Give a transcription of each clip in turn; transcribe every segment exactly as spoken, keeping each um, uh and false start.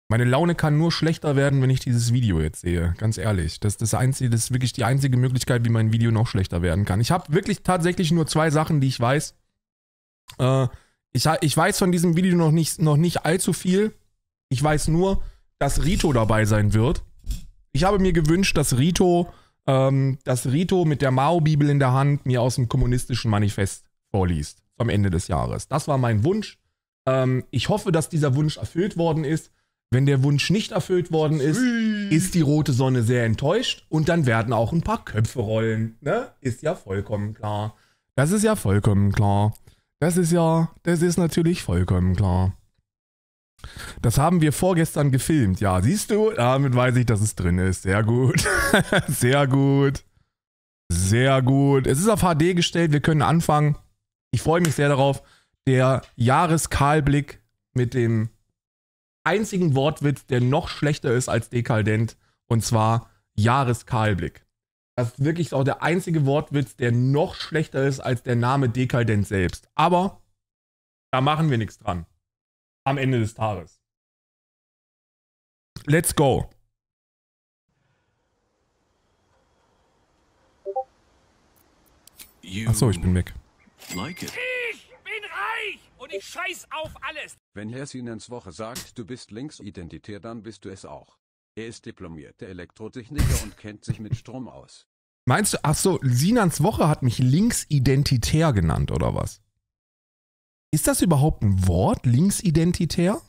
Meine Laune kann nur schlechter werden, wenn ich dieses Video jetzt sehe. Ganz ehrlich. Das ist, das einzige, das ist wirklich die einzige Möglichkeit, wie mein Video noch schlechter werden kann. Ich habe wirklich tatsächlich nur zwei Sachen, die ich weiß. Äh, ich, ich weiß von diesem Video noch nicht, noch nicht allzu viel. Ich weiß nur, dass Rito dabei sein wird. Ich habe mir gewünscht, dass Rito, ähm, dass Rito mit der Mao-Bibel in der Hand mir aus dem kommunistischen Manifest vorliest. Am Ende des Jahres. Das war mein Wunsch. Ähm, ich hoffe, dass dieser Wunsch erfüllt worden ist. Wenn der Wunsch nicht erfüllt worden ist, ist die rote Sonne sehr enttäuscht und dann werden auch ein paar Köpfe rollen. Ne? Ist ja vollkommen klar. Das ist ja vollkommen klar. Das ist ja, das ist natürlich vollkommen klar. Das haben wir vorgestern gefilmt. Ja, siehst du? Damit weiß ich, dass es drin ist. Sehr gut. Sehr gut. Sehr gut. Es ist auf H D gestellt. Wir können anfangen. Ich freue mich sehr darauf. Der Jahreskahlblick mit dem einzigen Wortwitz, der noch schlechter ist als dekadent, und zwar Jahreskahlblick. Das ist wirklich auch der einzige Wortwitz, der noch schlechter ist als der Name dekadent selbst. Aber da machen wir nichts dran. Am Ende des Tages. Let's go. Achso, ich bin weg. Like it. Ich bin reich und ich scheiß auf alles. Wenn Herr Sinans Woche sagt, du bist linksidentitär, dann bist du es auch. Er ist diplomierter Elektrotechniker und kennt sich mit Strom aus. Meinst du, achso, Sinans Woche hat mich linksidentitär genannt, oder was? Ist das überhaupt ein Wort, linksidentitär?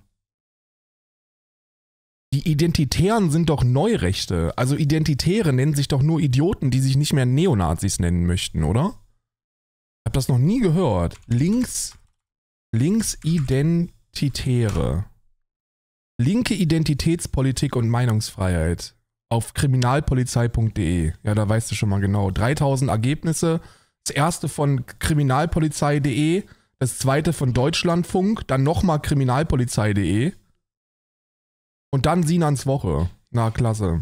Die Identitären sind doch Neurechte. Also Identitäre nennen sich doch nur Idioten, die sich nicht mehr Neonazis nennen möchten, oder? Ich hab das noch nie gehört. Links, Linksidentitäre. Linke Identitätspolitik und Meinungsfreiheit. Auf kriminalpolizei punkt de. Ja, da weißt du schon mal genau. dreitausend Ergebnisse. Das erste von kriminalpolizei punkt de. Das zweite von Deutschlandfunk. Dann nochmal kriminalpolizei punkt de. Und dann Sinans Woche. Na, klasse.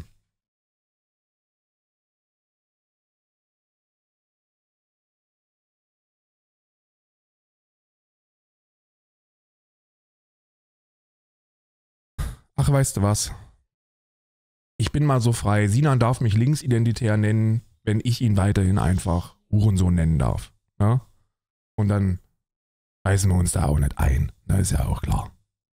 Ach, weißt du was? Ich bin mal so frei. Sinan darf mich linksidentitär nennen, wenn ich ihn weiterhin einfach Hurensohn nennen darf. Ja? Und dann reißen wir uns da auch nicht ein. Das ist ja auch klar.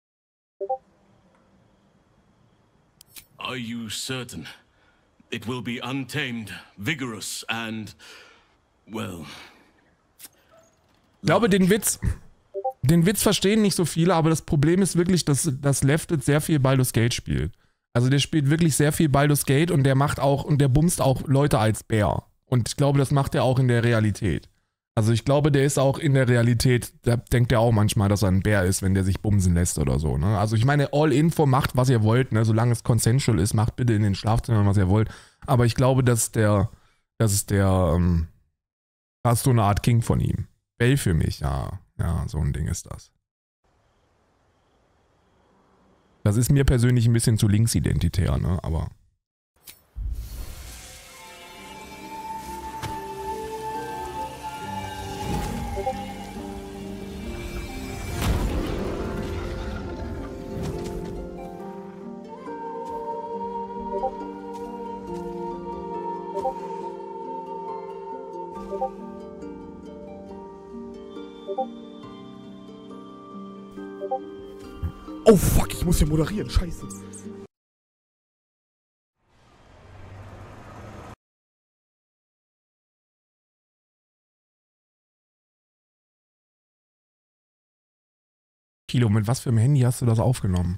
Are you certain? It will be untamed, vigorous and, well... Ich glaube, den Witz... Den Witz verstehen nicht so viele, aber das Problem ist wirklich, dass, dass Lefted sehr viel Baldur's Gate spielt. Also der spielt wirklich sehr viel Baldur's Gate und der macht auch, und der bumst auch Leute als Bär. Und ich glaube, das macht er auch in der Realität. Also ich glaube, der ist auch in der Realität, da denkt er auch manchmal, dass er ein Bär ist, wenn der sich bumsen lässt oder so. Ne? Also ich meine, All-Info macht, was ihr wollt, ne? Solange es consensual ist, macht bitte in den Schlafzimmern, was ihr wollt. Aber ich glaube, dass der, das ist der, ähm, hast du eine Art King von ihm. Bell für mich, ja. Ja, so ein Ding ist das. Das ist mir persönlich ein bisschen zu linksidentitär, ne? Aber... Oh fuck, ich muss hier moderieren, scheiße. Kilo, mit was für einem Handy hast du das aufgenommen?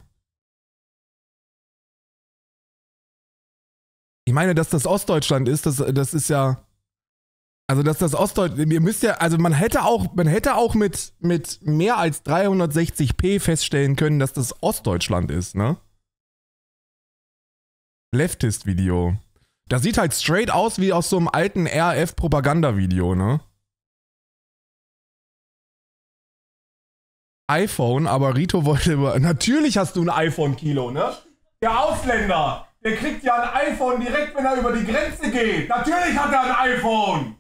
Ich meine, dass das Ostdeutschland ist, das, das ist ja... Also, dass das Ostdeutschland... Ihr müsst ja... Also, man hätte auch, man hätte auch mit, mit mehr als dreihundertsechzig p feststellen können, dass das Ostdeutschland ist, ne? Leftist-Video. Das sieht halt straight aus wie aus so einem alten R A F-Propaganda-Video, ne? iPhone, aber Rito wollte über... Natürlich hast du ein iPhone, Kilo, ne? Der Ausländer, der kriegt ja ein iPhone direkt, wenn er über die Grenze geht. Natürlich hat er ein iPhone.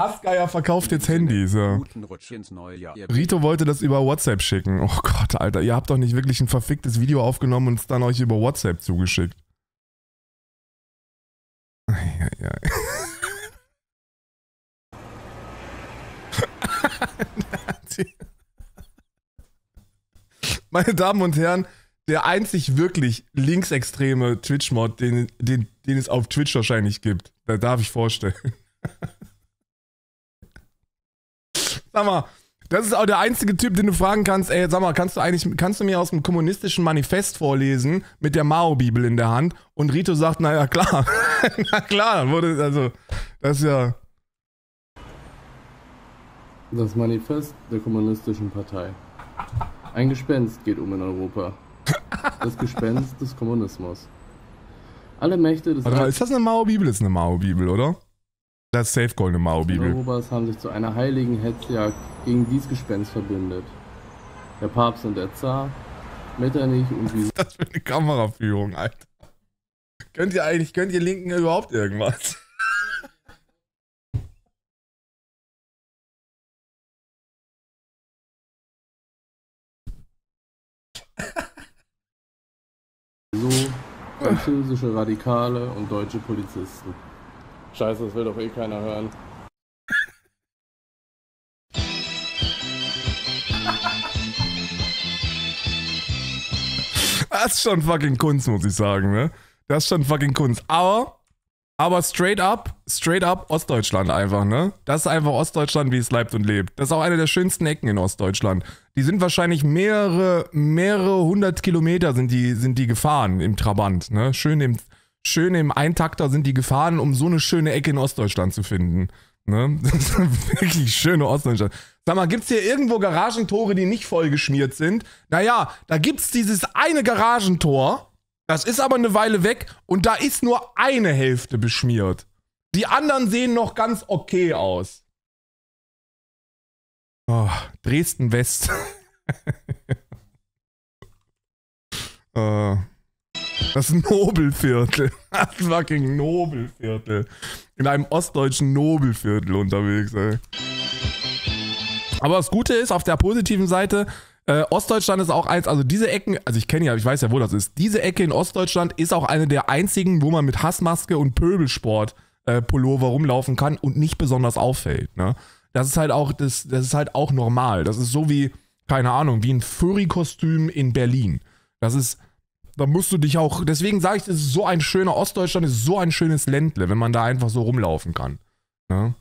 Hassgeier verkauft jetzt Handys. Ja. Guten Rutsch ins neue Jahr. Ihr Rito wollte das über WhatsApp schicken. Oh Gott, Alter, ihr habt doch nicht wirklich ein verficktes Video aufgenommen und es dann euch über WhatsApp zugeschickt. Ja, ja. Meine Damen und Herren, der einzig wirklich linksextreme Twitch-Mod, den, den, den es auf Twitch wahrscheinlich gibt. Da darf ich vorstellen. Sag mal, das ist auch der einzige Typ, den du fragen kannst, ey, sag mal, kannst du eigentlich, kannst du mir aus dem kommunistischen Manifest vorlesen, mit der Mao-Bibel in der Hand? Und Rito sagt, naja, klar. Na klar, dann wurde, also, das ist ja... Das Manifest der Kommunistischen Partei. Ein Gespenst geht um in Europa. Das Gespenst des Kommunismus. Alle Mächte des Warte mal, ist das eine Mao-Bibel? Das ist eine Mao-Bibel, oder? Das ist Safe Gold eine Mao-Bibel. Europas haben sich zu einer heiligen Hetzjagd gegen dies Gespenst verbündet. Der Papst und der Zar, Metternich und wie... Was ist das für eine Kameraführung, Alter? Könnt ihr eigentlich, könnt ihr Linken überhaupt irgendwas? So, französische Radikale und deutsche Polizisten. Scheiße, das will doch eh keiner hören. Das ist schon fucking Kunst, muss ich sagen, ne? Das ist schon fucking Kunst. Aber, aber straight up, straight up Ostdeutschland einfach, ne? Das ist einfach Ostdeutschland, wie es leibt und lebt. Das ist auch eine der schönsten Ecken in Ostdeutschland. Die sind wahrscheinlich mehrere, mehrere hundert Kilometer sind die, sind die gefahren im Trabant, ne? Schön im, schön im Eintakter sind die gefahren, um so eine schöne Ecke in Ostdeutschland zu finden, ne? Das ist wirklich schöne Ostdeutschland. Sag mal, gibt's hier irgendwo Garagentore, die nicht vollgeschmiert sind? Naja, da gibt's dieses eine Garagentor, das ist aber eine Weile weg und da ist nur eine Hälfte beschmiert. Die anderen sehen noch ganz okay aus. Oh, Dresden West. uh, das Nobelviertel. Das fucking Nobelviertel. In einem ostdeutschen Nobelviertel unterwegs, ey. Aber das Gute ist, auf der positiven Seite, äh, Ostdeutschland ist auch eins, also diese Ecken, also ich kenne ja, ich weiß ja, wo das ist, diese Ecke in Ostdeutschland ist auch eine der einzigen, wo man mit Hassmaske und Pöbelsport äh, Pullover rumlaufen kann und nicht besonders auffällt, ne? Das ist halt auch, das, das ist halt auch normal. Das ist so wie, keine Ahnung, wie ein Furry-Kostüm in Berlin. Das ist, da musst du dich auch, deswegen sage ich, das ist so ein schöner, Ostdeutschland ist so ein schönes Ländle, wenn man da einfach so rumlaufen kann, ne?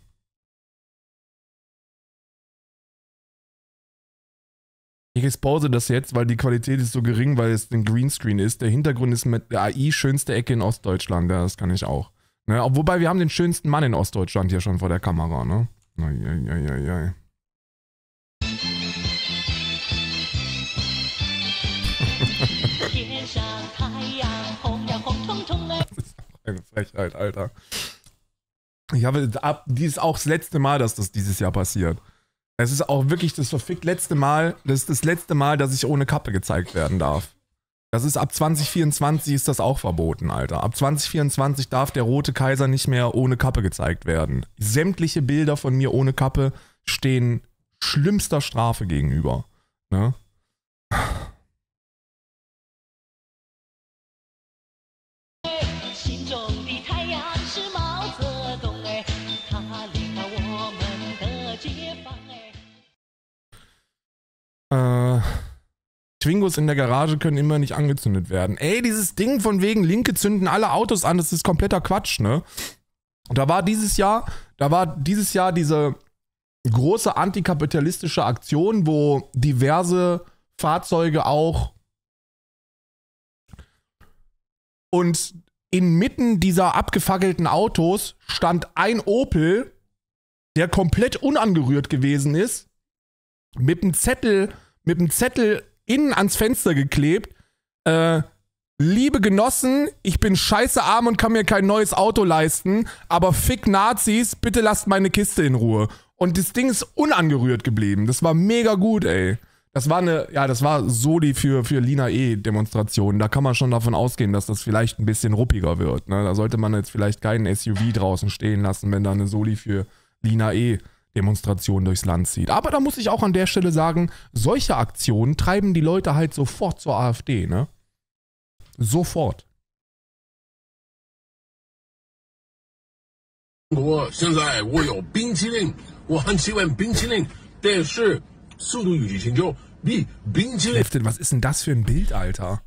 Ich expose das jetzt, weil die Qualität ist so gering, weil es ein Greenscreen ist. Der Hintergrund ist mit der A I schönste Ecke in Ostdeutschland. Ja, das kann ich auch. Ne? Wobei, wir haben den schönsten Mann in Ostdeutschland hier schon vor der Kamera, ne? Eieieiei. Das ist auch eine Frechheit, Alter. Ich habe ab, dies ist auch das letzte Mal, dass das dieses Jahr passiert. Es ist auch wirklich das verfickt letzte Mal, das ist das letzte Mal, dass ich ohne Kappe gezeigt werden darf. Das ist ab zwanzig vierundzwanzig ist das auch verboten, Alter. Ab zwanzig vierundzwanzig darf der Rote Kaiser nicht mehr ohne Kappe gezeigt werden. Sämtliche Bilder von mir ohne Kappe stehen schlimmster Strafe gegenüber. Ne? Äh, Twingos in der Garage können immer nicht angezündet werden. Ey, dieses Ding von wegen Linke zünden alle Autos an, das ist kompletter Quatsch, ne? Und da war dieses Jahr, da war dieses Jahr diese große antikapitalistische Aktion, wo diverse Fahrzeuge auch und inmitten dieser abgefackelten Autos stand ein Opel, der komplett unangerührt gewesen ist, mit einem Zettel, mit einem Zettel innen ans Fenster geklebt. Äh, liebe Genossen, ich bin scheiße arm und kann mir kein neues Auto leisten, aber fick Nazis, bitte lasst meine Kiste in Ruhe. Und das Ding ist unangerührt geblieben. Das war mega gut, ey. Das war eine, ja, das war Soli für, für Lina E-Demonstrationen. Da kann man schon davon ausgehen, dass das vielleicht ein bisschen ruppiger wird, ne? Da sollte man jetzt vielleicht keinen S U V draußen stehen lassen, wenn da eine Soli für Lina E. Demonstrationen durchs Land zieht. Aber da muss ich auch an der Stelle sagen, solche Aktionen treiben die Leute halt sofort zur AfD, ne? Sofort. 我现在我有冰淇淋，我很喜欢冰淇淋，但是速度与激情就比冰淇淋。 Was ist denn das für ein Bild, Alter?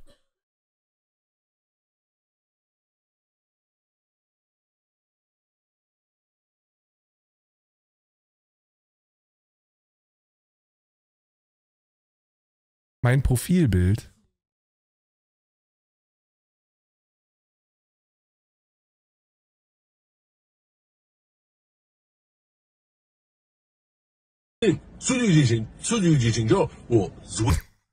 Mein Profilbild. 速度与激情，速度与激情就我昨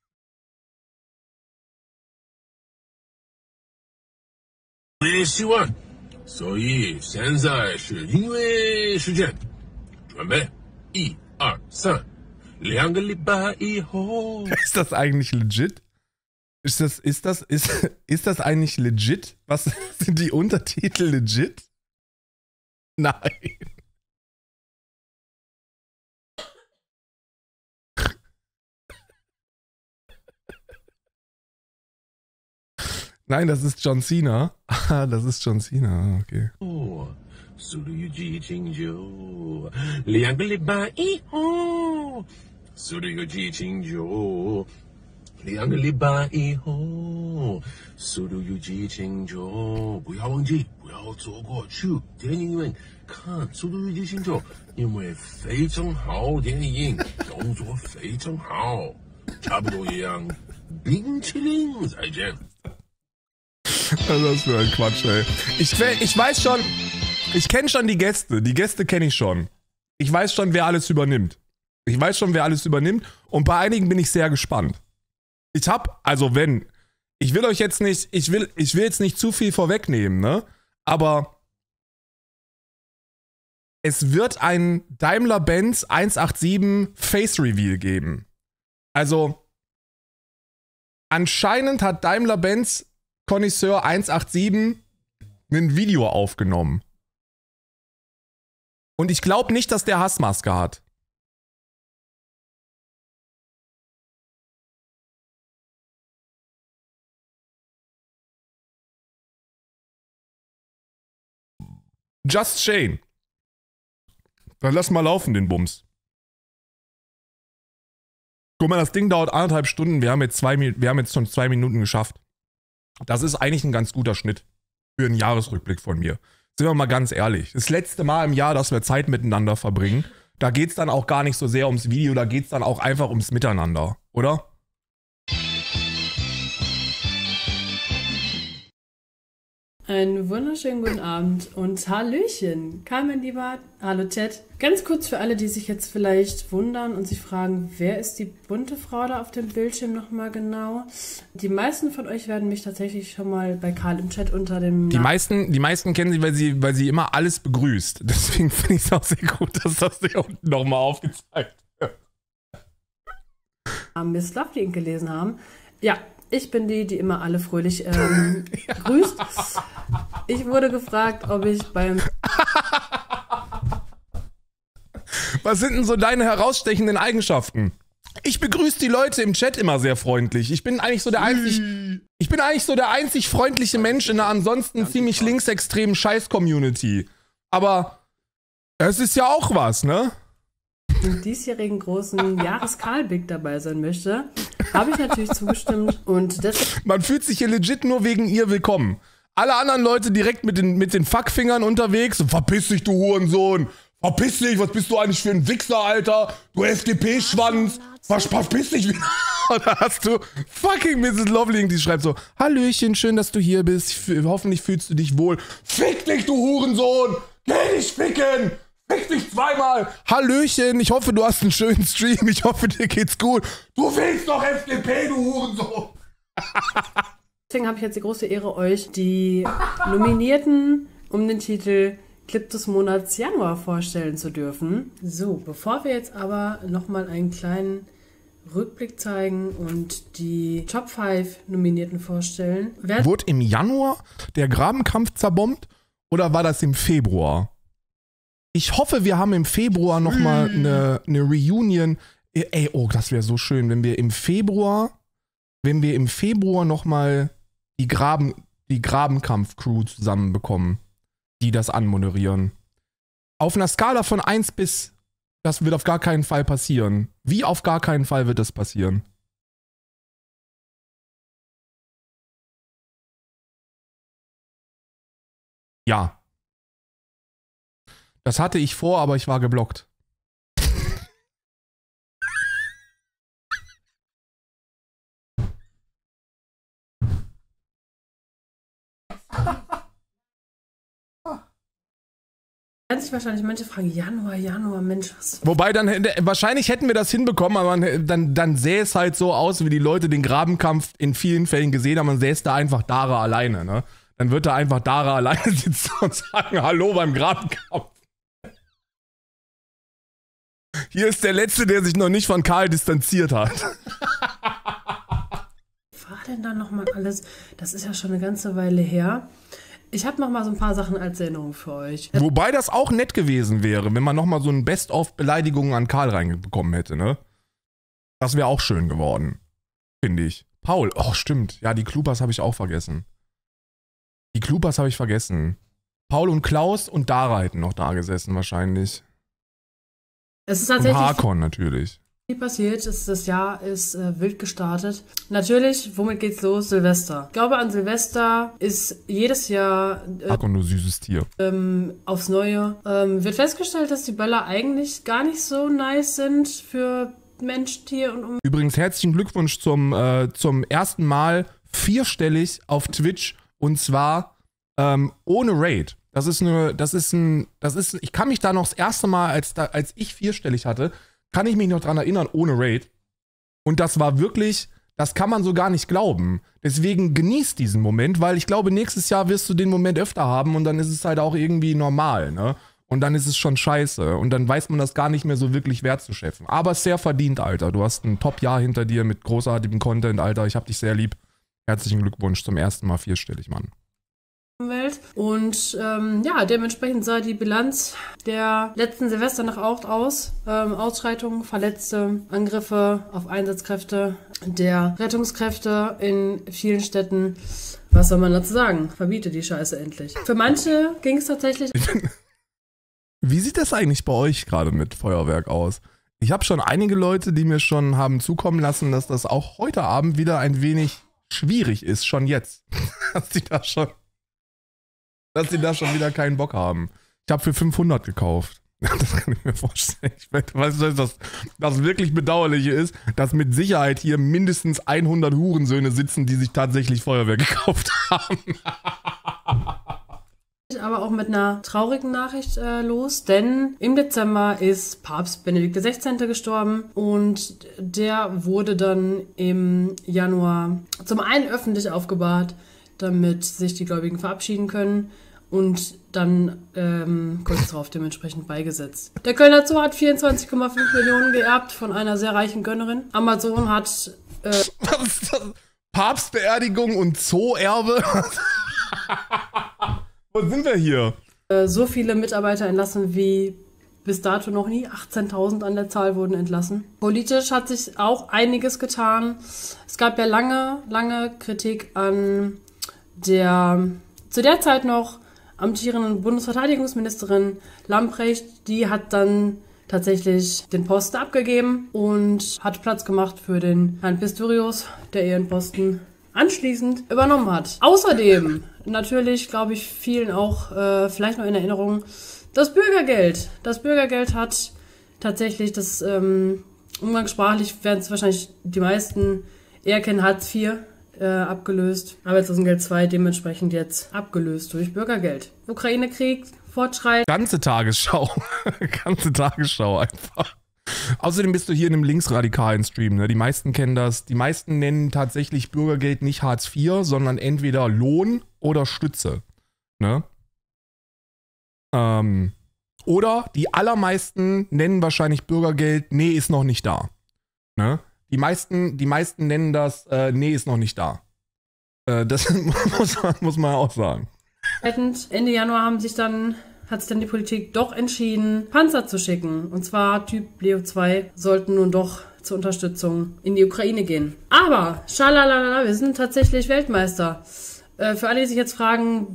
天希望，所以现在是音乐时间，准备，一二三。 两个礼拜以后。 Ist das eigentlich legit? Ist das, ist das, ist, ist das eigentlich legit? Was sind die Untertitel legit? Nein. Nein, das ist John Cena. Ah, das ist John Cena, okay. Oh, 速度与激情就两个礼拜以后。 速度与激情就两个礼拜以后，速度与激情就不要忘记，不要错过去电影院看《速度与激情九》，因为非常好电影，动作非常好，差不多一样。冰淇淋，再见。 Was ist das für ein Quatsch, ey. Ich, ich weiß schon, ich kenne schon die Gäste. Die Gäste kenne ich schon. Ich weiß schon, wer alles übernimmt. Ich weiß schon, wer alles übernimmt. Und bei einigen bin ich sehr gespannt. Ich hab, also wenn, ich will euch jetzt nicht, ich will, ich will jetzt nicht zu viel vorwegnehmen, ne? Aber es wird ein Daimler-Benz hundertsiebenundachtzig Face Reveal geben. Also, anscheinend hat Daimler-Benz Connoisseur hundertsiebenundachtzig ein Video aufgenommen. Und ich glaube nicht, dass der Hassmaske hat. Just Shane. Dann lass mal laufen, den Bums. Guck mal, das Ding dauert anderthalb Stunden. Wir haben jetzt, zwei, wir haben jetzt schon zwei Minuten geschafft. Das ist eigentlich ein ganz guter Schnitt für einen Jahresrückblick von mir. Sind wir mal ganz ehrlich. Das letzte Mal im Jahr, dass wir Zeit miteinander verbringen, da geht es dann auch gar nicht so sehr ums Video, da geht es dann auch einfach ums Miteinander, oder? Einen wunderschönen guten Abend und Hallöchen, Carmen Lieber, hallo Chat. Ganz kurz für alle, die sich jetzt vielleicht wundern und sich fragen, wer ist die bunte Frau da auf dem Bildschirm nochmal genau? Die meisten von euch werden mich tatsächlich schon mal bei Karl im Chat unter dem... Die meisten, die meisten kennen sie, weil sie, weil sie immer alles begrüßt. Deswegen finde ich es auch sehr gut, dass das hier unten nochmal aufgezeigt wird. Miss Lovelink gelesen haben. Ja. Ich bin die, die immer alle fröhlich ähm, ja. grüßt. Ich wurde gefragt, ob ich beim... Was sind denn so deine herausstechenden Eigenschaften? Ich begrüße die Leute im Chat immer sehr freundlich. Ich bin eigentlich so der einzig... Ich bin eigentlich so der einzig freundliche Mensch in einer ansonsten ziemlich linksextremen Scheiß-Community. Aber es ist ja auch was, ne? Im diesjährigen großen Jahreskarl-Big dabei sein möchte, habe ich natürlich zugestimmt und das... Man fühlt sich hier legit nur wegen ihr willkommen. Alle anderen Leute direkt mit den, mit den Fuckfingern unterwegs. Verpiss dich, du Hurensohn. Verpiss dich, was bist du eigentlich für ein Wichser, Alter? Du F D P-Schwanz. Was, verpiss dich wieder. Und da hast du fucking Misses Lovelink, die schreibt so, Hallöchen, schön, dass du hier bist. F- hoffentlich fühlst du dich wohl. Fick dich, du Hurensohn. Geh dich ficken. Fick dich zweimal! Hallöchen, ich hoffe, du hast einen schönen Stream, ich hoffe, dir geht's gut. Du willst doch F D P, du Hurensohn! Deswegen habe ich jetzt die große Ehre, euch die Nominierten um den Titel Clip des Monats Januar vorstellen zu dürfen. So, bevor wir jetzt aber nochmal einen kleinen Rückblick zeigen und die Top fünf Nominierten vorstellen. Wer Wurde im Januar der Grabenkampf zerbombt oder war das im Februar? Ich hoffe, wir haben im Februar nochmal eine, eine Reunion. Ey, oh, das wäre so schön, wenn wir im Februar, wenn wir im Februar nochmal die Graben, die Grabenkampf-Crew zusammenbekommen, die das anmoderieren. Auf einer Skala von eins bis, das wird auf gar keinen Fall passieren. Wie auf gar keinen Fall wird das passieren? Ja. Das hatte ich vor, aber ich war geblockt. Werden sich wahrscheinlich manche fragen, Januar, Januar, Mensch, was... Wobei, dann wahrscheinlich hätten wir das hinbekommen, aber dann, dann sähe es halt so aus, wie die Leute den Grabenkampf in vielen Fällen gesehen haben, man sähe es da einfach Dara alleine, ne? Dann wird da einfach Dara alleine sitzen und sagen, hallo beim Grabenkampf. Hier ist der Letzte, der sich noch nicht von Karl distanziert hat. Was war denn da nochmal alles? Das ist ja schon eine ganze Weile her. Ich habe nochmal so ein paar Sachen als Erinnerung für euch. Wobei das auch nett gewesen wäre, wenn man nochmal so ein Best-of-Beleidigungen an Karl reinbekommen hätte, ne? Das wäre auch schön geworden. Finde ich. Paul, oh stimmt. Ja, die Klupas habe ich auch vergessen. Die Klupas habe ich vergessen. Paul und Klaus und Dara hätten noch da gesessen wahrscheinlich. Es ist tatsächlich und Hakon natürlich. Viel passiert, ist, das Jahr ist äh, wild gestartet. Natürlich, womit geht's los? Silvester. Ich glaube, an Silvester ist jedes Jahr äh, Hakon, du süßes Tier. Ähm, aufs Neue. Ähm, wird festgestellt, dass die Böller eigentlich gar nicht so nice sind für Mensch, Tier und Umwelt. Übrigens herzlichen Glückwunsch zum, äh, zum ersten Mal vierstellig auf Twitch und zwar ähm, ohne Raid. Das ist eine, das ist ein, das ist, ich kann mich da noch das erste Mal, als, da, als ich vierstellig hatte, kann ich mich noch dran erinnern, ohne Raid. Und das war wirklich, das kann man so gar nicht glauben. Deswegen genießt diesen Moment, weil ich glaube, nächstes Jahr wirst du den Moment öfter haben und dann ist es halt auch irgendwie normal, ne? Und dann ist es schon scheiße und dann weiß man das gar nicht mehr so wirklich wertzuschätzen. Aber sehr verdient, Alter. Du hast ein Top-Jahr hinter dir mit großartigem Content, Alter. Ich hab dich sehr lieb. Herzlichen Glückwunsch zum ersten Mal vierstellig, Mann. Welt. Und ähm, ja, dementsprechend sah die Bilanz der letzten Silvesternacht auch aus. Ähm, Ausschreitungen, Verletzte, Angriffe auf Einsatzkräfte der Rettungskräfte in vielen Städten. Was soll man dazu sagen? Verbiete die Scheiße endlich. Für manche ging es tatsächlich... Wie sieht das eigentlich bei euch gerade mit Feuerwerk aus? Ich habe schon einige Leute, die mir schon haben zukommen lassen, dass das auch heute Abend wieder ein wenig schwierig ist, schon jetzt. dass die da schon, dass die da schon wieder keinen Bock haben. Ich habe für fünfhundert gekauft. Das kann ich mir vorstellen. Ich weiß, dass das, das wirklich Bedauerliche ist, dass mit Sicherheit hier mindestens hundert Hurensöhne sitzen, die sich tatsächlich Feuerwerk gekauft haben. Aber auch mit einer traurigen Nachricht äh, los, denn im Dezember ist Papst Benedikt der Sechzehnte gestorben und der wurde dann im Januar zum einen öffentlich aufgebahrt, damit sich die Gläubigen verabschieden können und dann ähm, kurz darauf dementsprechend beigesetzt. Der Kölner Zoo hat vierundzwanzig Komma fünf Millionen geerbt von einer sehr reichen Gönnerin. Amazon hat äh, Was ist das? Papstbeerdigung und Zoo-Erbe? Wo sind wir hier? so viele Mitarbeiter entlassen wie bis dato noch nie. achtzehntausend an der Zahl wurden entlassen. Politisch hat sich auch einiges getan. Es gab ja lange, lange Kritik an der zu der Zeit noch amtierenden Bundesverteidigungsministerin Lambrecht. Die hat dann tatsächlich den Posten abgegeben und hat Platz gemacht für den Herrn Pistorius, der ihren Posten anschließend übernommen hat. Außerdem, natürlich, glaube ich, vielen auch äh, vielleicht noch in Erinnerung, das Bürgergeld. Das Bürgergeld hat tatsächlich, das ähm, umgangssprachlich werden es wahrscheinlich die meisten eher kennen, Hartz vier äh, abgelöst. Arbeitslosengeld zwei dementsprechend jetzt abgelöst durch Bürgergeld. Ukraine-Krieg, Fortschreit. Ganze Tagesschau. Ganze Tagesschau einfach. Außerdem bist du hier in einem linksradikalen Stream, ne? Die meisten kennen das. Die meisten nennen tatsächlich Bürgergeld nicht Hartz vier, sondern entweder Lohn oder Stütze. Ne? Ähm, oder die allermeisten nennen wahrscheinlich Bürgergeld, nee, ist noch nicht da. Ne? Die meisten, die meisten nennen das, äh, nee, ist noch nicht da. Äh, das muss man, muss man auch sagen. Ende Januar haben sich dann hat sich dann die Politik doch entschieden, Panzer zu schicken. Und zwar Typ Leo zwei sollten nun doch zur Unterstützung in die Ukraine gehen. Aber, schalalala, wir sind tatsächlich Weltmeister. Äh, für alle, die sich jetzt fragen,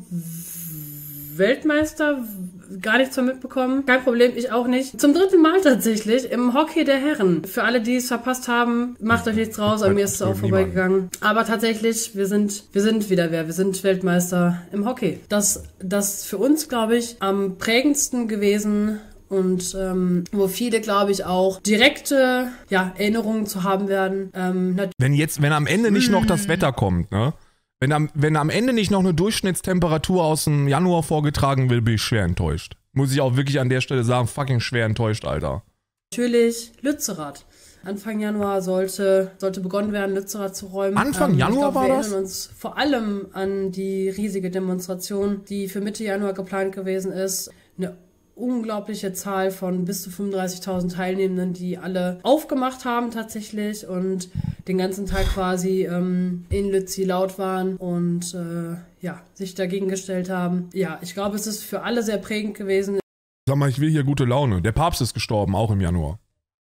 Weltmeister, gar nichts mehr mitbekommen. Kein Problem, ich auch nicht. Zum dritten Mal tatsächlich im Hockey der Herren. Für alle, die es verpasst haben, macht euch nichts raus, an mir ist es auch vorbeigegangen. Aber tatsächlich, wir sind, wir sind wieder wer. Wir sind Weltmeister im Hockey. Das, das für uns, glaube ich, am prägendsten gewesen und ähm, wo viele, glaube ich, auch direkte ja, Erinnerungen zu haben werden. Ähm, wenn jetzt, wenn am Ende nicht noch das Wetter kommt, ne? Wenn am, wenn am Ende nicht noch eine Durchschnittstemperatur aus dem Januar vorgetragen wird, bin ich schwer enttäuscht. Muss ich auch wirklich an der Stelle sagen, fucking schwer enttäuscht, Alter. Natürlich Lützerath. Anfang Januar sollte, sollte begonnen werden, Lützerath zu räumen. Anfang ähm, Januar glaub, war das? Wir erinnern uns vor allem an die riesige Demonstration, die für Mitte Januar geplant gewesen ist. Eine unglaubliche Zahl von bis zu fünfunddreißigtausend Teilnehmenden, die alle aufgemacht haben tatsächlich und den ganzen Tag quasi ähm, in Lützi laut waren und äh, ja, sich dagegen gestellt haben. Ja, ich glaube, es ist für alle sehr prägend gewesen. Sag mal, ich will hier gute Laune. Der Papst ist gestorben, auch im Januar.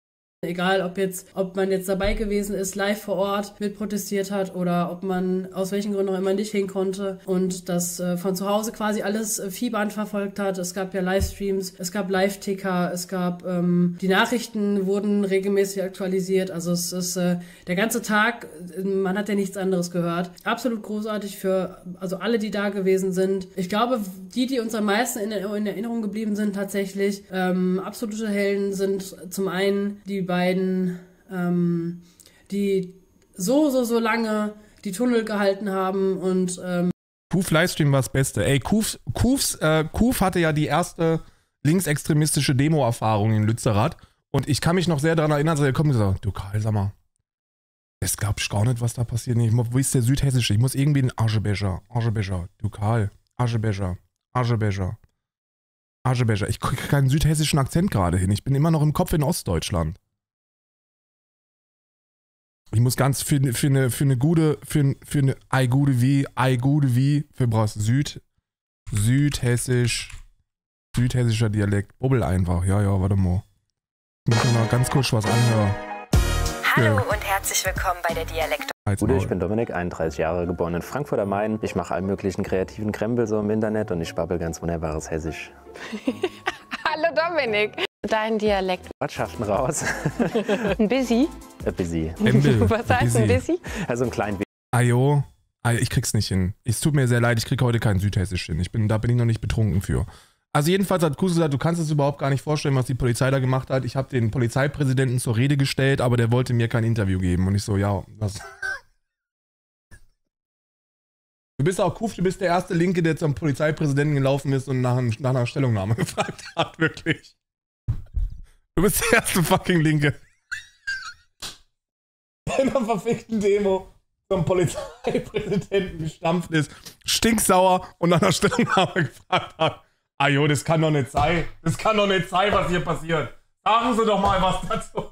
Egal, ob jetzt, ob man jetzt dabei gewesen ist, live vor Ort mit protestiert hat oder ob man aus welchen Gründen auch immer nicht hin konnte und das äh, von zu Hause quasi alles äh, fiebernd verfolgt hat. Es gab ja Livestreams, es gab Live-Ticker, es gab ähm, die Nachrichten wurden regelmäßig aktualisiert. Also es ist äh, der ganze Tag, man hat ja nichts anderes gehört. Absolut großartig für also alle, die da gewesen sind. Ich glaube, die, die uns am meisten in, in Erinnerung geblieben sind, tatsächlich ähm, absolute Helden sind zum einen die beiden, ähm, die so, so, so lange die Tunnel gehalten haben und ähm Kuf Livestream war das Beste. Ey, Kuf, Kufs, äh, Kuf hatte ja die erste linksextremistische Demo-Erfahrung in Lützerath und ich kann mich noch sehr daran erinnern, dass er kommt und gesagt, du Karl, sag mal, das glaub ich gar nicht, was da passiert. Nee, wo ist der Südhessische? Ich muss irgendwie einen Aschebecher, Aschebecher, du Karl, Aschebecher, Aschebecher, Aschebecher. Ich kriege keinen südhessischen Akzent gerade hin. Ich bin immer noch im Kopf in Ostdeutschland. Ich muss ganz für, für, eine, für eine gute, für, für eine ei gute wie, ei gute wie, für brauchst Süd, südhessisch, südhessischer Dialekt. Bubbel einfach, ja, ja, warte mal. Ich muss mir noch ganz kurz was anhören. Hallo ja. Und herzlich willkommen bei der Dialekt. Gute, ich bin Dominik, einunddreißig Jahre, geboren in Frankfurt am Main. Ich mache allen möglichen kreativen Krempel so im Internet und ich babbel ganz wunderbares Hessisch. Hallo Dominik. Dein Dialekt. Ortschaften raus. Ein Busy? Ein Busy. Was heißt ein Busy? Also ein klein Busy. Ajo, ich krieg's nicht hin. Es tut mir sehr leid, ich krieg heute kein Südhessisch hin. Ich bin, da bin ich noch nicht betrunken für. Also jedenfalls hat Kusu gesagt, du kannst es überhaupt gar nicht vorstellen, was die Polizei da gemacht hat. Ich habe den Polizeipräsidenten zur Rede gestellt, aber der wollte mir kein Interview geben. Und ich so, ja, was... Du bist auch Kuf, du bist der erste Linke, der zum Polizeipräsidenten gelaufen ist und nach, nach einer Stellungnahme gefragt hat, wirklich. Du bist der erste fucking Linke. Der in einer verfickten Demo zum Polizeipräsidenten gestampft ist, stinksauer und nach einer Stellungnahme gefragt hat. Ah jo, das kann doch nicht sein. Das kann doch nicht sein, was hier passiert. Sagen Sie doch mal was dazu.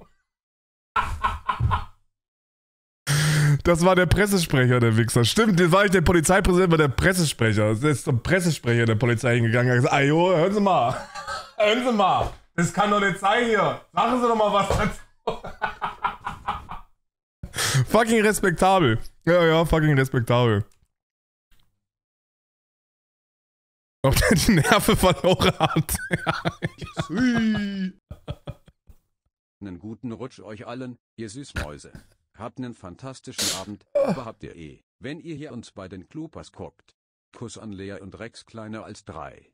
Das war der Pressesprecher, der Wichser. Stimmt, das war nicht der Polizeipräsident, war der Pressesprecher. Das ist zum Pressesprecher der Polizei hingegangen und hat gesagt, ah jo, hören Sie mal. Hören Sie mal. Das kann doch nicht sein hier. Sagen Sie doch mal was dazu. Fucking respektabel. Ja, ja, fucking respektabel. Ob der die Nerven verloren hat. Einen guten Rutsch euch allen, ihr Süßmäuse. Habt einen fantastischen Abend, aber habt ihr eh, wenn ihr hier uns bei den Kloopers guckt. Kuss an Lea und Rex kleiner als drei.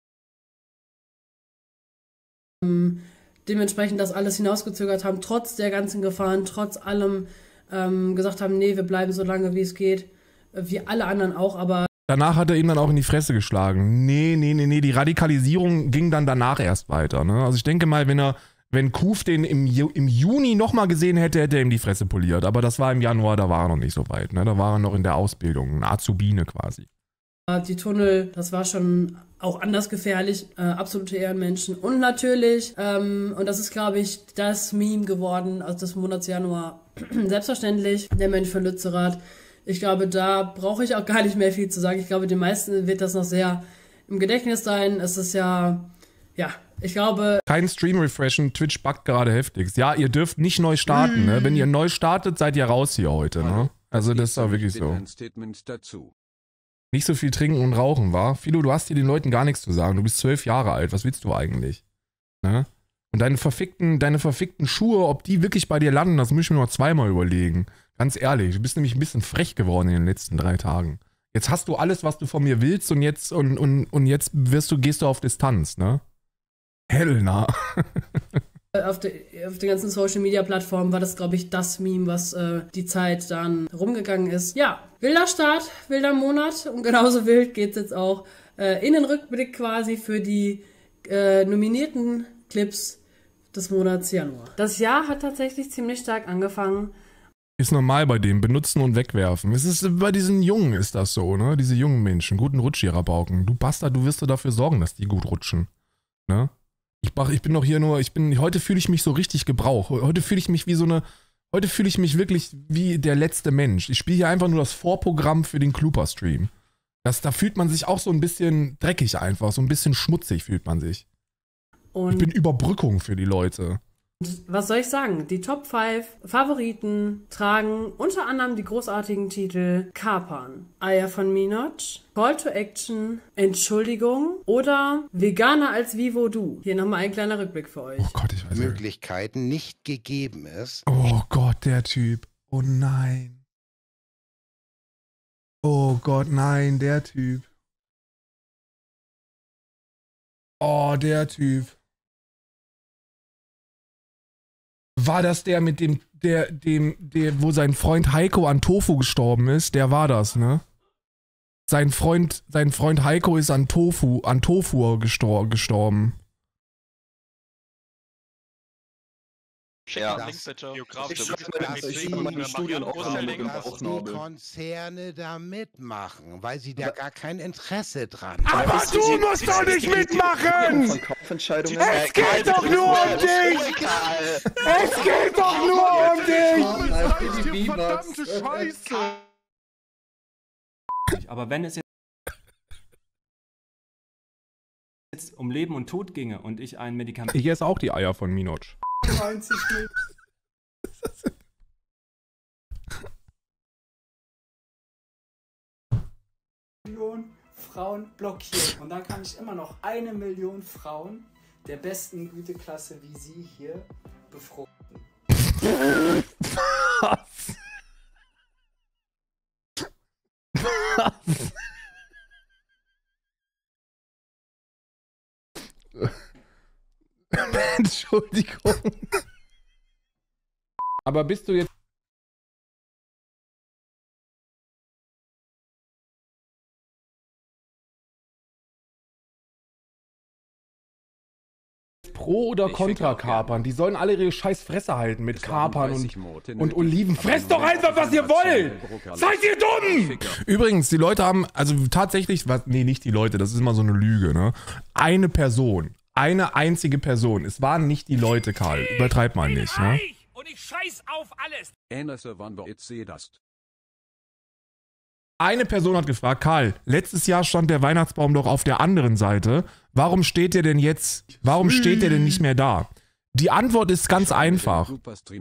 Ähm, dementsprechend das alles hinausgezögert haben, trotz der ganzen Gefahren, trotz allem ähm, gesagt haben, nee, wir bleiben so lange wie es geht, wie alle anderen auch, aber danach hat er ihm dann auch in die Fresse geschlagen. Nee, nee, nee, nee, die Radikalisierung ging dann danach erst weiter, ne? Also ich denke mal, wenn er Wenn Kuf den im, Ju im Juni nochmal gesehen hätte, hätte er ihm die Fresse poliert. Aber das war im Januar, da war er noch nicht so weit. Ne? Da war er noch in der Ausbildung, eine Azubine quasi. Die Tunnel, das war schon auch anders gefährlich. Äh, absolute Ehrenmenschen. Und natürlich, ähm, und das ist, glaube ich, das Meme geworden aus des Monats Januar. Selbstverständlich, der Mensch von Lützerath. Ich glaube, da brauche ich auch gar nicht mehr viel zu sagen. Ich glaube, den meisten wird das noch sehr im Gedächtnis sein. Es ist ja, ja, ich glaube... Kein Stream refreshen, Twitch buggt gerade heftig. Ja, ihr dürft nicht neu starten, mm. ne? Wenn ihr neu startet, seid ihr raus hier heute, ne? Also das ist auch wirklich so. Nicht so viel trinken und rauchen, wa? Philo, du hast hier den Leuten gar nichts zu sagen. Du bist zwölf Jahre alt, was willst du eigentlich? Ne? Und deine verfickten, deine verfickten Schuhe, ob die wirklich bei dir landen, das muss ich mir noch zweimal überlegen. Ganz ehrlich, du bist nämlich ein bisschen frech geworden in den letzten drei Tagen. Jetzt hast du alles, was du von mir willst und jetzt und, und, und jetzt wirst du, gehst du auf Distanz, ne? Hellna. Auf, de, auf den ganzen Social-Media-Plattformen war das, glaube ich, das Meme, was äh, die Zeit dann rumgegangen ist. Ja, wilder Start, wilder Monat und genauso wild geht es jetzt auch äh, in den Rückblick quasi für die äh, nominierten Clips des Monats Januar. Das Jahr hat tatsächlich ziemlich stark angefangen. Ist normal bei dem, benutzen und wegwerfen. Es ist, bei diesen Jungen ist das so, ne? Diese jungen Menschen, guten Rutsch, ihrer Bauken. Du Bastard, du wirst dafür sorgen, dass die gut rutschen, ne? Ich, ich bin doch hier nur, ich bin, heute fühle ich mich so richtig gebraucht. Heute fühle ich mich wie so eine, heute fühle ich mich wirklich wie der letzte Mensch. Ich spiele hier einfach nur das Vorprogramm für den Klooper-Stream. Das, da fühlt man sich auch so ein bisschen dreckig einfach, so ein bisschen schmutzig fühlt man sich. Und ich bin Überbrückung für die Leute. Was soll ich sagen? Die Top fünf Favoriten tragen unter anderem die großartigen Titel Kapern, Eier von Minoj, Call to Action, Entschuldigung oder Veganer als Vivo Du. Hier nochmal ein kleiner Rückblick für euch. Oh Gott, ich weiß nicht. Möglichkeiten nicht gegeben ist. Oh Gott, der Typ. Oh nein. Oh Gott, nein, der Typ. Oh, der Typ. War das der mit dem, der, dem, der, wo sein Freund Heiko an Tofu gestorben ist? Der war das, ne? Sein Freund, sein Freund Heiko ist an Tofu, an Tofu gestor gestorben. Ja, ich sag mal, dass in meinen Studien auch immer die Konzerne da mitmachen, weil sie da gar kein Interesse dran haben. Aber du musst doch nicht mitmachen! Es geht doch nur um dich! Es geht doch nur um dich! Verdammte Scheiße! Aber wenn es jetzt um Leben und Tod ginge und ich ein Medikament... Ich esse auch die Eier von Minoj. Million Frauen blockiert. Und dann kann ich immer noch eine Million Frauen der besten Güteklasse wie Sie hier befruchten. Was? Was? Entschuldigung. Aber bist du jetzt Pro oder Contra Kapern? Die sollen alle ihre scheiß Fresse halten mit Kapern und, und Oliven. Fresst doch einfach, was ihr wollt! Seid ihr dumm! Übrigens, die Leute haben, also tatsächlich, was, nee, nicht die Leute, das ist immer so eine Lüge, ne? Eine Person, eine einzige Person, es waren nicht die Leute, Karl, übertreib mal nicht, ne? Und ich scheiß auf alles! Eine Person hat gefragt, Karl, letztes Jahr stand der Weihnachtsbaum doch auf der anderen Seite. Warum steht der denn jetzt, warum steht der denn nicht mehr da? Die Antwort ist ganz einfach.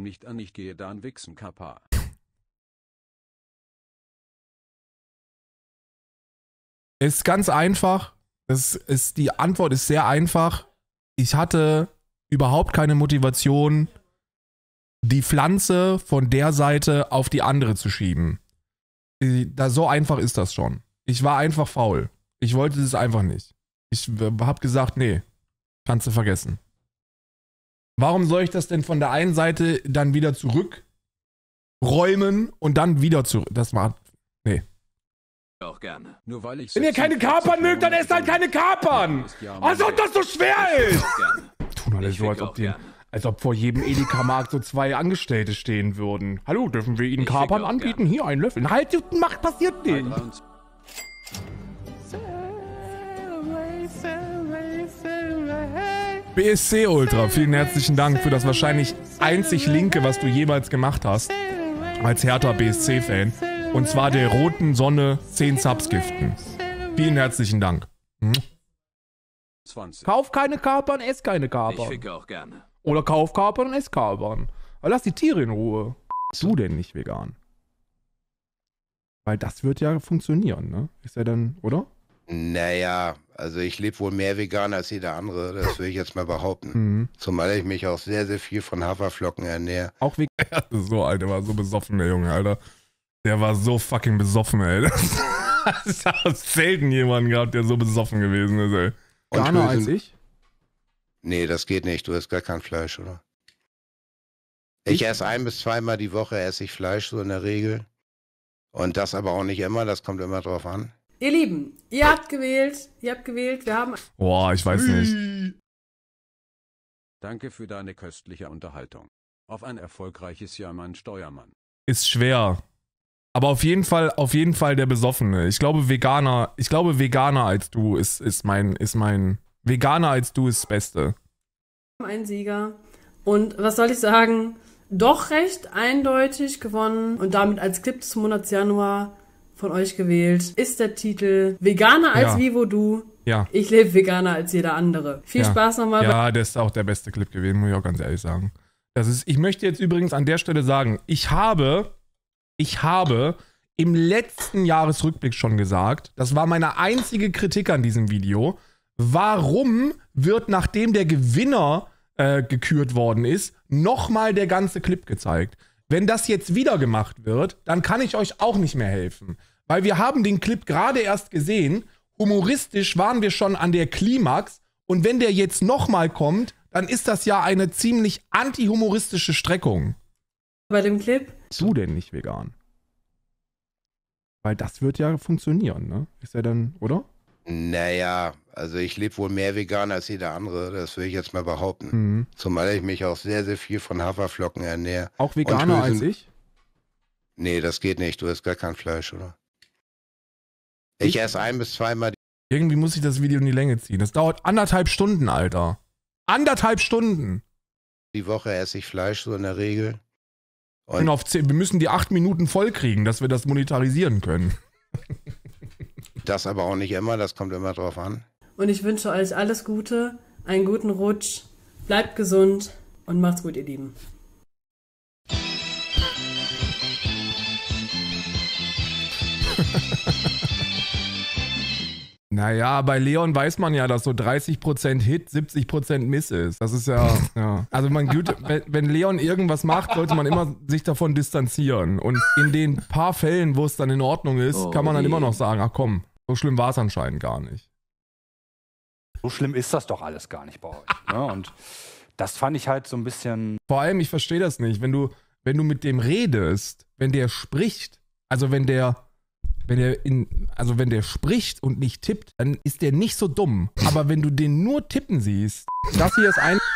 Ist ganz einfach. Es ist, die Antwort ist sehr einfach. Ich hatte überhaupt keine Motivation, die Pflanze von der Seite auf die andere zu schieben. Da, so einfach ist das schon. Ich war einfach faul. Ich wollte das einfach nicht. Ich habe gesagt, nee, kannst du vergessen. Warum soll ich das denn von der einen Seite dann wieder zurückräumen und dann wieder zurück? Das war, nee. Auch gerne. Nur weil ich Wenn ihr keine Kapern mögt, dann esst halt keine Kapern! Als ob das so schwer ist! Tun alle so, als ob, den, als ob vor jedem Edeka-Markt so zwei Angestellte stehen würden. Hallo, dürfen wir Ihnen Kapern anbieten? Hier, einen Löffel. Halt, macht, passiert nicht. B S C Ultra, vielen herzlichen Dank für das wahrscheinlich einzig Linke, was du jemals gemacht hast. Als Hertha B S C-Fan. Und zwar der roten Sonne zehn Subs giften. Vielen herzlichen Dank. Hm? zwanzig. Kauf keine Kapern, ess keine Ich Kapern. ficke auch gerne. Oder kauf Kapern und ess Kapern. Aber lass die Tiere in Ruhe. Du denn nicht vegan? Weil das wird ja funktionieren, ne? Ist ja dann, oder? Naja, also ich lebe wohl mehr vegan als jeder andere, das will ich jetzt mal behaupten. Mhm. Zumal ich mich auch sehr, sehr viel von Haferflocken ernähre. Auch vegan. Ja, so, Alter, der war so besoffen, der Junge, Alter. Der war so fucking besoffen, ey. Ich habe selten jemanden gehabt, der so besoffen gewesen ist, ey. Veganer als ich? Nee, das geht nicht, du isst gar kein Fleisch, oder? Ich esse ein bis zweimal die Woche esse ich Fleisch, so in der Regel. Und das aber auch nicht immer, das kommt immer drauf an. Ihr Lieben, ihr habt gewählt, ihr habt gewählt, wir haben... Boah, ich weiß nicht. Danke für deine köstliche Unterhaltung. Auf ein erfolgreiches Jahr, mein Steuermann. Ist schwer. Aber auf jeden Fall, auf jeden Fall der Besoffene. Ich glaube, Veganer, ich glaube, Veganer als du ist, ist mein, ist mein, Veganer als du ist das Beste. Ein Sieger. Und was soll ich sagen? Doch recht eindeutig gewonnen und damit als Clip des Monats Januar von euch gewählt ist der Titel Veganer als Ja. Vivo Du. Ja. Ich lebe veganer als jeder andere. Viel Ja. Spaß nochmal. Ja, das ist auch der beste Clip gewesen, muss ich auch ganz ehrlich sagen. Das ist, ich möchte jetzt übrigens an der Stelle sagen, ich habe, ich habe im letzten Jahresrückblick schon gesagt, das war meine einzige Kritik an diesem Video, warum wird, nachdem der Gewinner äh, gekürt worden ist, nochmal der ganze Clip gezeigt. Wenn das jetzt wieder gemacht wird, dann kann ich euch auch nicht mehr helfen. Weil wir haben den Clip gerade erst gesehen, humoristisch waren wir schon an der Klimax und wenn der jetzt nochmal kommt, dann ist das ja eine ziemlich anti-humoristische Streckung. Bei dem Clip? Du denn nicht vegan? Weil das wird ja funktionieren, ne? Ist ja dann, oder? Naja, also ich lebe wohl mehr vegan als jeder andere, das will ich jetzt mal behaupten. Mhm. Zumal ich mich auch sehr, sehr viel von Haferflocken ernähre. Auch Veganer Und als Hülsen- ich? Nee, das geht nicht, du isst gar kein Fleisch, oder? Ich, Ich- esse ein bis zweimal Irgendwie muss ich das Video in die Länge ziehen. Das dauert anderthalb Stunden, Alter. Anderthalb Stunden. die Woche esse ich Fleisch, so in der Regel. Und Und auf zehn, wir müssen die acht Minuten voll kriegen, dass wir das monetarisieren können. das aber auch nicht immer, das kommt immer drauf an. Und ich wünsche euch alles Gute, einen guten Rutsch, bleibt gesund und macht's gut, ihr Lieben. Naja, bei Leon weiß man ja, dass so dreißig Prozent Hit, siebzig Prozent Miss ist. Das ist ja, ja. Also man gut, wenn, wenn Leon irgendwas macht, sollte man immer sich davon distanzieren. Und in den paar Fällen, wo es dann in Ordnung ist, Oh kann man dann je. immer noch sagen, ach komm, so schlimm war es anscheinend gar nicht. So schlimm ist das doch alles gar nicht bei euch. Ne? Und das fand ich halt so ein bisschen. Vor allem, ich verstehe das nicht, wenn du, wenn du mit dem redest, wenn der spricht, also wenn der, wenn der in, also wenn der spricht und nicht tippt, dann ist der nicht so dumm. Aber wenn du den nur tippen siehst, das hier ist ein.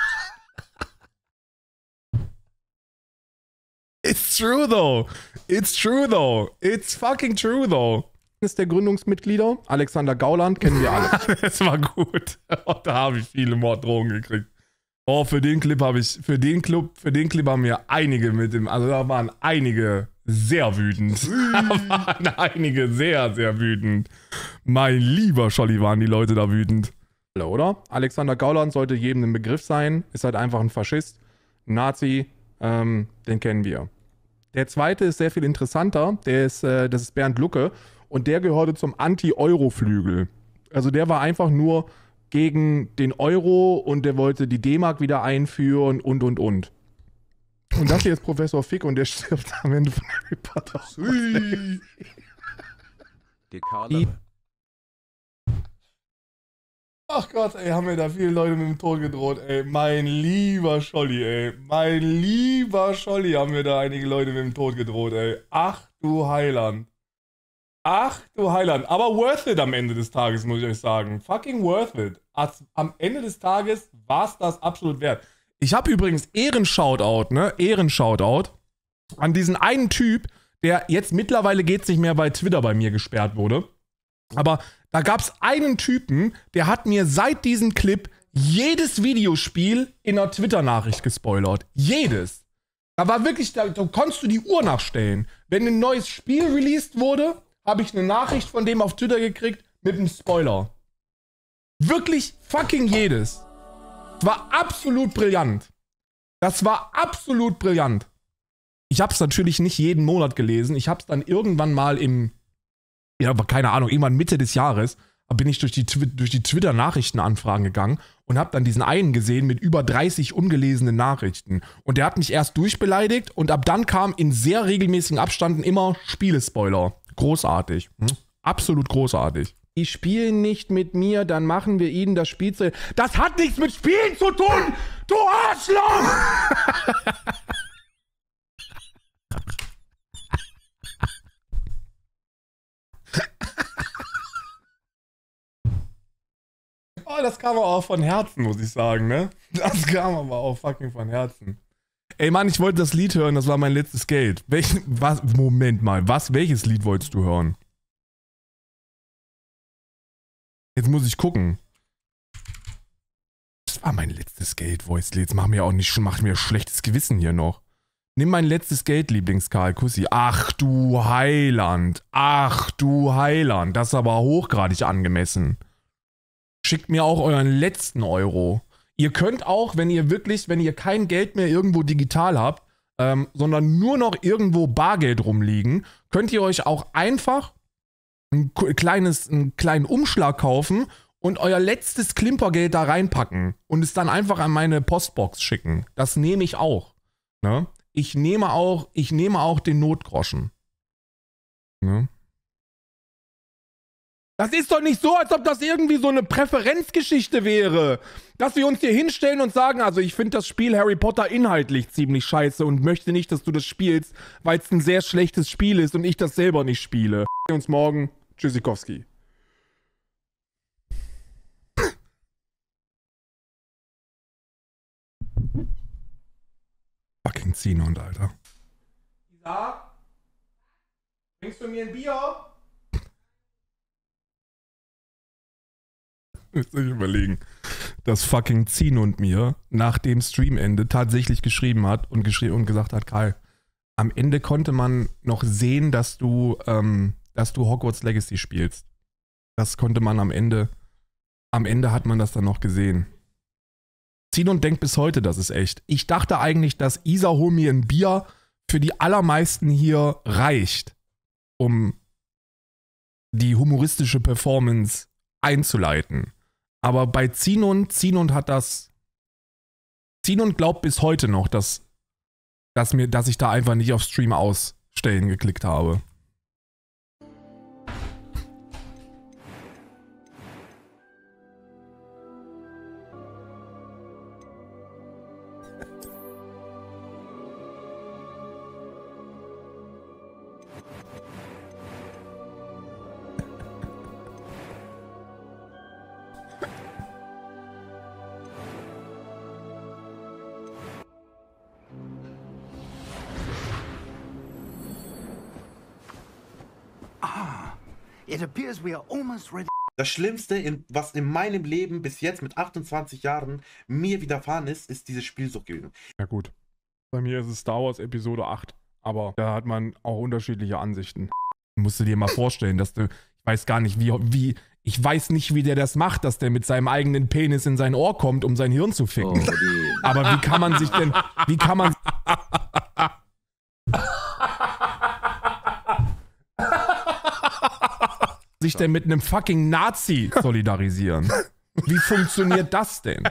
It's true though. It's true though. It's fucking true though. Ist der Gründungsmitglieder. Alexander Gauland kennen wir alle. Das war gut. Oh, da habe ich viele Morddrohungen gekriegt. Oh, für den Clip habe ich, für den Club, für den Clip haben mir einige mit dem, also da waren einige sehr wütend. Da waren einige sehr, sehr wütend. Mein lieber Scholli, waren die Leute da wütend. Oder? Alexander Gauland sollte jedem ein Begriff sein. Ist halt einfach ein Faschist, ein Nazi, ähm, den kennen wir. Der zweite ist sehr viel interessanter. Der ist, äh, das ist Bernd Lucke. Und der gehörte zum Anti-Euro-Flügel. Also der war einfach nur gegen den Euro und der wollte die D-Mark wieder einführen und, und, und. Und das hier ist Professor Fick und der stirbt am Ende von Harry Potter. Die Karla. Ach Gott, ey, haben mir da viele Leute mit dem Tod gedroht, ey. Mein lieber Scholli, ey. Mein lieber Scholli, haben mir da einige Leute mit dem Tod gedroht, ey. Ach du Heiland. Ach du Heiland. Aber worth it am Ende des Tages, muss ich euch sagen. Fucking worth it. Als, am Ende des Tages war es das absolut wert. Ich habe übrigens Ehrenshoutout, ne? Ehrenshoutout an diesen einen Typ, der jetzt mittlerweile geht's nicht mehr, weil Twitter bei mir gesperrt wurde. Aber da gab's einen Typen, der hat mir seit diesem Clip jedes Videospiel in einer Twitter-Nachricht gespoilert. Jedes. Da war wirklich, da, da konntest du die Uhr nachstellen. Wenn ein neues Spiel released wurde, habe ich eine Nachricht von dem auf Twitter gekriegt mit einem Spoiler. Wirklich fucking jedes. Das war absolut brillant. Das war absolut brillant. Ich habe es natürlich nicht jeden Monat gelesen. Ich habe es dann irgendwann mal im, ja, keine Ahnung, irgendwann Mitte des Jahres, bin ich durch die, durch die Twitter-Nachrichtenanfragen gegangen und habe dann diesen einen gesehen mit über dreißig ungelesenen Nachrichten. Und der hat mich erst durchbeleidigt und ab dann kam in sehr regelmäßigen Abständen immer Spielespoiler. Großartig. Hm? Absolut großartig. Die spielen nicht mit mir, dann machen wir ihnen das Spiel zu... Das hat nichts mit Spielen zu tun, du Arschloch! Oh, das kam aber auch von Herzen, muss ich sagen, ne? Das kam aber auch fucking von Herzen. Ey, Mann, ich wollte das Lied hören, das war mein letztes Geld. Welch, was, Moment mal, was, welches Lied wolltest du hören? Jetzt muss ich gucken. Das war mein letztes Geld, Voice. Jetzt mach mir auch nicht, mach mir schlechtes Gewissen hier noch. Nimm mein letztes Geld, Lieblings-Karl Kussi. Ach du Heiland. Ach du Heiland. Das ist aber hochgradig angemessen. Schickt mir auch euren letzten Euro. Ihr könnt auch, wenn ihr wirklich, wenn ihr kein Geld mehr irgendwo digital habt, ähm, sondern nur noch irgendwo Bargeld rumliegen, könnt ihr euch auch einfach ein kleines, einen kleinen Umschlag kaufen und euer letztes Klimpergeld da reinpacken und es dann einfach an meine Postbox schicken. Das nehme ich auch. Ne? Ich nehme auch, ich nehme auch den Notgroschen. Ne? Das ist doch nicht so, als ob das irgendwie so eine Präferenzgeschichte wäre. Dass wir uns hier hinstellen und sagen, also ich finde das Spiel Harry Potter inhaltlich ziemlich scheiße und möchte nicht, dass du das spielst, weil es ein sehr schlechtes Spiel ist und ich das selber nicht spiele. Wir sehen uns morgen. Tschüssikowski. Fucking Zinund, Alter. Isa? Bringst du mir ein Bier? Müsst ihr euch überlegen, dass fucking Zinund mir nach dem Streamende tatsächlich geschrieben hat und geschrieben und gesagt hat, Karl, am Ende konnte man noch sehen, dass du, ähm, dass du Hogwarts Legacy spielst. Das konnte man am Ende, am Ende hat man das dann noch gesehen. Zinund denkt bis heute, das ist echt. Ich dachte eigentlich, dass Isa hol mir ein Bier für die allermeisten hier reicht, um die humoristische Performance einzuleiten. Aber bei Zinund, Zinund hat das, Zinund glaubt bis heute noch, dass, dass, mir, dass ich da einfach nicht auf Stream ausstellen geklickt habe. Das Schlimmste, in, was in meinem Leben bis jetzt mit achtundzwanzig Jahren mir widerfahren ist, ist diese Spielsucht gewesen. Ja gut. Bei mir ist es Star Wars Episode acht. Aber da hat man auch unterschiedliche Ansichten. Musst du dir mal vorstellen, dass du, ich weiß gar nicht, wie, wie, ich weiß nicht, wie der das macht, dass der mit seinem eigenen Penis in sein Ohr kommt, um sein Hirn zu ficken. Oh, aber wie kann man sich denn, wie kann man... sich denn mit einem fucking Nazi solidarisieren? Wie funktioniert das denn?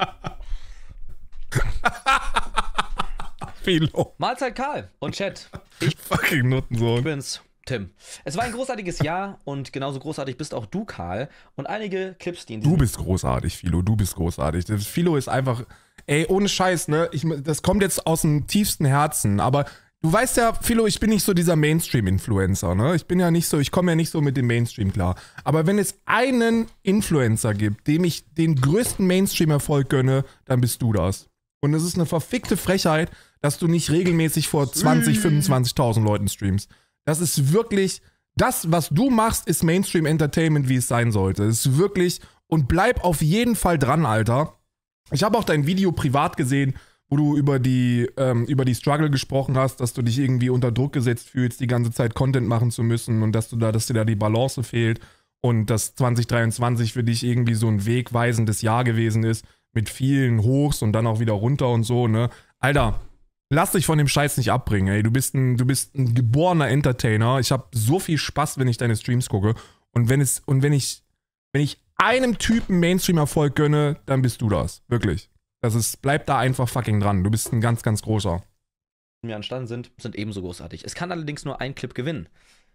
Philo. Mahlzeit Karl und Chat. Ich fucking Nuttensohn. Ich bin's, Tim. Es war ein großartiges Jahr und genauso großartig bist auch du, Karl. Und einige Clips, die in Du bist großartig, Philo. Du bist großartig. Das Philo ist einfach, ey, ohne Scheiß, ne? Ich, das kommt jetzt aus dem tiefsten Herzen, aber du weißt ja, Philo, ich bin nicht so dieser Mainstream-Influencer, ne? Ich bin ja nicht so, ich komme ja nicht so mit dem Mainstream klar. Aber wenn es einen Influencer gibt, dem ich den größten Mainstream-Erfolg gönne, dann bist du das. Und es ist eine verfickte Frechheit, dass du nicht regelmäßig vor zwanzig, fünfundzwanzigtausend Leuten streamst. Das ist wirklich, das, was du machst, ist Mainstream-Entertainment, wie es sein sollte. Das ist wirklich, und bleib auf jeden Fall dran, Alter. Ich habe auch dein Video privat gesehen, wo du über die, ähm, über die Struggle gesprochen hast, dass du dich irgendwie unter Druck gesetzt fühlst, die ganze Zeit Content machen zu müssen und dass du da, dass dir da die Balance fehlt. und dass zwanzig dreiundzwanzig für dich irgendwie so ein wegweisendes Jahr gewesen ist, mit vielen Hochs und dann auch wieder runter und so, ne? Alter, lass dich von dem Scheiß nicht abbringen, ey. Du bist ein, du bist ein geborener Entertainer. Ich habe so viel Spaß, wenn ich deine Streams gucke. Und wenn es, und wenn ich, wenn ich einem Typen Mainstream-Erfolg gönne, dann bist du das. Wirklich. Das ist, bleib da einfach fucking dran. Du bist ein ganz, ganz großer. Die mir entstanden sind, sind ebenso großartig. Es kann allerdings nur ein Clip gewinnen.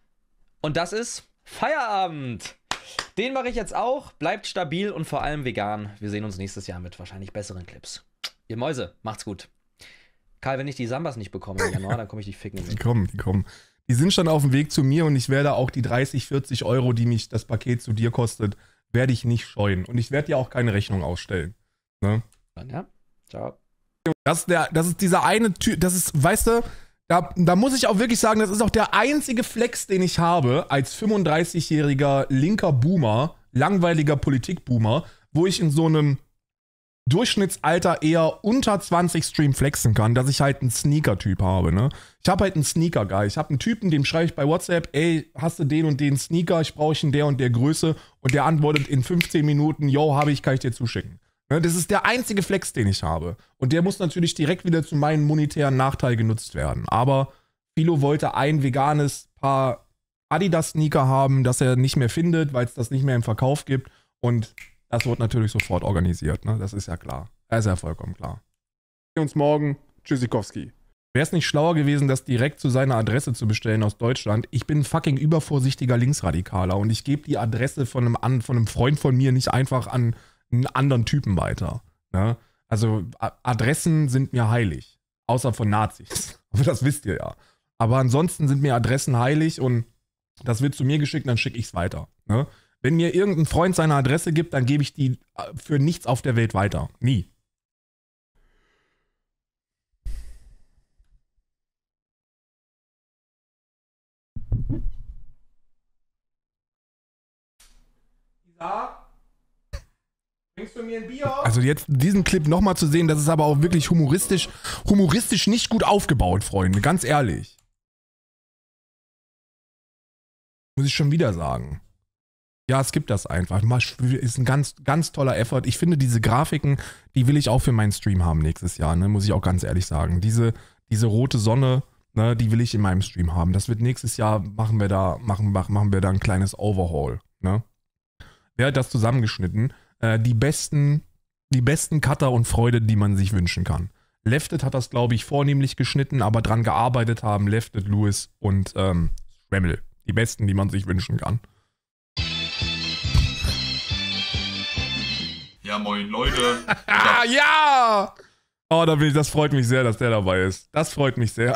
Und das ist Feierabend. Den mache ich jetzt auch. Bleibt stabil und vor allem vegan. Wir sehen uns nächstes Jahr mit wahrscheinlich besseren Clips. Ihr Mäuse, macht's gut. Karl, wenn ich die Sambas nicht bekomme im Januar, dann komme ich die ficken. Die kommen, die kommen. Die sind schon auf dem Weg zu mir und ich werde auch die dreißig, vierzig Euro, die mich das Paket zu dir kostet, werde ich nicht scheuen. Und ich werde dir auch keine Rechnung ausstellen. Ne? Dann ja. Ciao. Das ist, der, das ist dieser eine Typ, das ist, weißt du, da, da muss ich auch wirklich sagen, das ist auch der einzige Flex, den ich habe als fünfunddreißigjähriger linker Boomer, langweiliger Politikboomer, wo ich in so einem Durchschnittsalter eher unter zwanzig Stream flexen kann, dass ich halt einen Sneaker-Typ habe, ne? Ich habe halt einen Sneaker-Guy. Ich habe einen Typen, dem schreibe ich bei WhatsApp, ey, hast du den und den Sneaker, ich brauche in der und der Größe und der antwortet in fünfzehn Minuten, yo, habe ich, kann ich dir zuschicken. Ne? Das ist der einzige Flex, den ich habe. Und der muss natürlich direkt wieder zu meinem monetären Nachteil genutzt werden. Aber Philo wollte ein veganes Paar Adidas-Sneaker haben, das er nicht mehr findet, weil es das nicht mehr im Verkauf gibt und das wird natürlich sofort organisiert, ne? Das ist ja klar. Das ist ja vollkommen klar. Wir sehen uns morgen. Tschüssikowski. Wäre es nicht schlauer gewesen, das direkt zu seiner Adresse zu bestellen aus Deutschland? Ich bin ein fucking übervorsichtiger Linksradikaler und ich gebe die Adresse von einem, an, von einem Freund von mir nicht einfach an einen anderen Typen weiter. Ne? Also A- Adressen sind mir heilig. Außer von Nazis. Aber das wisst ihr ja. Aber ansonsten sind mir Adressen heilig und das wird zu mir geschickt, dann schicke ich es weiter. Ne? Wenn mir irgendein Freund seine Adresse gibt, dann gebe ich die für nichts auf der Welt weiter. Nie. Isa? Bringst du mir ein Bier? Also jetzt diesen Clip nochmal zu sehen, das ist aber auch wirklich humoristisch, humoristisch nicht gut aufgebaut, Freunde. Ganz ehrlich. Muss ich schon wieder sagen. Ja, es gibt das einfach. Ist ein ganz, ganz toller Effort. Ich finde, diese Grafiken, die will ich auch für meinen Stream haben nächstes Jahr, ne? Muss ich auch ganz ehrlich sagen. Diese, diese rote Sonne, ne, die will ich in meinem Stream haben. Das wird nächstes Jahr, machen wir da, machen, machen wir da ein kleines Overhaul, ne? Wer hat das zusammengeschnitten? Äh, die besten, die besten Cutter und Freude, die man sich wünschen kann. Lefted hat das, glaube ich, vornehmlich geschnitten, aber dran gearbeitet haben Lefted, Lewis und ähm, Remmel. Die besten, die man sich wünschen kann. Ja, moin Leute. Ah, ja! Oh, da bin ich, das freut mich sehr, dass der dabei ist. Das freut mich sehr.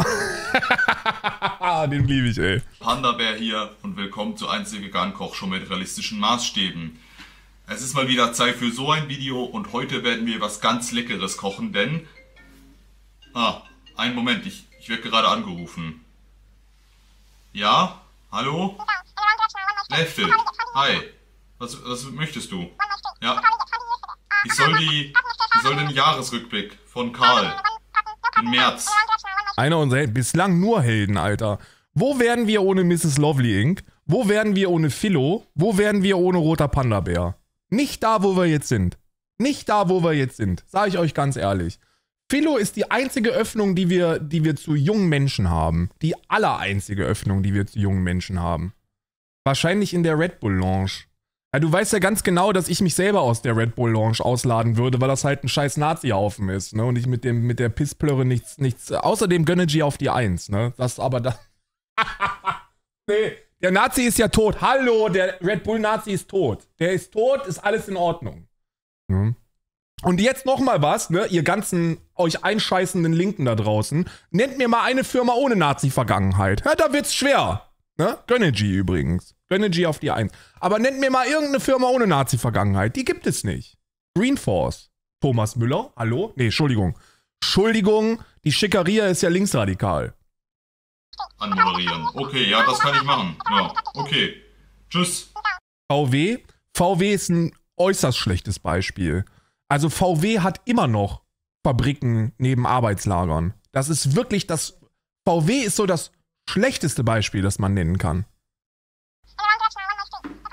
Den liebe ich, ey. Panda-Bär hier und willkommen zur einzigen Vegan-Kochshow mit realistischen Maßstäben. Es ist mal wieder Zeit für so ein Video und heute werden wir was ganz Leckeres kochen, denn... Ah, einen Moment, ich, ich werde gerade angerufen. Ja? Hallo? Lefted. Hi. Was, was möchtest du? Ja. Ich soll die, ich soll den Jahresrückblick von Karl im März. Einer unserer bislang nur Helden, Alter. Wo wären wir ohne Misses Lovely Incorporated? Wo wären wir ohne Philo? Wo wären wir ohne Roter Panda-Bär? Nicht da, wo wir jetzt sind. Nicht da, wo wir jetzt sind. Sag ich euch ganz ehrlich. Philo ist die einzige Öffnung, die wir, die wir zu jungen Menschen haben. Die allereinzige Öffnung, die wir zu jungen Menschen haben. Wahrscheinlich in der Red Bull Lounge. Ja, du weißt ja ganz genau, dass ich mich selber aus der Red Bull Lounge ausladen würde, weil das halt ein scheiß Nazi-Haufen ist, ne? Und ich mit dem mit der Pissplörre nichts, nichts. Außerdem gönne G auf die Eins, ne? Das aber da. Nee, der Nazi ist ja tot. Hallo, der Red Bull Nazi ist tot. Der ist tot, ist alles in Ordnung. Mhm. Und jetzt noch mal was, ne? Ihr ganzen euch einscheißenden Linken da draußen. Nennt mir mal eine Firma ohne Nazi-Vergangenheit. Ja, da wird's schwer. Ne? Gönnergy übrigens. Gönnergy auf die Eins. Aber nennt mir mal irgendeine Firma ohne Nazi-Vergangenheit. Die gibt es nicht. Green Force. Thomas Müller? Hallo? Nee, Entschuldigung. Entschuldigung, die Schickeria ist ja linksradikal. Anmoderieren. Okay, ja, das kann ich machen. Ja, okay. Tschüss. V W? V W ist ein äußerst schlechtes Beispiel. Also V W hat immer noch Fabriken neben Arbeitslagern. Das ist wirklich das... V W ist so das schlechteste Beispiel, das man nennen kann.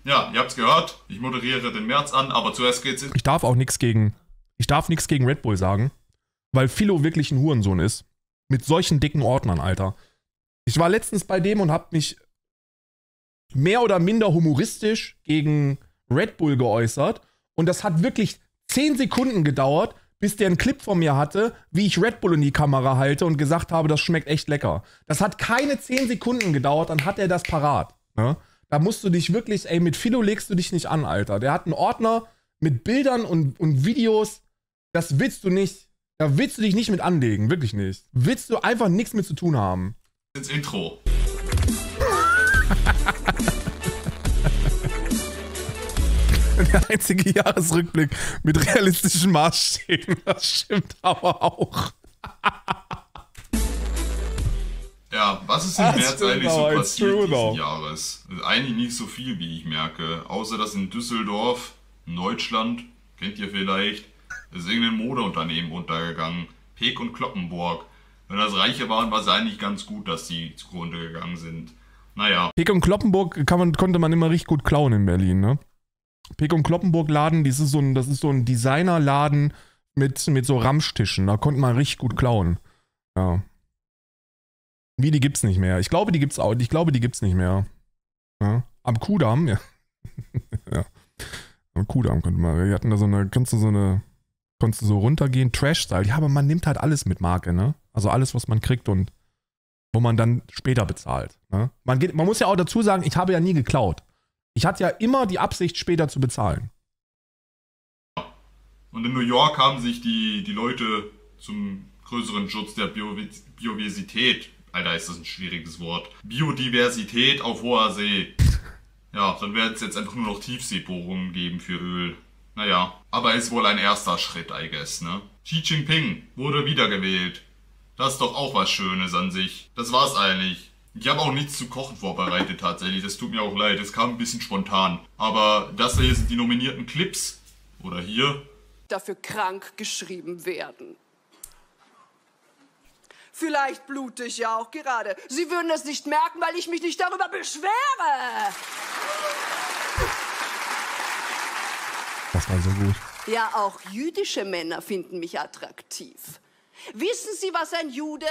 Ja, ihr habt's gehört. Ich moderiere den März an, aber zuerst geht's in... Ich darf auch nichts gegen, ich darf nichts gegen Red Bull sagen, weil Philo wirklich ein Hurensohn ist. Mit solchen dicken Ordnern, Alter. Ich war letztens bei dem und hab mich mehr oder minder humoristisch gegen Red Bull geäußert. Und das hat wirklich zehn Sekunden gedauert, bis der einen Clip von mir hatte, wie ich Red Bull in die Kamera halte und gesagt habe, das schmeckt echt lecker. Das hat keine zehn Sekunden gedauert, dann hat er das parat. Ne? Da musst du dich wirklich, ey, mit Philo legst du dich nicht an, Alter. Der hat einen Ordner mit Bildern und, und Videos, das willst du nicht, da willst du dich nicht mit anlegen, wirklich nicht. Willst du einfach nichts mit zu tun haben. Ins Intro. Der einzige Jahresrückblick mit realistischen Maßstäben, das stimmt aber auch. Ja, was ist im Das März stimmt, eigentlich so aber it's passiert true, diesen though. Jahres? Eigentlich nicht so viel, wie ich merke. Außer, dass in Düsseldorf, in Deutschland, kennt ihr vielleicht, ist irgendein Modeunternehmen untergegangen. Peek und Kloppenburg. Wenn das Reiche waren, war es eigentlich ganz gut, dass die zugrunde gegangen sind. Naja. Peek und Kloppenburg kann man, konnte man immer richtig gut klauen in Berlin, ne? Peek und Kloppenburg Laden, das ist so ein, das ist so ein Designerladen mit, mit so Ramschtischen. Da konnte man richtig gut klauen. Ja. Wie, die gibt's nicht mehr. Ich glaube, die gibt's auch. Ich glaube, die gibt's nicht mehr. Ja. Am Kudamm, ja. Ja. Am Kudamm konnte man. Wir hatten da so eine, kannst du so eine, konntest du so runtergehen, Trash-Style. Ja, aber man nimmt halt alles mit Marke, ne? Also alles, was man kriegt und wo man dann später bezahlt. Ne? Man, geht, man muss ja auch dazu sagen, ich habe ja nie geklaut. Ich hatte ja immer die Absicht, später zu bezahlen. Und in New York haben sich die, die Leute zum größeren Schutz der Bio Biodiversität, Alter, ist das ein schwieriges Wort, Biodiversität auf hoher See. Ja, dann werden es jetzt einfach nur noch Tiefseebohrungen geben für Öl. Naja, aber ist wohl ein erster Schritt, I guess, ne? Xi Jinping wurde wiedergewählt. Das ist doch auch was Schönes an sich. Das war's eigentlich. Ich habe auch nichts zu kochen vorbereitet tatsächlich, das tut mir auch leid, es kam ein bisschen spontan. Aber das hier sind die nominierten Clips. Oder hier. Dafür krank geschrieben werden. Vielleicht blute ich ja auch gerade. Sie würden es nicht merken, weil ich mich nicht darüber beschwere. Das war so gut. Ja, auch jüdische Männer finden mich attraktiv. Wissen Sie, was ein Jude...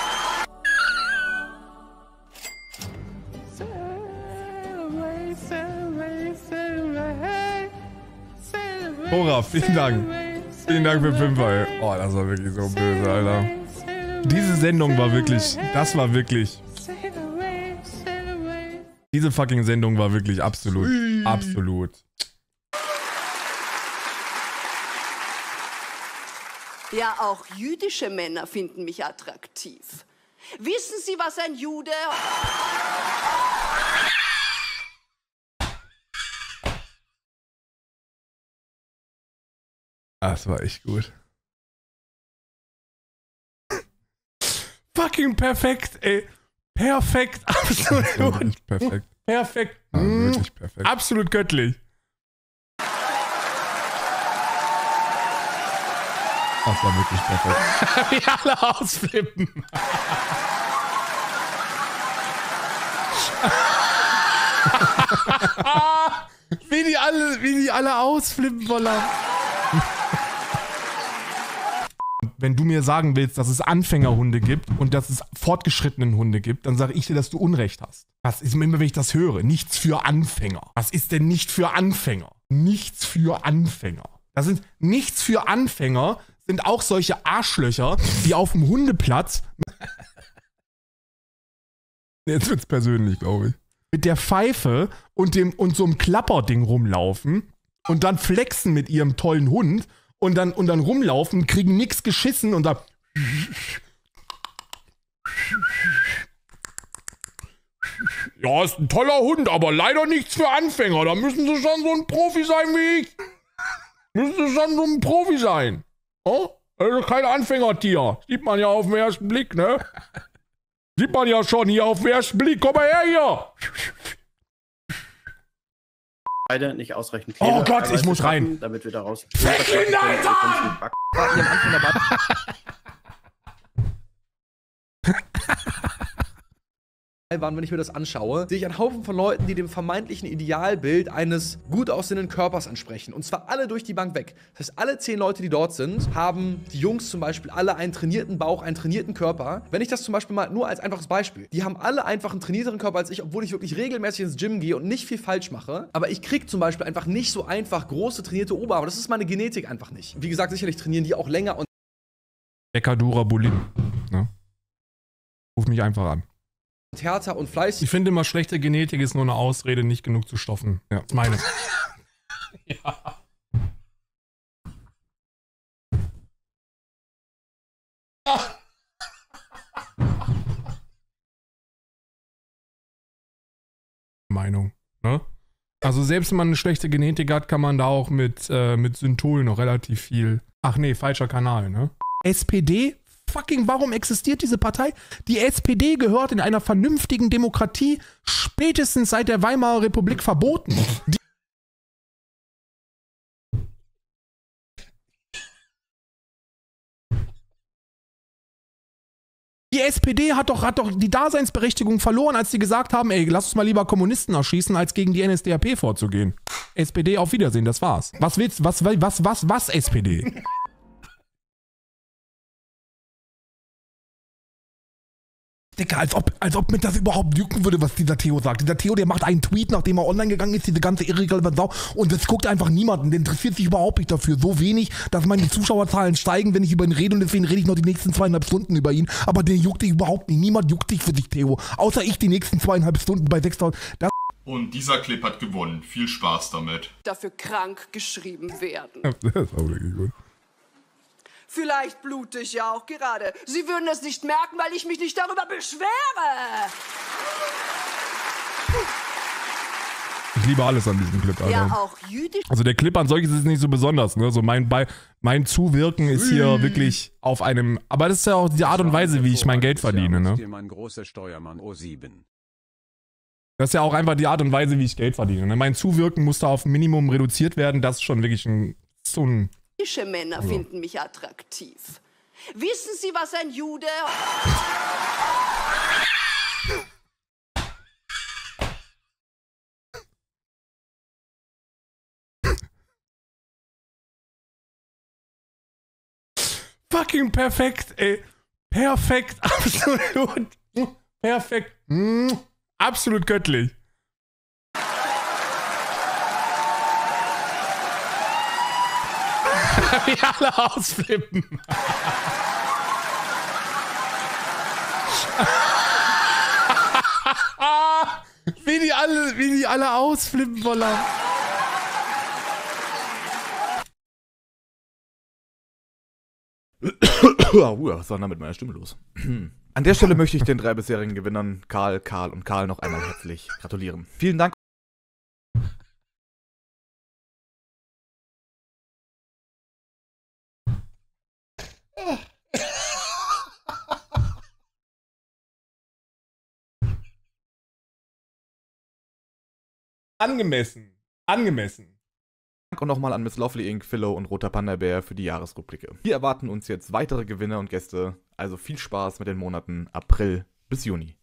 Hora, vielen Dank. Vielen Dank für Fünfer, ey. Oh, das war wirklich so böse, Alter. Diese Sendung war wirklich, das war wirklich... Diese fucking Sendung war wirklich absolut, Ui. absolut. Ja, auch jüdische Männer finden mich attraktiv. Wissen Sie, was ein Jude... Das war echt gut. Fucking perfekt, ey. Perfekt, absolut. Perfekt. Perfekt. Ja, wirklich perfekt. Absolut göttlich. Das war wirklich perfekt. Wie alle ausflippen. wie, die alle, wie die alle ausflippen wollen. Wenn du mir sagen willst, dass es Anfängerhunde gibt und dass es fortgeschrittenen Hunde gibt, dann sage ich dir, dass du Unrecht hast. Das ist immer, wenn ich das höre. Nichts für Anfänger. Was ist denn nicht für Anfänger? Nichts für Anfänger. Das sind nichts für Anfänger, sind auch solche Arschlöcher, die auf dem Hundeplatz... Jetzt wird's persönlich, glaube ich. Mit der Pfeife und, dem, und so einem Klapperding rumlaufen und dann flexen mit ihrem tollen Hund und dann, und dann rumlaufen, kriegen nichts geschissen und dann... Ja, ist ein toller Hund, aber leider nichts für Anfänger. Da müssen sie schon so ein Profi sein wie ich. Müssen sie schon so ein Profi sein. Oh? Also kein Anfängertier. Sieht man ja auf den ersten Blick, ne? Sieht man ja schon hier auf den ersten Blick. Komm mal her hier. Beide nicht ausreichend Kleber. Oh Gott, ich muss rein. Damit wir da raus. Kinder, Alter! waren, wenn ich mir das anschaue, sehe ich einen Haufen von Leuten, die dem vermeintlichen Idealbild eines gut aussehenden Körpers entsprechen. Und zwar alle durch die Bank weg. Das heißt, alle zehn Leute, die dort sind, haben die Jungs zum Beispiel alle einen trainierten Bauch, einen trainierten Körper. Wenn ich das zum Beispiel mal nur als einfaches Beispiel, die haben alle einfach einen trainierteren Körper als ich, obwohl ich wirklich regelmäßig ins Gym gehe und nicht viel falsch mache. Aber ich kriege zum Beispiel einfach nicht so einfach große trainierte Oberarme. Das ist meine Genetik einfach nicht. Wie gesagt, sicherlich trainieren die auch länger und Decadura Bulim. Ne? Ruf mich einfach an. härter und fleißig. Ich finde immer, schlechte Genetik ist nur eine Ausrede, nicht genug zu stoffen. Ja, das ist meine. Ja. Meinung, ne? Also selbst wenn man eine schlechte Genetik hat, kann man da auch mit, äh, mit Synthol noch relativ viel... Ach nee, falscher Kanal, ne? S P D? Fucking, warum existiert diese Partei? Die S P D gehört in einer vernünftigen Demokratie spätestens seit der Weimarer Republik verboten. Die Die S P D hat doch, hat doch die Daseinsberechtigung verloren, als sie gesagt haben, ey, lass uns mal lieber Kommunisten erschießen, als gegen die N S D A P vorzugehen. S P D, auf Wiedersehen, das war's. Was willst du, was, was, was, was, S P D? Digga, als ob, als ob mir das überhaupt jucken würde, was dieser Theo sagt. Dieser Theo, der macht einen Tweet, nachdem er online gegangen ist, diese ganze irrelevante Sau, und das guckt einfach niemanden, der interessiert sich überhaupt nicht dafür. So wenig, dass meine Zuschauerzahlen steigen, wenn ich über ihn rede, und deswegen rede ich noch die nächsten zweieinhalb Stunden über ihn. Aber der juckt dich überhaupt nicht. Niemand juckt dich für dich, Theo. Außer ich die nächsten zweieinhalb Stunden bei sechstausend. Das Und dieser Clip hat gewonnen. Viel Spaß damit. Dafür krank geschrieben werden. Das ist auch wirklich gut. Vielleicht blute ich ja auch gerade. Sie würden es nicht merken, weil ich mich nicht darüber beschwere. Ich liebe alles an diesem Clip, Alter. Ja, auch jüdisch. Also der Clip an solches ist nicht so besonders, ne? So mein, bei, mein Zuwirken ist hier wirklich auf einem... Aber das ist ja auch die Art und Weise, wie ich mein Geld verdiene, ne? Mein großer Steuermann O sieben. Das ist ja auch einfach die Art und Weise, wie ich Geld verdiene, ne? Mein Zuwirken muss da auf ein Minimum reduziert werden. Das ist schon wirklich ein... so ein... Jüdische Männer Also. finden mich attraktiv. Wissen Sie, was ein Jude... Fucking perfekt, ey. Perfekt, absolut. Perfekt. Mm, absolut göttlich. Wie alle ausflippen. wie die alle, wie die alle ausflippen, voller. Was war denn da mit meiner Stimme los? An der Stelle möchte ich den drei bisherigen Gewinnern, Karl, Karl und Karl, noch einmal herzlich gratulieren. Vielen Dank. Angemessen. Angemessen. Und nochmal an Miss Lovely Incorporated, Philo und Roter Panda Bär für die Jahresrubrike. Wir erwarten uns jetzt weitere Gewinner und Gäste, also viel Spaß mit den Monaten April bis Juni.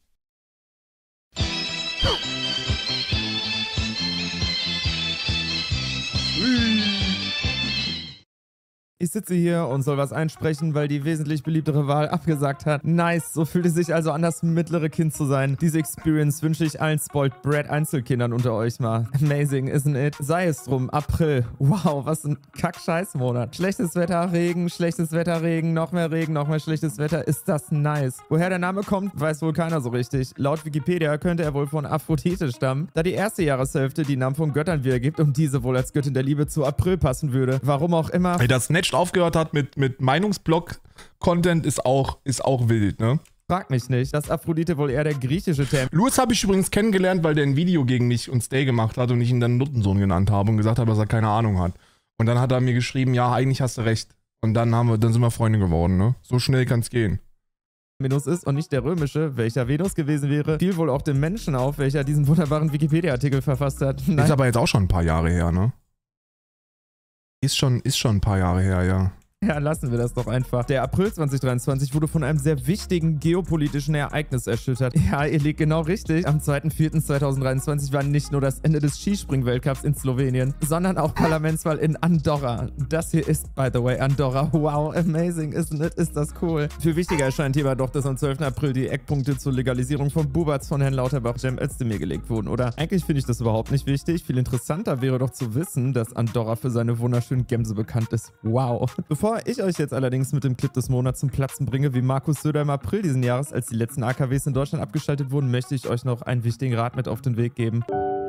Ich sitze hier und soll was einsprechen, weil die wesentlich beliebtere Wahl abgesagt hat. Nice, so fühlt es sich also an, das mittlere Kind zu sein. Diese Experience wünsche ich allen Spoiled Brat Einzelkindern unter euch mal. Amazing, isn't it? Sei es drum, April. Wow, was ein Kack-Scheiß-Monat. Schlechtes Wetter, Regen, schlechtes Wetter, Regen, noch mehr Regen, noch mehr schlechtes Wetter. Ist das nice. Woher der Name kommt, weiß wohl keiner so richtig. Laut Wikipedia könnte er wohl von Aphrodite stammen, da die erste Jahreshälfte die Namen von Göttern wiedergibt und diese wohl als Göttin der Liebe zu April passen würde. Warum auch immer. Ey, das Snatched aufgehört hat mit, mit Meinungsblock-Content ist auch, ist auch wild, ne? Frag mich nicht, dass Aphrodite wohl eher der griechische Term. Louis habe ich übrigens kennengelernt, weil der ein Video gegen mich und Stay gemacht hat und ich ihn dann Nuttensohn genannt habe und gesagt habe, dass er keine Ahnung hat. Und dann hat er mir geschrieben, ja, eigentlich hast du recht. Und dann haben wir, dann sind wir Freunde geworden, ne? So schnell kann's gehen. Venus ist und nicht der römische, welcher Venus gewesen wäre, fiel wohl auch dem Menschen auf, welcher diesen wunderbaren Wikipedia-Artikel verfasst hat. Nein. Ist aber jetzt auch schon ein paar Jahre her, ne? Ist schon, ist schon ein paar Jahre her, ja. Ja, lassen wir das doch einfach. Der April zwanzig dreiundzwanzig wurde von einem sehr wichtigen geopolitischen Ereignis erschüttert. Ja, ihr liegt genau richtig. Am zweiten vierten zweitausenddreiundzwanzig war nicht nur das Ende des Skispring-Weltcups in Slowenien, sondern auch Parlamentswahl in Andorra. Das hier ist, by the way, Andorra. Wow, amazing, isn't it? Ist das cool. Viel wichtiger erscheint hierbei doch, dass am zwölften April die Eckpunkte zur Legalisierung von Buberts von Herrn Lauterbach Cem Özdemir gelegt wurden, oder? Eigentlich finde ich das überhaupt nicht wichtig. Viel interessanter wäre doch zu wissen, dass Andorra für seine wunderschönen Gämse bekannt ist. Wow. Bevor ich euch jetzt allerdings mit dem Clip des Monats zum Platzen bringe, wie Markus Söder im April diesen Jahres, als die letzten A K Ws in Deutschland abgeschaltet wurden, möchte ich euch noch einen wichtigen Rat mit auf den Weg geben.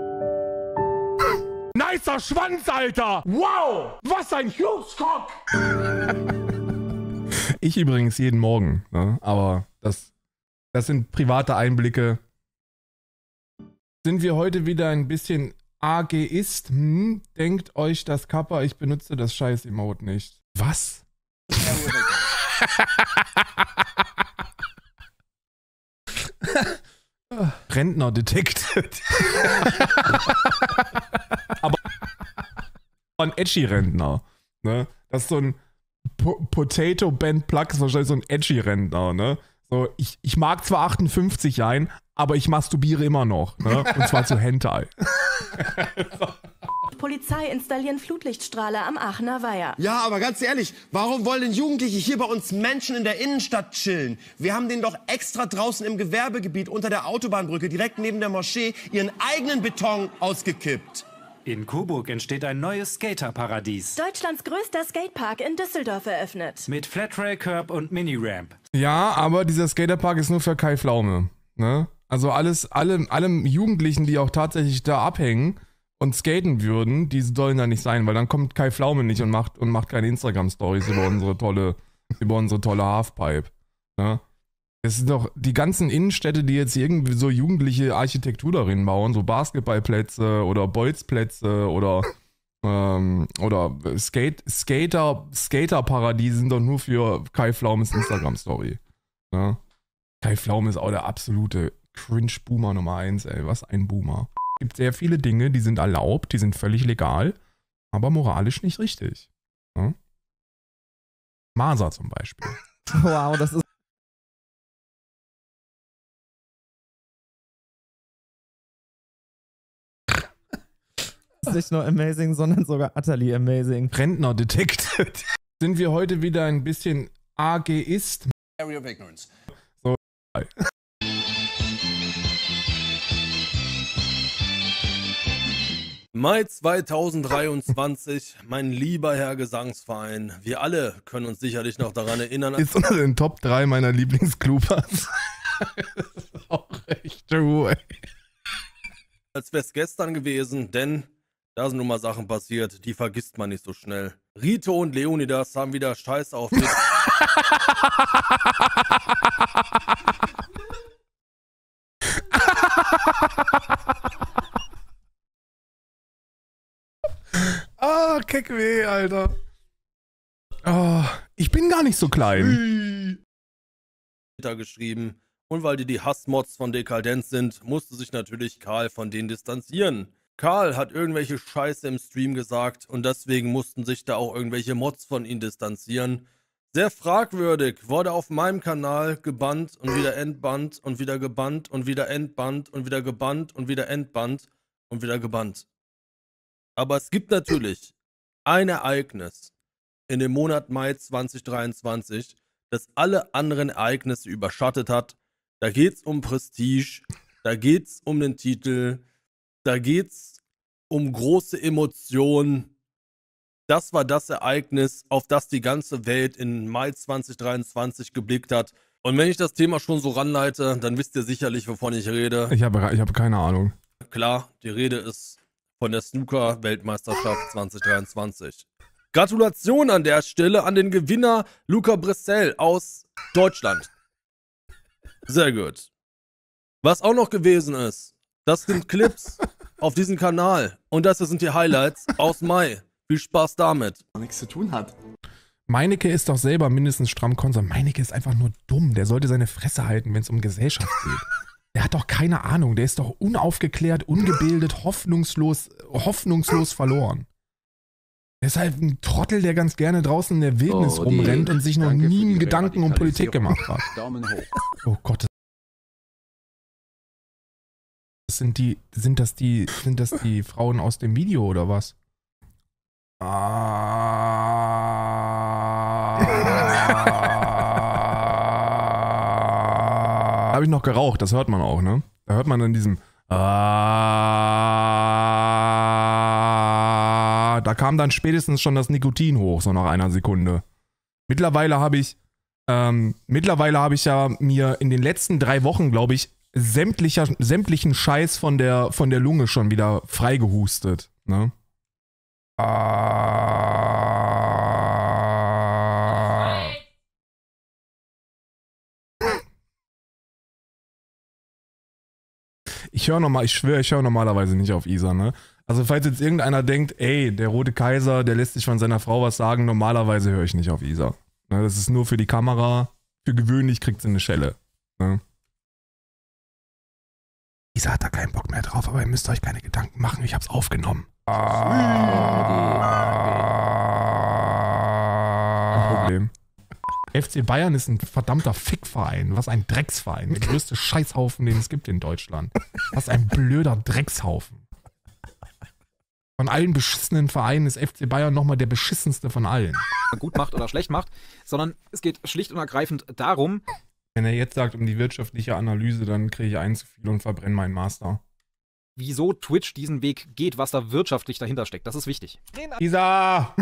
Nicer Schwanz, Alter! Wow! Was ein Huge-Cock! Ich übrigens jeden Morgen, ne? Aber das, das sind private Einblicke. Sind wir heute wieder ein bisschen A G-ist? Hm? Denkt euch das Kappa, ich benutze das Scheiß-Emote nicht. Was? Rentner detected. Aber ein Edgy-Rentner. Ne? Das ist so ein po Potato Band Plug, ist wahrscheinlich so ein Edgy-Rentner. Ne? So, ich, ich mag zwar achtundfünfzig sein, aber ich masturbiere immer noch. Ne? Und zwar zu Hentai. Polizei installieren Flutlichtstrahler am Aachener Weiher. Ja, aber ganz ehrlich, warum wollen denn Jugendliche hier bei uns Menschen in der Innenstadt chillen? Wir haben denen doch extra draußen im Gewerbegebiet unter der Autobahnbrücke direkt neben der Moschee ihren eigenen Beton ausgekippt. In Coburg entsteht ein neues Skaterparadies. Deutschlands größter Skatepark in Düsseldorf eröffnet. Mit Flatrail, Curb und Mini-Ramp. Ja, aber dieser Skaterpark ist nur für Kai Pflaume. Ne? Also alles, alle, alle Jugendlichen, die auch tatsächlich da abhängen und skaten würden, die sollen da nicht sein, weil dann kommt Kai Pflaume nicht und macht, und macht keine Instagram-Stories über unsere tolle, über unsere tolle Halfpipe. Ne? Es sind doch die ganzen Innenstädte, die jetzt irgendwie so jugendliche Architektur darin bauen, so Basketballplätze oder Bolzplätze oder, ähm, oder Skate, Skater, Skaterparadiese sind doch nur für Kai Pflaumes Instagram-Story. Ne? Kai Pflaume ist auch der absolute Cringe-Boomer Nummer eins, ey. Was ein Boomer. Es gibt sehr viele Dinge, die sind erlaubt, die sind völlig legal, aber moralisch nicht richtig. Ne? Maser zum Beispiel. Wow, das ist nicht nur amazing, sondern sogar utterly amazing. Rentner detected. Sind wir heute wieder ein bisschen A G-ist? Area of Ignorance. So. Mai zweitausenddreiundzwanzig, mein lieber Herr Gesangsverein. Wir alle können uns sicherlich noch daran erinnern. Ist unter den Top drei meiner Lieblings-Kloopers. Das ist auch echt true, ey. Als wäre es gestern gewesen, denn da sind nun mal Sachen passiert, die vergisst man nicht so schnell. Rito und Leonidas haben wieder Scheiß auf mich. Ah, Keckweh, Alter. Oh, ich bin gar nicht so klein. geschrieben. Und weil die die Hassmods von Dekadenz sind, musste sich natürlich Karl von denen distanzieren. Karl hat irgendwelche Scheiße im Stream gesagt und deswegen mussten sich da auch irgendwelche Mods von ihm distanzieren. Sehr fragwürdig, wurde auf meinem Kanal gebannt und wieder entbannt und wieder gebannt und wieder entbannt und wieder gebannt und wieder entbannt und wieder gebannt. Aber es gibt natürlich ein Ereignis in dem Monat Mai zweitausenddreiundzwanzig, das alle anderen Ereignisse überschattet hat. Da geht's um Prestige, da geht's um den Titel, da geht's um große Emotionen. Das war das Ereignis, auf das die ganze Welt in Mai zweitausenddreiundzwanzig geblickt hat. Und wenn ich das Thema schon so ranleite, dann wisst ihr sicherlich, wovon ich rede. Ich habe ich habe keine Ahnung. Klar, die Rede ist von der Snooker-Weltmeisterschaft zweitausenddreiundzwanzig. Gratulation an der Stelle an den Gewinner Luca Bressel aus Deutschland. Sehr gut. Was auch noch gewesen ist, das sind Clips auf diesem Kanal. Und das sind die Highlights aus Mai. Viel Spaß damit. Nichts zu tun hat. Meinecke ist doch selber mindestens stramm Konsum. Meinecke ist einfach nur dumm. Der sollte seine Fresse halten, wenn es um Gesellschaft geht. Der hat doch keine Ahnung. Der ist doch unaufgeklärt, ungebildet, hoffnungslos, hoffnungslos verloren. Er ist halt ein Trottel, der ganz gerne draußen in der Wildnis Oh, die- rumrennt und sich noch Danke nie für einen die Gedanken um Politik gemacht Radikalisierung. hat. Daumen hoch. Oh Gott. Das sind die, sind das die, sind das die Frauen aus dem Video oder was? Da habe ich noch geraucht, das hört man auch, ne? Da hört man in diesem Ah, da kam dann spätestens schon das Nikotin hoch, so nach einer Sekunde. Mittlerweile habe ich, ähm, mittlerweile habe ich ja mir in den letzten drei Wochen, glaube ich, sämtlicher, sämtlichen Scheiß von der, von der Lunge schon wieder freigehustet, ne? Ah. Ich höre nochmal, ich schwöre, ich höre normalerweise nicht auf Isa, ne? Also falls jetzt irgendeiner denkt, ey, der Rote Kaiser, der lässt sich von seiner Frau was sagen, normalerweise höre ich nicht auf Isa. Ne, das ist nur für die Kamera, für gewöhnlich kriegt sie eine Schelle. Ne? Isa hat da keinen Bock mehr drauf, aber ihr müsst euch keine Gedanken machen, ich hab's aufgenommen. Kein Problem. F C Bayern ist ein verdammter Fickverein. Was ein Drecksverein. Der größte Scheißhaufen, den es gibt in Deutschland. Was ein blöder Dreckshaufen. Von allen beschissenen Vereinen ist F C Bayern nochmal der beschissenste von allen. Gut macht oder schlecht macht, sondern es geht schlicht und ergreifend darum. Wenn er jetzt sagt, um die wirtschaftliche Analyse, dann kriege ich einen zu viel und verbrenne meinen Master. Wieso Twitch diesen Weg geht, was da wirtschaftlich dahinter steckt. Das ist wichtig. Isa!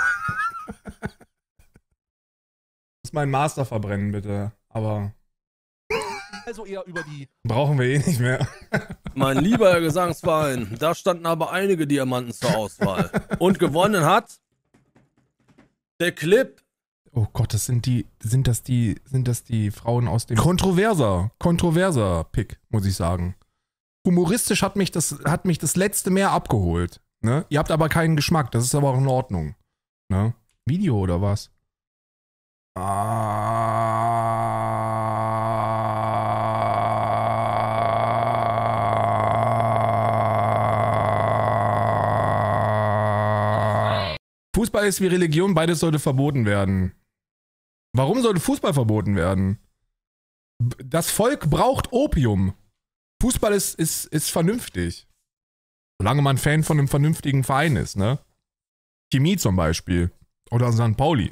Ich muss meinen Master verbrennen, bitte. Aber Also eher über die. brauchen wir eh nicht mehr. Mein lieber Herr Gesangsverein, da standen aber einige Diamanten zur Auswahl. Und gewonnen hat der Clip. Oh Gott, das sind die, sind das die, sind das die Frauen aus dem kontroverser, kontroverser Pick, muss ich sagen. Humoristisch hat mich das, hat mich das letzte mehr abgeholt. Ne? Ihr habt aber keinen Geschmack, das ist aber auch in Ordnung. Ne? Video oder was? Fußball ist wie Religion, beides sollte verboten werden. Warum sollte Fußball verboten werden? Das Volk braucht Opium. Fußball ist, ist, ist vernünftig. Solange man Fan von einem vernünftigen Verein ist, ne? Chemie zum Beispiel. Oder Sankt Pauli.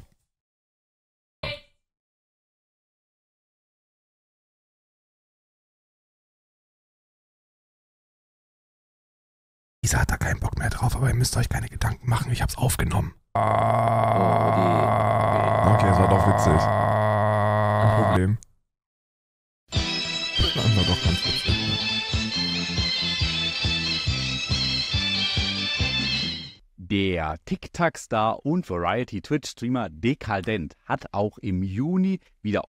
Isa hat da keinen Bock mehr drauf, aber ihr müsst euch keine Gedanken machen, ich hab's aufgenommen. Okay, das war doch witzig. Kein Problem. Das war doch ganz witzig. Der TikTok-Star und Variety-Twitch-Streamer Dekadent hat auch im Juni wieder...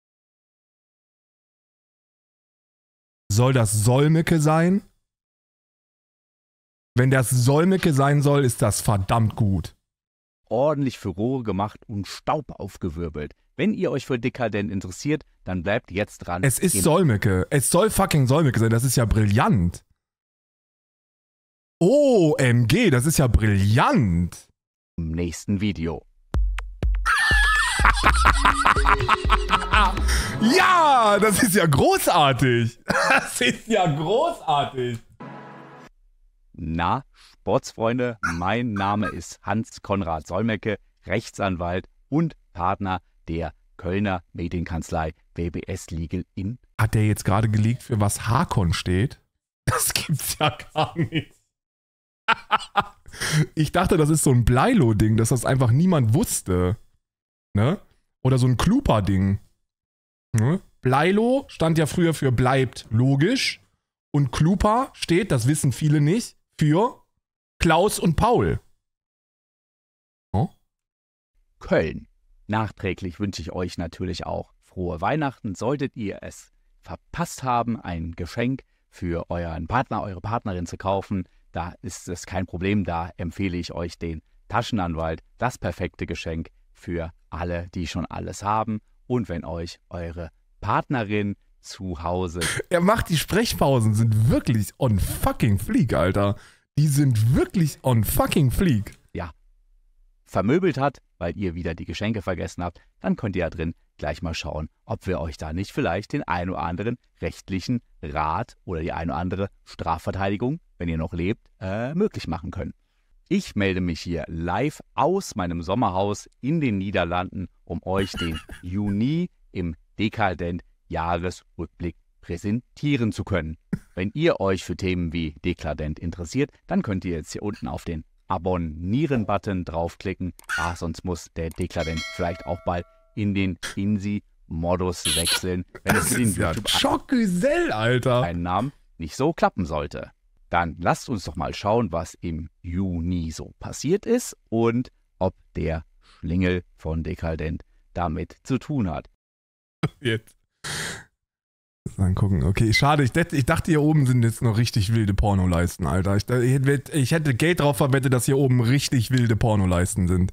Soll das Solmecke sein? Wenn das Solmecke sein soll, ist das verdammt gut. ordentlich Furore gemacht und Staub aufgewirbelt. Wenn ihr euch für Dekadent interessiert, dann bleibt jetzt dran. Es ist Im Solmecke. Es soll fucking Solmecke sein. Das ist ja brillant. O M G, das ist ja brillant. Im nächsten Video. Ja, das ist ja großartig. Das ist ja großartig. Na, Sportsfreunde, mein Name ist Hans-Konrad Solmecke, Rechtsanwalt und Partner der Kölner Medienkanzlei B B S Legal in. Hat der jetzt gerade geleakt, für was Hakon steht? Das gibt's ja gar nicht. Ich dachte, das ist so ein Bleilo-Ding, dass das einfach niemand wusste. Ne? Oder so ein Klupa-Ding. Ne? Bleilo stand ja früher für bleibt logisch. Und Klupa steht, das wissen viele nicht, für Klaus und Paul. Oh? Köln. Nachträglich wünsche ich euch natürlich auch frohe Weihnachten. Solltet ihr es verpasst haben, ein Geschenk für euren Partner, eure Partnerin zu kaufen, da ist es kein Problem. Da empfehle ich euch den Taschenanwalt, das perfekte Geschenk für alle, die schon alles haben. Und wenn euch eure Partnerin zu Hause... Er macht die Sprechpausen, sind wirklich on fucking fleek, Alter. Die sind wirklich on fucking fleek. Ja. vermöbelt hat, weil ihr wieder die Geschenke vergessen habt, dann könnt ihr ja drin gleich mal schauen, ob wir euch da nicht vielleicht den ein oder anderen rechtlichen Rat oder die ein oder andere Strafverteidigung, wenn ihr noch lebt, äh, möglich machen können. Ich melde mich hier live aus meinem Sommerhaus in den Niederlanden, um euch den Juni im Dekadent Jahresrückblick präsentieren zu können. Wenn ihr euch für Themen wie Dekadent interessiert, dann könnt ihr jetzt hier unten auf den Abonnieren-Button draufklicken. Ah, sonst muss der Dekadent vielleicht auch bald in den Insi-Modus wechseln, wenn es mit den ja YouTube Alter. einen Namen nicht so klappen sollte. Dann lasst uns doch mal schauen, was im Juni so passiert ist und ob der Schlingel von Dekadent damit zu tun hat. Jetzt. Dann gucken. Okay, schade. Ich, ich dachte, hier oben sind jetzt noch richtig wilde Pornoleisten, Alter. Ich, ich, ich hätte Geld drauf verwettet, dass hier oben richtig wilde Pornoleisten sind.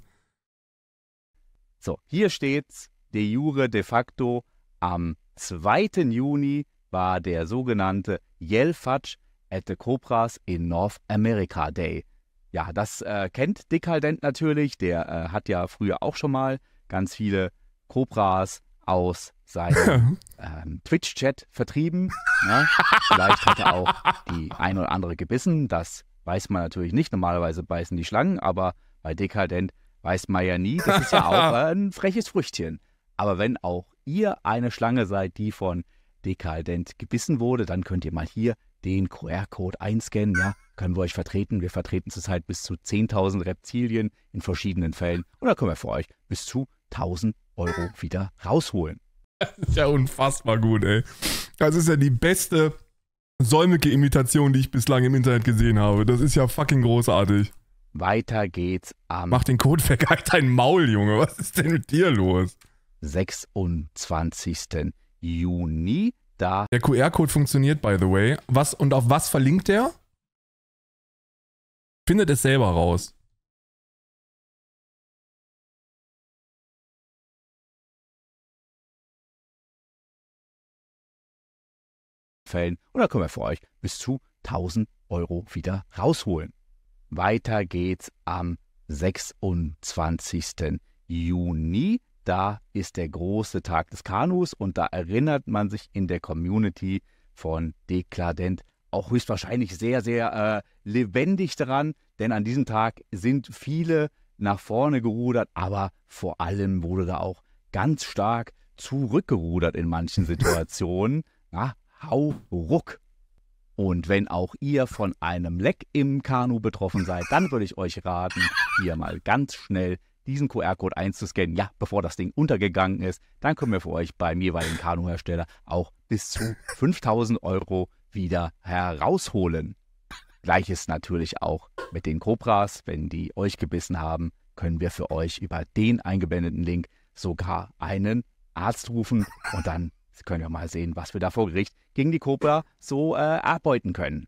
So, hier steht's. De jure de facto am zweiten Juni war der sogenannte Jelfatsch at the Cobras in North America Day. Ja, das äh, kennt Dekadent natürlich. Der äh, hat ja früher auch schon mal ganz viele Cobras aus seinem ähm, Twitch-Chat vertrieben. Ja, vielleicht hat er auch die ein oder andere gebissen. Das weiß man natürlich nicht. Normalerweise beißen die Schlangen, aber bei Dekadent weiß man ja nie. Das ist ja auch äh, ein freches Früchtchen. Aber wenn auch ihr eine Schlange seid, die von Dekadent gebissen wurde, dann könnt ihr mal hier den Q R-Code einscannen. Ja, können wir euch vertreten. Wir vertreten zurzeit bis zu zehntausend Reptilien in verschiedenen Fällen. Und da können wir für euch bis zu tausend Euro wieder rausholen. Das ist ja unfassbar gut, ey. Das ist ja die beste Säumeke-Imitation, die ich bislang im Internet gesehen habe. Das ist ja fucking großartig. Weiter geht's am... Mach den Code weg, halt dein Maul, Junge. Was ist denn mit dir los? sechsundzwanzigsten Juni, da... Der Q R-Code funktioniert, by the way. Was und auf was verlinkt der? Findet es selber raus. Fällen und da können wir für euch bis zu tausend Euro wieder rausholen. Weiter geht's am sechsundzwanzigsten Juni. Da ist der große Tag des Kanus und da erinnert man sich in der Community von Dekadent auch höchstwahrscheinlich sehr, sehr äh, lebendig daran, denn an diesem Tag sind viele nach vorne gerudert, aber vor allem wurde da auch ganz stark zurückgerudert in manchen Situationen. Ja, hau ruck. Und wenn auch ihr von einem Leck im Kanu betroffen seid, dann würde ich euch raten, hier mal ganz schnell diesen Q R-Code einzuscannen. Ja, bevor das Ding untergegangen ist, dann können wir für euch beim jeweiligen Kanuhersteller auch bis zu fünftausend Euro wieder herausholen. Gleiches natürlich auch mit den Cobras. Wenn die euch gebissen haben, können wir für euch über den eingeblendeten Link sogar einen Arzt rufen und dann können wir mal sehen, was wir da vor Gericht gegen die Cobra so äh, erbeuten können.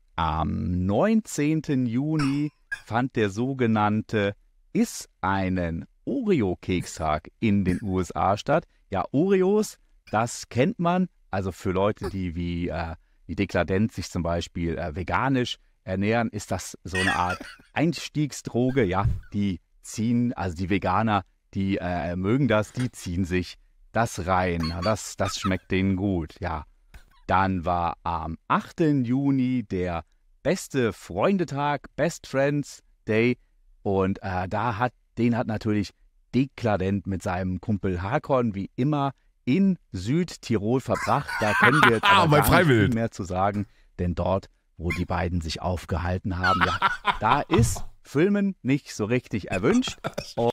Am neunzehnten Juni fand der sogenannte Ist einen Oreo-Kekstag in den U S A statt. Ja, Oreos, das kennt man. Also für Leute, die wie, äh, wie Dekadent sich zum Beispiel äh, veganisch ernähren, ist das so eine Art Einstiegsdroge. Ja, die ziehen, also die Veganer, die äh, mögen das, die ziehen sich das rein. Das, das schmeckt denen gut, ja. Dann war am achten Juni der beste Freundetag, Best Friends Day. Und äh, da hat, den hat natürlich Dekadent mit seinem Kumpel Hakon wie immer in Südtirol verbracht. Da können wir jetzt aber gar nicht viel mehr zu sagen, denn dort, wo die beiden sich aufgehalten haben, ja, da ist Filmen nicht so richtig erwünscht. Und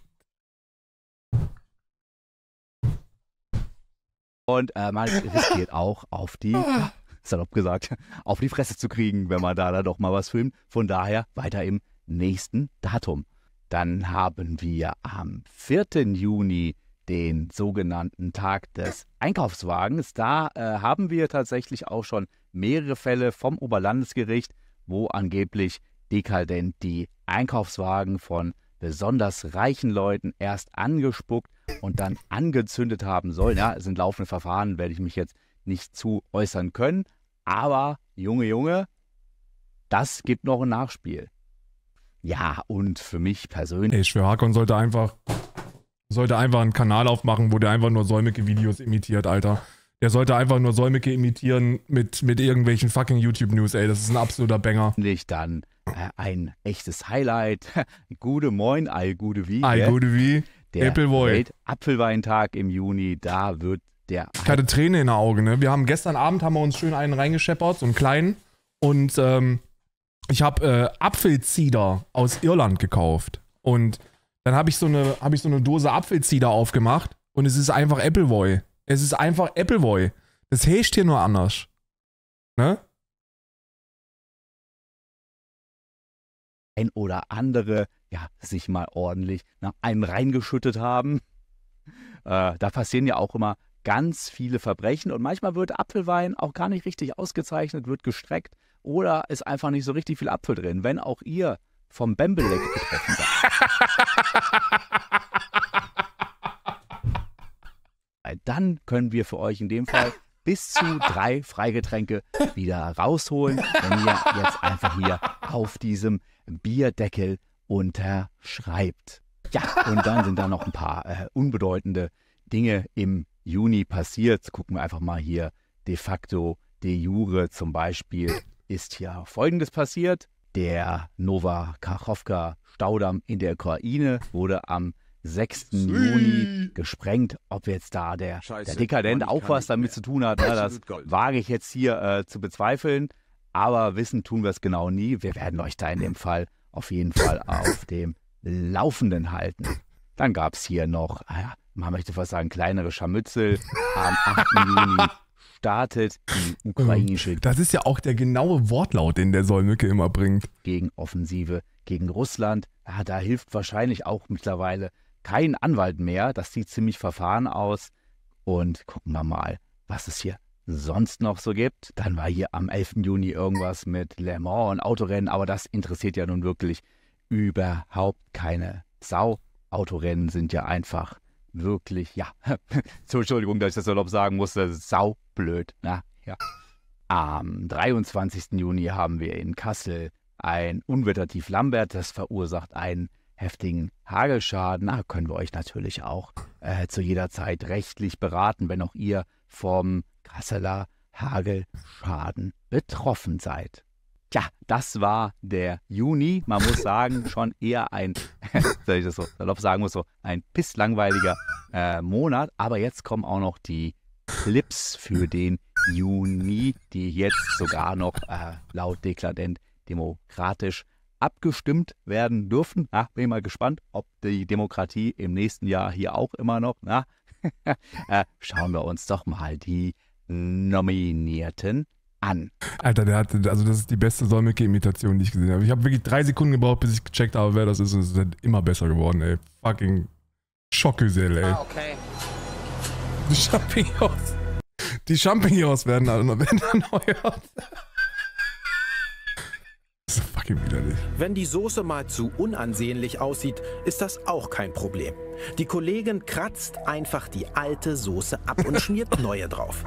Und äh, man riskiert auch auf die, salopp gesagt, auf die Fresse zu kriegen, wenn man da, da doch mal was filmt. Von daher weiter im nächsten Datum. Dann haben wir am vierten Juni den sogenannten Tag des Einkaufswagens. Da äh, haben wir tatsächlich auch schon mehrere Fälle vom Oberlandesgericht, wo angeblich Dekadent die Einkaufswagen von besonders reichen Leuten erst angespuckt und dann angezündet haben sollen. Ja, es sind laufende Verfahren, werde ich mich jetzt nicht zu äußern können. Aber, Junge, Junge, das gibt noch ein Nachspiel. Ja, und für mich persönlich... Ey, ich schwör, Hakon sollte einfach, sollte einfach einen Kanal aufmachen, wo der einfach nur Säumeke-Videos imitiert, Alter. Der sollte einfach nur Säumeke imitieren mit, mit irgendwelchen fucking YouTube-News, ey. Das ist ein absoluter Banger. Nicht dann äh, ein echtes Highlight. Gute Moin, all gute wie. All gute wie. Der Appleboy. Weltapfelweintag im Juni, da wird der... Ich hatte Träne in den Augen, ne? Wir haben gestern Abend haben wir uns schön einen reingescheppert, so einen kleinen. Und ähm, ich habe äh, Apfelzieder aus Irland gekauft. Und dann habe ich, so eine, hab ich so eine Dose Apfelzieder aufgemacht. Und es ist einfach Appleboy. Es ist einfach Appleboy. Das heißt hier nur anders. Ne? Ein oder andere, ja, sich mal ordentlich nach einen reingeschüttet haben. Äh, da passieren ja auch immer ganz viele Verbrechen und manchmal wird Apfelwein auch gar nicht richtig ausgezeichnet, wird gestreckt oder ist einfach nicht so richtig viel Apfel drin, wenn auch ihr vom Bembeleck betroffen seid. Dann können wir für euch in dem Fall bis zu drei Freigetränke wieder rausholen, wenn ihr jetzt einfach hier auf diesem Bierdeckel unterschreibt. Ja, und dann sind da noch ein paar äh, unbedeutende Dinge im Juni passiert. Gucken wir einfach mal hier de facto, de jure zum Beispiel, ist hier Folgendes passiert. Der Nova-Kachowka-Staudamm in der Ukraine wurde am sechsten Juni gesprengt. Ob jetzt da der, der Dekadent auch was damit zu tun hat, na, das wage ich jetzt hier äh, zu bezweifeln. Aber wissen tun wir es genau nie. Wir werden euch da in dem Fall auf jeden Fall auf dem Laufenden halten. Dann gab es hier noch, äh, man möchte fast sagen, kleinere Scharmützel. Am achten Juni startet die ukrainische... Das ist ja auch der genaue Wortlaut, den der Säumeke immer bringt. Gegenoffensive gegen Russland. Ja, da hilft wahrscheinlich auch mittlerweile kein Anwalt mehr. Das sieht ziemlich verfahren aus. Und gucken wir mal, was es hier sonst noch so gibt. Dann war hier am elften Juni irgendwas mit Le Mans und Autorennen, aber das interessiert ja nun wirklich überhaupt keine Sau. Autorennen sind ja einfach wirklich, ja, so, Entschuldigung, dass ich das salopp sagen musste, saublöd. Na, ja. Am dreiundzwanzigsten Juni haben wir in Kassel ein Unwettertief Lambert, das verursacht einen heftigen Hagelschaden. Da können wir euch natürlich auch äh, zu jeder Zeit rechtlich beraten, wenn auch ihr vom Kasseler Hagelschaden betroffen seid. Tja, das war der Juni. Man muss sagen, schon eher ein, soll ich das so salopp sagen muss, so ein pisslangweiliger äh, Monat. Aber jetzt kommen auch noch die Clips für den Juni, die jetzt sogar noch äh, laut Dekadent demokratisch abgestimmt werden dürfen. Na, bin ich mal gespannt, ob die Demokratie im nächsten Jahr hier auch immer noch, na, äh, schauen wir uns doch mal die Nominierten an. Alter, der hatte, also das ist die beste Säumeke-Imitation, die ich gesehen habe. Ich habe wirklich drei Sekunden gebraucht, bis ich gecheckt habe, wer das ist, und es ist halt immer besser geworden, ey. Fucking Schockgesell, ey. Ah, okay. Die Champignons. Die Champignons werden, werden erneuert. Das ist fucking widerlich. Wenn die Soße mal zu unansehnlich aussieht, ist das auch kein Problem. Die Kollegin kratzt einfach die alte Soße ab und schmiert neue drauf.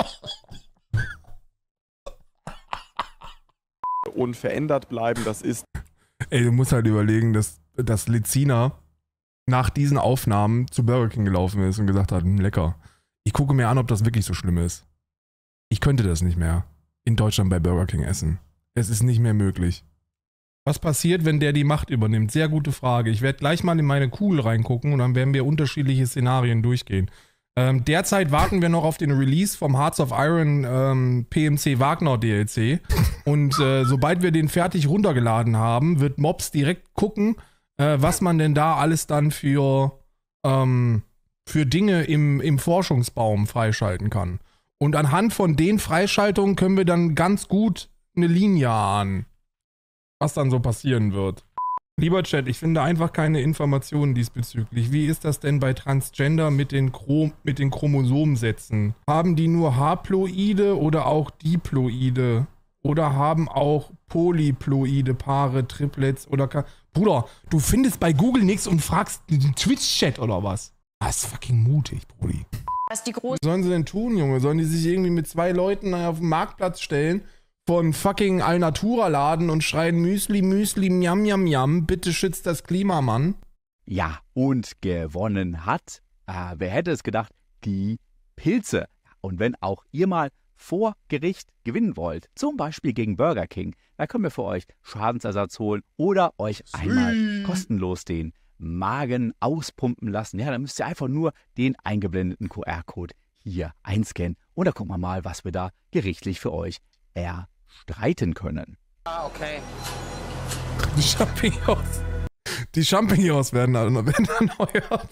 Unverändert bleiben, das ist... Ey, du musst halt überlegen, dass, dass Lezina nach diesen Aufnahmen zu Burger King gelaufen ist und gesagt hat, hm, lecker. Ich gucke mir an, ob das wirklich so schlimm ist. Ich könnte das nicht mehr in Deutschland bei Burger King essen. Es ist nicht mehr möglich. Was passiert, wenn der die Macht übernimmt? Sehr gute Frage. Ich werde gleich mal in meine Kugel reingucken und dann werden wir unterschiedliche Szenarien durchgehen. Ähm, derzeit warten wir noch auf den Release vom Hearts of Iron ähm, P M C Wagner D L C. Und äh, sobald wir den fertig runtergeladen haben, wird Mobs direkt gucken, äh, was man denn da alles dann für, ähm, für Dinge im, im Forschungsbaum freischalten kann. Und anhand von den Freischaltungen können wir dann ganz gut eine Linie ahnen, was dann so passieren wird. Lieber Chat, ich finde einfach keine Informationen diesbezüglich. Wie ist das denn bei Transgender mit den, Chrom mit den Chromosomensätzen? Haben die nur Haploide oder auch Diploide? Oder haben auch polyploide Paare, Triplets oder... Ka Bruder, du findest bei Google nichts und fragst den Twitch-Chat oder was? Das ist fucking mutig, Brudi. Was die groß Was sollen sie denn tun, Junge? Sollen die sich irgendwie mit zwei Leuten auf den Marktplatz stellen, von fucking Alnatura-Laden und schreien Müsli, Müsli, Miam, Miam, Miam, bitte schützt das Klima, Mann. Ja, und gewonnen hat, äh, wer hätte es gedacht, die Pilze. Und wenn auch ihr mal vor Gericht gewinnen wollt, zum Beispiel gegen Burger King, da können wir für euch Schadensersatz holen oder euch einmal kostenlos den Magen auspumpen lassen. Ja, dann müsst ihr einfach nur den eingeblendeten Q R-Code hier einscannen und da gucken wir mal, was wir da gerichtlich für euch erstreiten können. Ah, okay. Die Champignons. Die Champignons werden erneuert.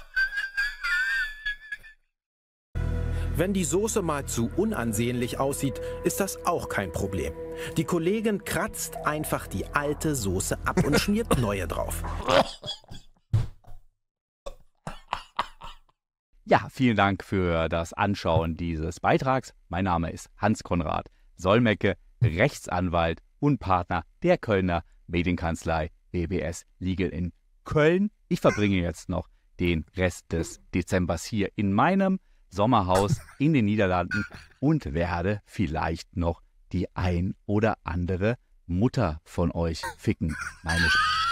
Wenn die Soße mal zu unansehnlich aussieht, ist das auch kein Problem. Die Kollegin kratzt einfach die alte Soße ab und schmiert neue drauf. Ja, vielen Dank für das Anschauen dieses Beitrags. Mein Name ist Hans-Konrad Solmecke, Rechtsanwalt und Partner der Kölner Medienkanzlei B B S Legal in Köln. Ich verbringe jetzt noch den Rest des Dezembers hier in meinem Sommerhaus in den Niederlanden und werde vielleicht noch die ein oder andere Mutter von euch ficken. Meine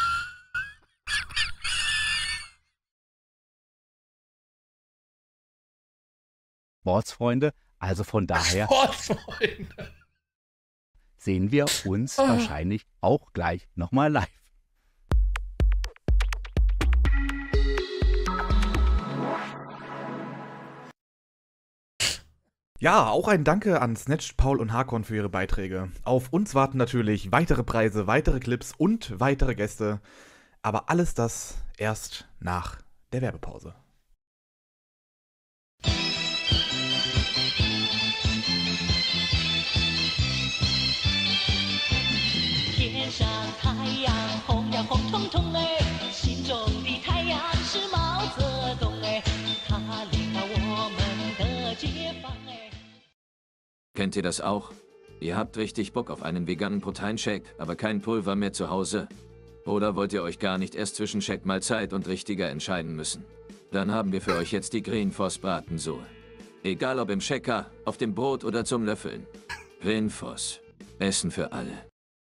Sportsfreunde, also von daher Sportsfreunde. Sehen wir uns oh. wahrscheinlich auch gleich nochmal live. Ja, auch ein Danke an Snatched, Paul und Hakon für ihre Beiträge. Auf uns warten natürlich weitere Preise, weitere Clips und weitere Gäste. Aber alles das erst nach der Werbepause. Kennt ihr das auch? Ihr habt richtig Bock auf einen veganen Proteinshake, aber kein Pulver mehr zu Hause? Oder wollt ihr euch gar nicht erst zwischen Shake-Mahlzeit und richtiger entscheiden müssen? Dann haben wir für euch jetzt die Greenfoss Bratensoße. Egal ob im Shaker, auf dem Brot oder zum Löffeln. Greenfoss. Essen für alle.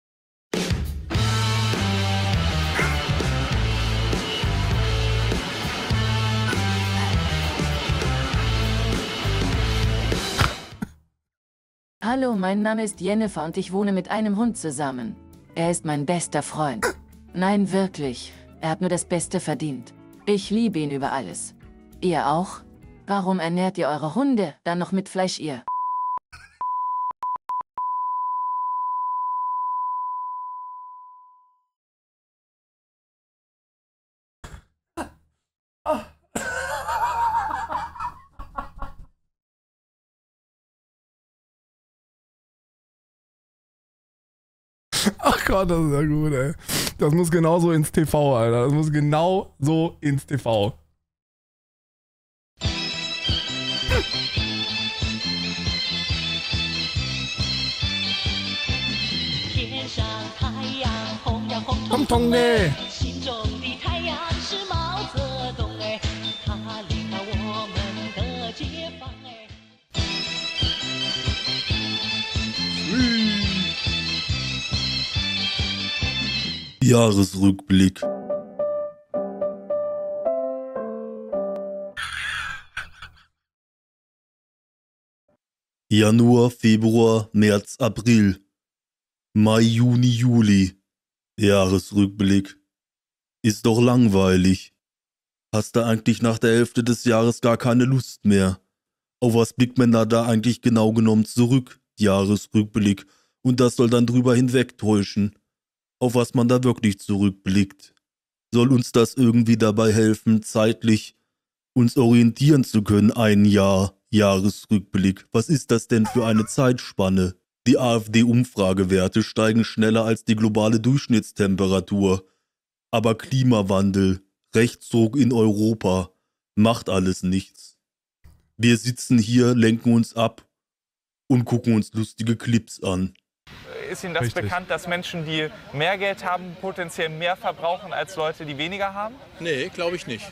Hallo, mein Name ist Jennifer und ich wohne mit einem Hund zusammen. Er ist mein bester Freund. Nein, wirklich. Er hat nur das Beste verdient. Ich liebe ihn über alles. Ihr auch? Warum ernährt ihr eure Hunde dann noch mit Fleisch, ihr? Ach Gott, das ist ja gut, ey. Das muss genauso ins T V, Alter. Das muss genau so ins T V. Tom Tom, ne? Jahresrückblick. Januar, Februar, März, April. Mai, Juni, Juli. Jahresrückblick. Ist doch langweilig. Hast du eigentlich nach der Hälfte des Jahres gar keine Lust mehr? Auf was blickt man da, da eigentlich genau genommen zurück? Jahresrückblick. Und das soll dann drüber hinwegtäuschen. Auf was man da wirklich zurückblickt. Soll uns das irgendwie dabei helfen, zeitlich uns orientieren zu können, ein Jahr, Jahresrückblick. Was ist das denn für eine Zeitspanne? Die AfD-Umfragewerte steigen schneller als die globale Durchschnittstemperatur. Aber Klimawandel, Rechtsruck in Europa, macht alles nichts. Wir sitzen hier, lenken uns ab und gucken uns lustige Clips an. Ist Ihnen das Richtig. bekannt, dass Menschen, die mehr Geld haben, potenziell mehr verbrauchen als Leute, die weniger haben? Nee, glaube ich nicht.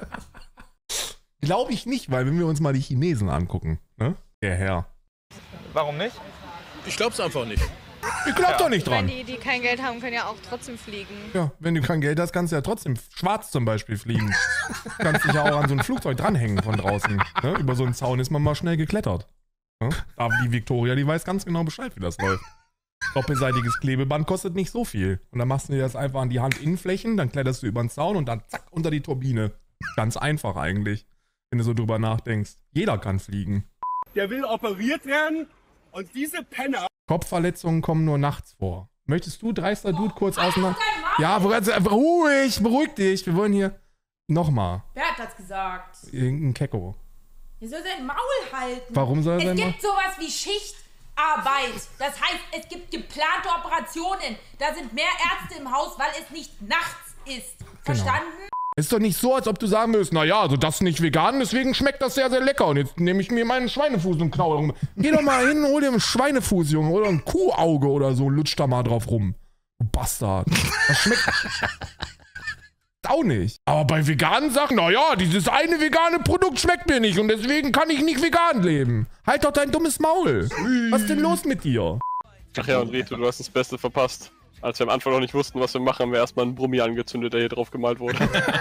Glaube ich nicht, weil wenn wir uns mal die Chinesen angucken, ne? Der Herr. Warum nicht? Ich glaub's einfach nicht. Ich glaub doch nicht dran. Die, die kein Geld haben, können ja auch trotzdem fliegen. Ja, wenn du kein Geld hast, kannst du ja trotzdem schwarz zum Beispiel fliegen. Kannst dich ja auch an so ein Flugzeug dranhängen von draußen. Ne? Über so einen Zaun ist man mal schnell geklettert. Ne? Aber die Victoria, die weiß ganz genau Bescheid, wie das läuft. Doppelseitiges Klebeband kostet nicht so viel. Und dann machst du dir das einfach an die Handinnenflächen, dann kletterst du über den Zaun und dann zack, unter die Turbine. Ganz einfach eigentlich, wenn du so drüber nachdenkst. Jeder kann fliegen. Der will operiert werden und diese Penner... Kopfverletzungen kommen nur nachts vor. Möchtest du, dreister Dude, kurz auseinander... Ja, ruhig, beruhig dich. Wir wollen hier... Nochmal. Wer hat das gesagt? Irgendein Kecko. Er soll sein Maul halten. Warum soll er sein Es Maul? gibt sowas wie Schichtarbeit. Das heißt, es gibt geplante Operationen. Da sind mehr Ärzte im Haus, weil es nicht nachts ist. Verstanden? Es ist doch nicht so, als ob du sagen würdest, naja, also das ist nicht vegan, deswegen schmeckt das sehr, sehr lecker. Und jetzt nehme ich mir meinen Schweinefuß und knau rum. Geh doch mal hin, hol dir einen Schweinefuß, Junge, oder ein Kuhauge oder so, lutsch da mal drauf rum. Du Bastard. Das schmeckt auch nicht. Aber bei veganen Sachen, naja, dieses eine vegane Produkt schmeckt mir nicht und deswegen kann ich nicht vegan leben. Halt doch dein dummes Maul. Was ist denn los mit dir? Ach ja, und Reto, du hast das Beste verpasst. Als wir am Anfang noch nicht wussten, was wir machen, haben wir erstmal einen Brummi angezündet, der hier drauf gemalt wurde.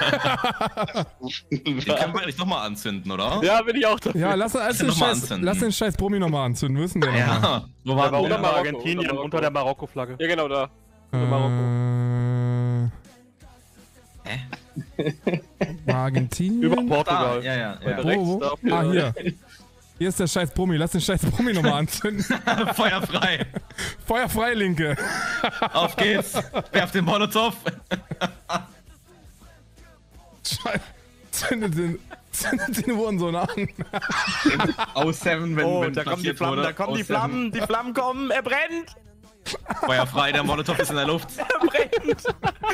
Den können wir nicht nochmal anzünden, oder? Ja, bin ich auch dafür. Ja, lass, lass, den, Scheiß, lass den scheiß Brummi nochmal anzünden, wissen wir ja. nochmal. Wo war der? Unter Marokko, Argentinien, unter, Marokko. unter der Marokko-Flagge. Ja, genau, da. Unter Marokko. Äh. Argentinien? Über Portugal. Ah, ja, ja, ja. Wo, wo? Ah, hier. Hier ist der scheiß Brummi. Lass den scheiß Brummi nochmal anzünden. Feuerfrei. Feuerfrei, Linke. Auf geht's. Werf den Molotow. Scheiße. Zündet den, zündet den Hurensohn an. Aus Seven, wenn, oh, wenn da kommen die Flammen, wurde. da kommen Aus die Flammen, die Flammen kommen, er brennt! Feuerfrei, der Molotow ist in der Luft. Er brennt!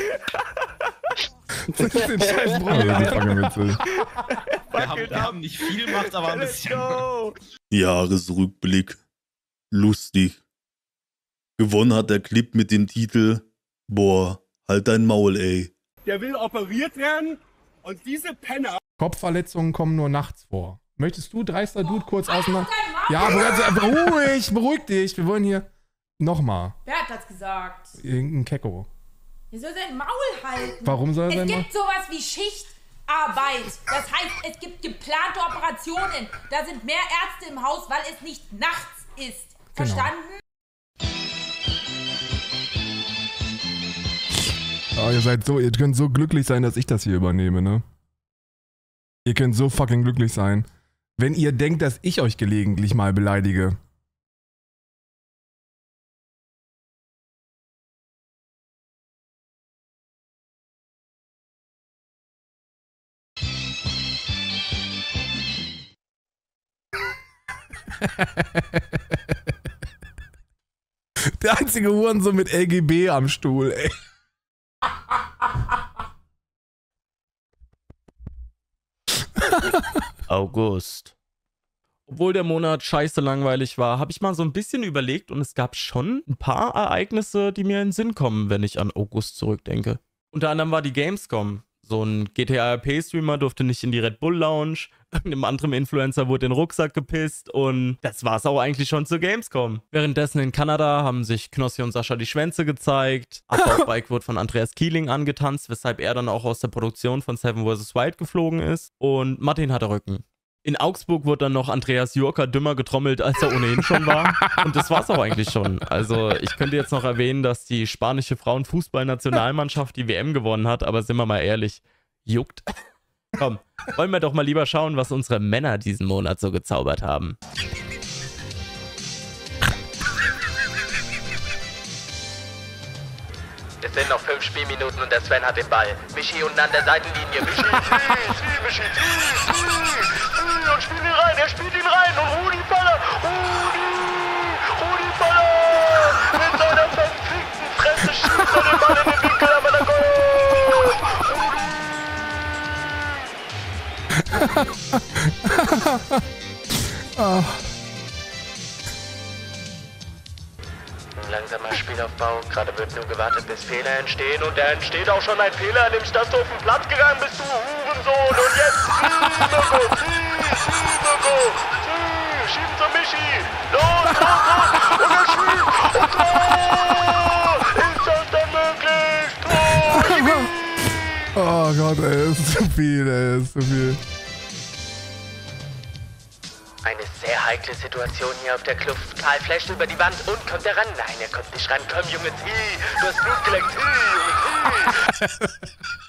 Das ist den scheiß Brummi. Ja, wir, haben, wir haben nicht viel gemacht, aber ein bisschen. Jahresrückblick. Lustig. Gewonnen hat der Clip mit dem Titel Boah, halt dein Maul, ey. Der will operiert werden und diese Penner... Kopfverletzungen kommen nur nachts vor. Möchtest du, dreister Dude, kurz auseinander... Ja, ruhig, beruhig dich. Wir wollen hier... Nochmal. Wer hat das gesagt? Irgendein Kecko. Er soll sein Maul halten. Warum soll er sein Es Maul? gibt sowas wie Schichtarbeit. Das heißt, es gibt geplante Operationen. Da sind mehr Ärzte im Haus, weil es nicht nachts ist. Verstanden? Oh, ihr seid so, ihr könnt so glücklich sein, dass ich das hier übernehme, ne? Ihr könnt so fucking glücklich sein. Wenn ihr denkt, dass ich euch gelegentlich mal beleidige. Der einzige Hurensohn mit L G B am Stuhl, ey. August. Obwohl der Monat scheiße langweilig war, habe ich mal so ein bisschen überlegt und es gab schon ein paar Ereignisse, die mir in den Sinn kommen, wenn ich an August zurückdenke. Unter anderem war die Gamescom. So ein G T A R P-Streamer durfte nicht in die Red Bull Lounge, einem anderen Influencer wurde in den Rucksack gepisst und das war's auch eigentlich schon zur Gamescom. Währenddessen in Kanada haben sich Knossi und Sascha die Schwänze gezeigt, Bike wurde von Andreas Keeling angetanzt, weshalb er dann auch aus der Produktion von Seven versus. Wild geflogen ist und Martin hatte Rücken. In Augsburg wurde dann noch Andreas Jurka dümmer getrommelt, als er ohnehin schon war. Und das war's auch eigentlich schon. Also ich könnte jetzt noch erwähnen, dass die spanische Frauenfußballnationalmannschaft die W M gewonnen hat, aber sind wir mal ehrlich, juckt. Komm, wollen wir doch mal lieber schauen, was unsere Männer diesen Monat so gezaubert haben. Es sind noch fünf Spielminuten und der Sven hat den Ball. Michi unten an der Seitenlinie. Michi, zieh, Michi, zieh, zieh, und spiel ihn rein. Er spielt ihn rein. Und Rudi Völler, Rudi, Rudi Völler mit seiner verfickten Fresse schießt er den Ball in den Winkel, aber der Goal. Oh. Langsamer Spielaufbau, gerade wird nur gewartet, bis Fehler entstehen und da entsteht auch schon ein Fehler, nämlich dass du auf den Platz gegangen bist, du Hurensohn, und jetzt zieh, Mirko, zieh, zieh, Mirko, zieh, schieben zu Michi, los, los, Oh Gott, ey, ist zu viel, ey, ist zu viel. Eine sehr heikle Situation hier auf der Kluft. Karl flasht über die Wand und kommt er ran. Nein, er kommt nicht ran. Komm, Junge, zieh. Du hast Blut geleckt. Zieh, Junge,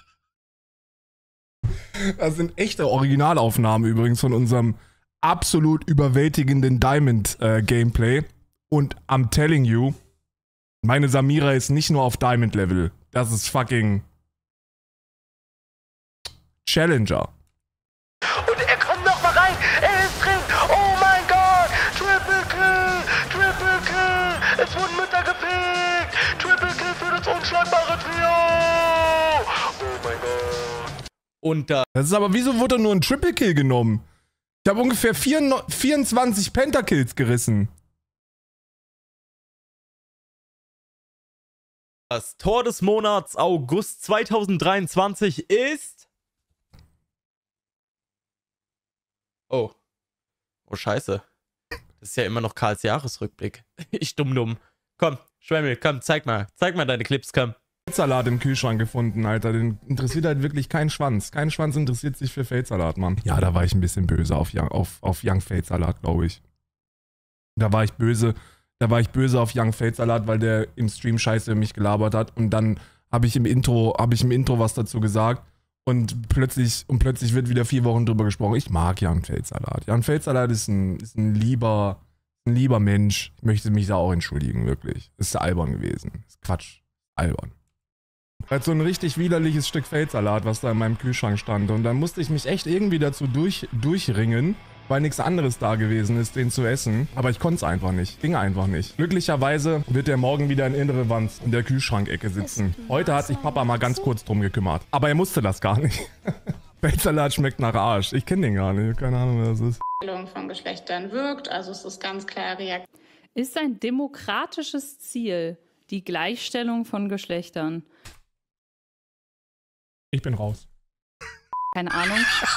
zieh. Das sind echte Originalaufnahmen übrigens von unserem absolut überwältigenden Diamond-Gameplay. Äh, und I'm telling you, meine Samira ist nicht nur auf Diamond-Level. Das ist fucking Challenger. Und er kommt noch mal rein. Er ist drin. Oh mein Gott. Triple Kill. Triple Kill. Es wurden Mütter gefickt. Triple Kill für das unschlagbare Trio. Oh mein Gott. Und da. Das ist aber, wieso wurde nur ein Triple Kill genommen? Ich habe ungefähr vierundzwanzig Pentakills gerissen. Das Tor des Monats August zweitausenddreiundzwanzig ist... Oh. Oh, scheiße. Das ist ja immer noch Karls Jahresrückblick. Ich dumm dumm. Komm, Schwemmel, komm, zeig mal. Zeig mal deine Clips, komm. Feldsalat im Kühlschrank gefunden, Alter. Den interessiert halt wirklich kein Schwanz. Kein Schwanz interessiert sich für Feldsalat, Mann. Ja, da war ich ein bisschen böse auf Young, auf, auf Young Feldsalat, glaube ich. Da war ich böse... Da war ich böse auf Young Feldsalat, weil der im Stream Scheiße mich gelabert hat. Und dann habe ich im Intro, habe ich im Intro was dazu gesagt. Und plötzlich, und plötzlich wird wieder vier Wochen drüber gesprochen. Ich mag Young Feldsalat. Young Feldsalat ist ein, ist ein lieber, ein lieber Mensch. Ich möchte mich da auch entschuldigen, wirklich. Ist albern gewesen. Ist Quatsch. Albern. Halt so ein richtig widerliches Stück Feldsalat, was da in meinem Kühlschrank stand. Und dann musste ich mich echt irgendwie dazu durch, durchringen, weil nichts anderes da gewesen ist, den zu essen. Aber ich konnte es einfach nicht. Ging einfach nicht. Glücklicherweise wird der morgen wieder in innere Wand in der Kühlschrankecke sitzen. Heute hat sich Papa mal ganz kurz drum gekümmert. Aber er musste das gar nicht. Feldsalat schmeckt nach Arsch. Ich kenne den gar nicht. Keine Ahnung, wer das ist. Von Geschlechtern wirkt. Also es ist ganz klar Reaktion. Ist ein demokratisches Ziel die Gleichstellung von Geschlechtern? Ich bin raus. Keine Ahnung.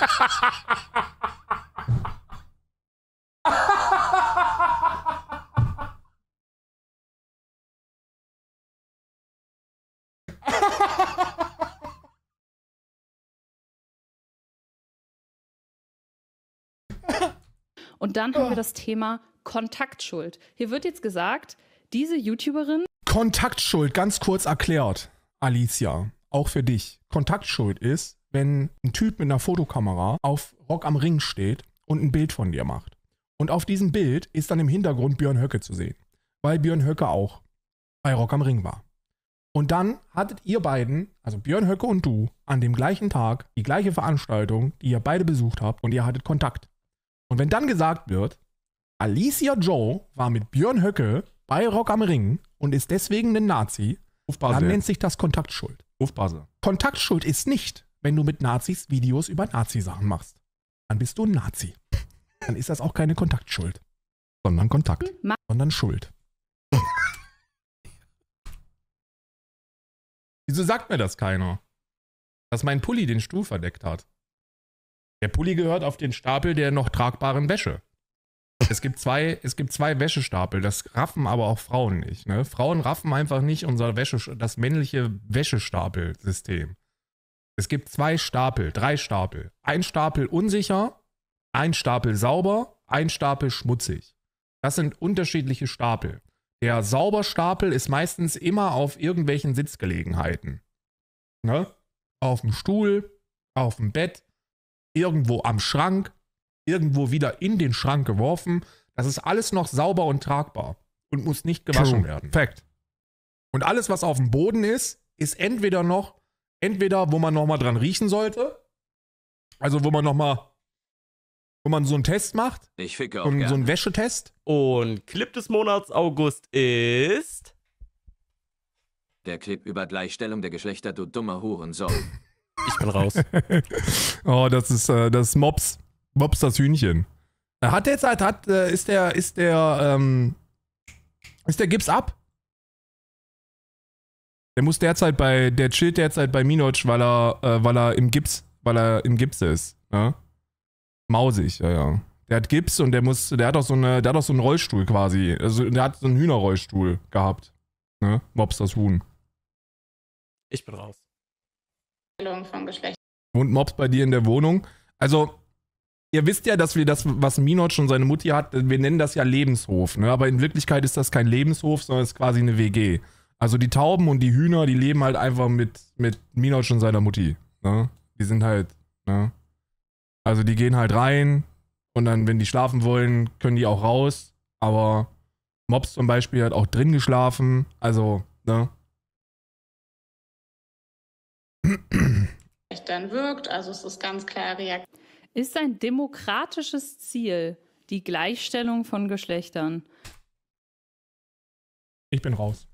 Und dann haben wir das Thema Kontaktschuld. Hier wird jetzt gesagt, diese YouTuberin... Kontaktschuld, ganz kurz erklärt, Alicia, auch für dich. Kontaktschuld ist, wenn ein Typ mit einer Fotokamera auf Rock am Ring steht und ein Bild von dir macht. Und auf diesem Bild ist dann im Hintergrund Björn Höcke zu sehen. Weil Björn Höcke auch bei Rock am Ring war. Und dann hattet ihr beiden, also Björn Höcke und du, an dem gleichen Tag die gleiche Veranstaltung, die ihr beide besucht habt, und ihr hattet Kontakt. Und wenn dann gesagt wird, Alicia Joe war mit Björn Höcke bei Rock am Ring und ist deswegen ein Nazi, dann nennt sich das Kontaktschuld. Aufpasse. Kontaktschuld ist nicht, wenn du mit Nazis Videos über Nazi-Sachen machst. Dann bist du ein Nazi. Dann ist das auch keine Kontaktschuld. Sondern Kontakt. Ma sondern Schuld. Wieso sagt mir das keiner? Dass mein Pulli den Stuhl verdeckt hat. Der Pulli gehört auf den Stapel der noch tragbaren Wäsche. Es gibt zwei, es gibt zwei Wäschestapel, das raffen aber auch Frauen nicht. Ne? Frauen raffen einfach nicht unser Wäsche, das männliche Wäschestapelsystem. Es gibt zwei Stapel, drei Stapel. Ein Stapel unsicher, ein Stapel sauber, ein Stapel schmutzig. Das sind unterschiedliche Stapel. Der Sauberstapel ist meistens immer auf irgendwelchen Sitzgelegenheiten. Ne? Auf dem Stuhl, auf dem Bett, irgendwo am Schrank, irgendwo wieder in den Schrank geworfen. Das ist alles noch sauber und tragbar und muss nicht gewaschen True. werden. Fact. Und alles, was auf dem Boden ist, ist entweder noch, entweder wo man nochmal dran riechen sollte, also wo man nochmal, wo man so einen Test macht, ich ficke auch und gerne. so einen Wäschetest. Und Clip des Monats August ist... Der Clip über Gleichstellung der Geschlechter, du dummer Hurensohn. Ich bin raus. Oh, das ist, äh, das ist Mops. Mops das Hühnchen. Hat der jetzt halt, hat, äh, ist der, ist der, ähm, ist der Gips ab? Der muss derzeit bei, der chillt derzeit bei Minoc, weil er, äh, weil er im Gips, weil er im Gips ist, ne? Mausig, ja, ja. Der hat Gips und der muss, der hat auch so eine, der hat auch so einen Rollstuhl quasi. Also, der hat so einen Hühnerrollstuhl gehabt. Ne? Mops das Huhn. Ich bin raus. von Geschlecht. Wohnt Mops bei dir in der Wohnung? Also, ihr wisst ja, dass wir das, was Minot und seine Mutti hat, wir nennen das ja Lebenshof, ne? Aber in Wirklichkeit ist das kein Lebenshof, sondern es ist quasi eine W G. Also die Tauben und die Hühner, die leben halt einfach mit, mit Minot und seiner Mutti, ne? Die sind halt, ne? Also die gehen halt rein und dann, wenn die schlafen wollen, können die auch raus. Aber Mops zum Beispiel hat auch drin geschlafen, also, ne? Dann wirkt, also es ist ganz klar Reaktion. Ist ein demokratisches Ziel die Gleichstellung von Geschlechtern? Ich bin raus.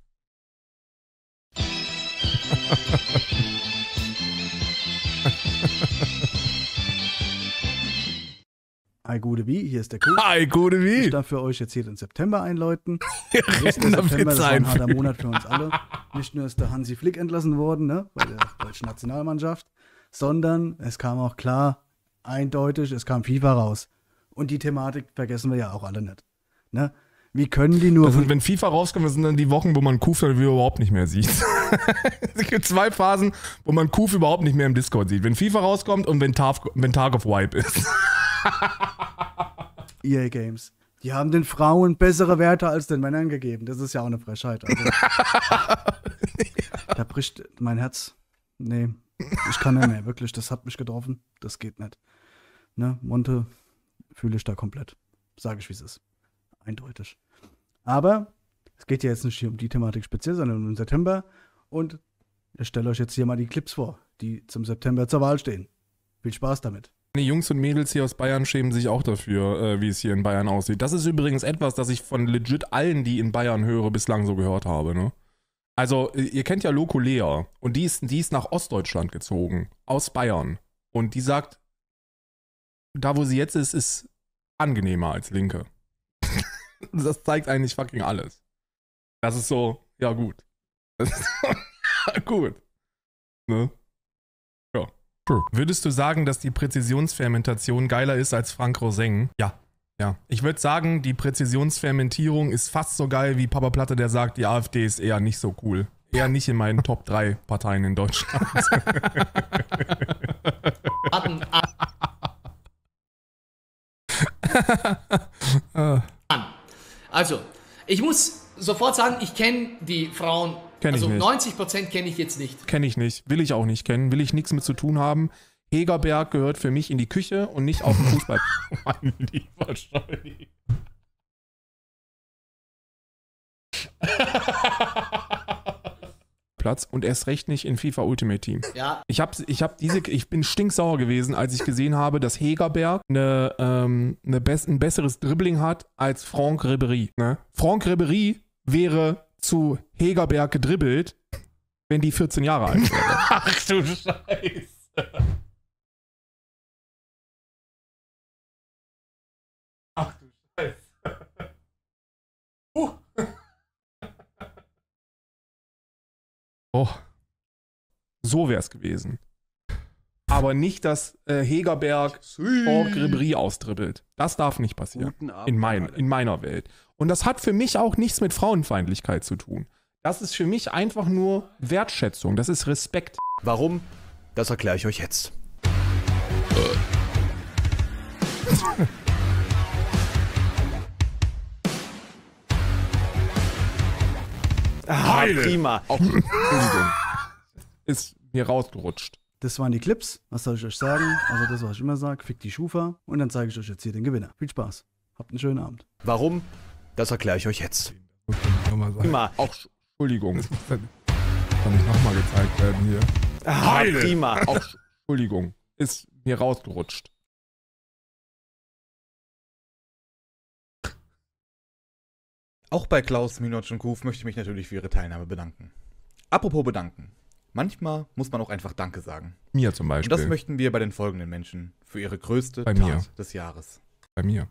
Hi gute Wie, hier ist der Kuh. Hi gute Wie. Ich darf für euch jetzt hier den September einläuten. Wir rennen da September, das war ein harter einführen. Monat für uns alle. Nicht nur ist der Hansi Flick entlassen worden, ne, bei der deutschen Nationalmannschaft, sondern es kam auch klar, eindeutig, es kam FIFA raus. Und die Thematik vergessen wir ja auch alle nicht. Ne? Wie können die nur... Das sind, wenn FIFA rauskommt, das sind dann die Wochen, wo man Kuf dann überhaupt nicht mehr sieht. Es gibt zwei Phasen, wo man Kuf überhaupt nicht mehr im Discord sieht. Wenn FIFA rauskommt und wenn Tag, wenn Tag of Wipe ist. E A Games. Die haben den Frauen bessere Werte als den Männern gegeben. Das ist ja auch eine Frechheit. Also, da bricht mein Herz. Nee, ich kann nicht mehr. Wirklich, das hat mich getroffen. Das geht nicht. Ne, Monte fühle ich da komplett. Sage ich, wie es ist. Eindeutig. Aber es geht ja jetzt nicht hier um die Thematik speziell, sondern um den September. Und ich stelle euch jetzt hier mal die Clips vor, die zum September zur Wahl stehen. Viel Spaß damit. Die Jungs und Mädels hier aus Bayern schämen sich auch dafür, äh, wie es hier in Bayern aussieht. Das ist übrigens etwas, das ich von legit allen, die in Bayern höre, bislang so gehört habe. Ne? Also, ihr kennt ja Loco Lea und die ist, die ist nach Ostdeutschland gezogen, aus Bayern. Und die sagt, da wo sie jetzt ist, ist angenehmer als Linke. Das zeigt eigentlich fucking alles. Das ist so, ja gut. Das ist so, gut. Ne? Ja. True. Würdest du sagen, dass die Präzisionsfermentation geiler ist als Frank Roseng? Ja. Ja. Ich würde sagen, die Präzisionsfermentierung ist fast so geil wie Papa Platte, der sagt, die AfD ist eher nicht so cool. Eher nicht in meinen Top drei Parteien in Deutschland. Also, ich muss sofort sagen, ich kenne die Frauen, Kenn ich also nicht. neunzig Prozent kenne ich jetzt nicht. Kenne ich nicht. Will ich auch nicht kennen. Will ich nichts mit zu tun haben. Hegerberg gehört für mich in die Küche und nicht auf den Fußball. Mein lieber Scholli. Platz und erst recht nicht in FIFA Ultimate Team. Ja. Ich hab, ich hab diese, ich bin stinksauer gewesen, als ich gesehen habe, dass Hegerberg eine, ähm, eine bess, ein besseres Dribbling hat als Franck Ribéry. Ne? Franck Ribéry wäre zu Hegerberg gedribbelt, wenn die vierzehn Jahre alt wäre. Ach du Scheiße. Ach du Scheiße. Uh. Oh. So wär's gewesen. Aber nicht, dass äh, Hegerberg Franck Ribéry austribbelt. Das darf nicht passieren. In, mein, in meiner Welt. Und das hat für mich auch nichts mit Frauenfeindlichkeit zu tun. Das ist für mich einfach nur Wertschätzung. Das ist Respekt. Warum? Das erkläre ich euch jetzt. Ah, prima. Auch, Entschuldigung. Ist mir rausgerutscht. Das waren die Clips. Was soll ich euch sagen? Also das, was ich immer sage, fick die Schufa. Und dann zeige ich euch jetzt hier den Gewinner. Viel Spaß. Habt einen schönen Abend. Warum? Das erkläre ich euch jetzt. Prima. Auch, Entschuldigung. Das kann nicht nochmal gezeigt werden hier. Ah, prima. Auch, Entschuldigung. Ist mir rausgerutscht. Auch bei Klaus, Minot und Kuf möchte ich mich natürlich für ihre Teilnahme bedanken. Apropos bedanken. Manchmal muss man auch einfach Danke sagen. Mir zum Beispiel. Und das möchten wir bei den folgenden Menschen für ihre größte Bei Tat mir. des Jahres. Bei mir.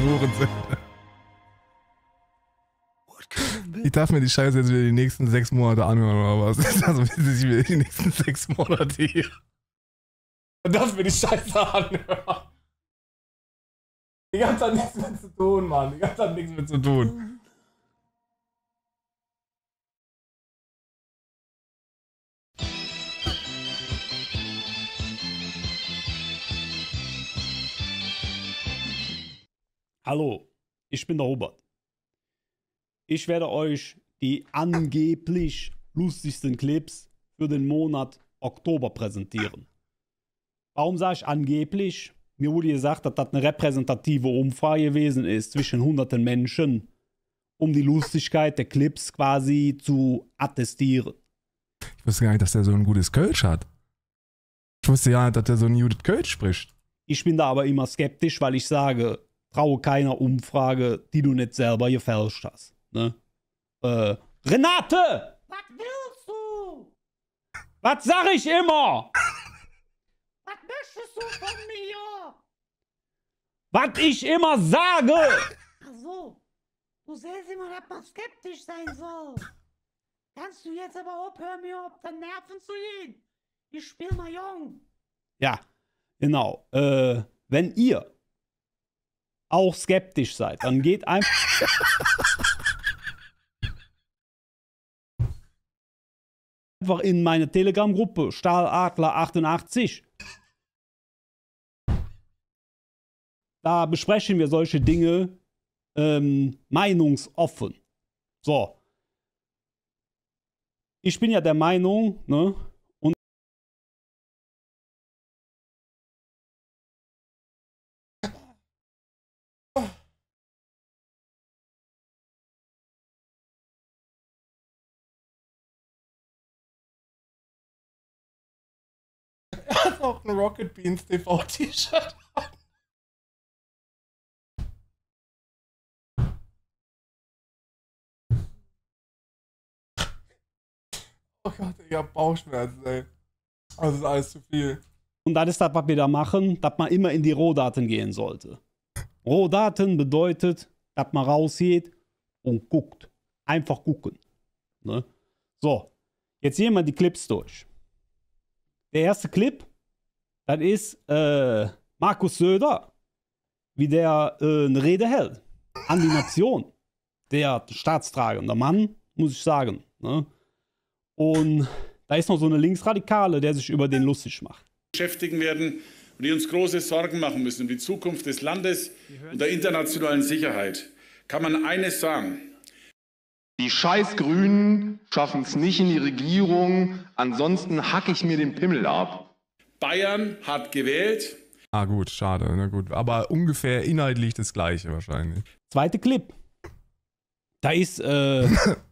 Hurensöhne. Ich darf mir die Scheiße jetzt wieder die nächsten sechs Monate anhören, oder was? Also, bis ich mir die nächsten sechs Monate hier. Ich darf mir die Scheiße anhören. Ich hab da nichts mehr zu tun, Mann. Ich hab da nichts mehr zu tun. Hallo, ich bin der Robert. Ich werde euch die angeblich lustigsten Clips für den Monat Oktober präsentieren. Warum sage ich angeblich? Mir wurde gesagt, dass das eine repräsentative Umfrage gewesen ist zwischen hunderten Menschen, um die Lustigkeit der Clips quasi zu attestieren. Ich wusste gar nicht, dass der so ein gutes Kölsch hat. Ich wusste ja nicht, dass der so ein gutes Kölsch spricht. Ich bin da aber immer skeptisch, weil ich sage, traue keiner Umfrage, die du nicht selber gefälscht hast. Ne? Äh, Renate! Was willst du? Was sag ich immer? Was möchtest du von mir? Was ich immer sage! Ach so. Du siehst immer, dass man skeptisch sein soll. Kannst du jetzt aber aufhören, mir auf den Nerven zu gehen? Ich spiel mal jung. Ja, genau. Äh, wenn ihr auch skeptisch seid, dann geht einfach einfach in meine Telegram-Gruppe Stahladler achtundachtzig. Da besprechen wir solche Dinge ähm, meinungsoffen. So. Ich bin ja der Meinung, ne? Und Er hat auch ein Rocket Beans T V-T-Shirt. Oh Gott, ich hab Bauchschmerzen, ey. Das ist alles zu viel. Und das ist das, was wir da machen, dass man immer in die Rohdaten gehen sollte. Rohdaten bedeutet, dass man rausgeht und guckt. Einfach gucken. Ne? So, jetzt gehen wir die Clips durch. Der erste Clip, das ist äh, Markus Söder, wie der äh, eine Rede hält. An die Nation. Der staatstragende Mann, muss ich sagen. Ne? Und da ist noch so eine Linksradikale, der sich über den lustig macht. Beschäftigen werden und die uns große Sorgen machen müssen um die Zukunft des Landes und der internationalen Sicherheit, kann man eines sagen. Die Scheißgrünen schaffen es nicht in die Regierung, ansonsten hacke ich mir den Pimmel ab. Bayern hat gewählt. Ah gut, schade, na gut. Aber ungefähr inhaltlich das Gleiche wahrscheinlich. Zweite Clip. Da ist äh,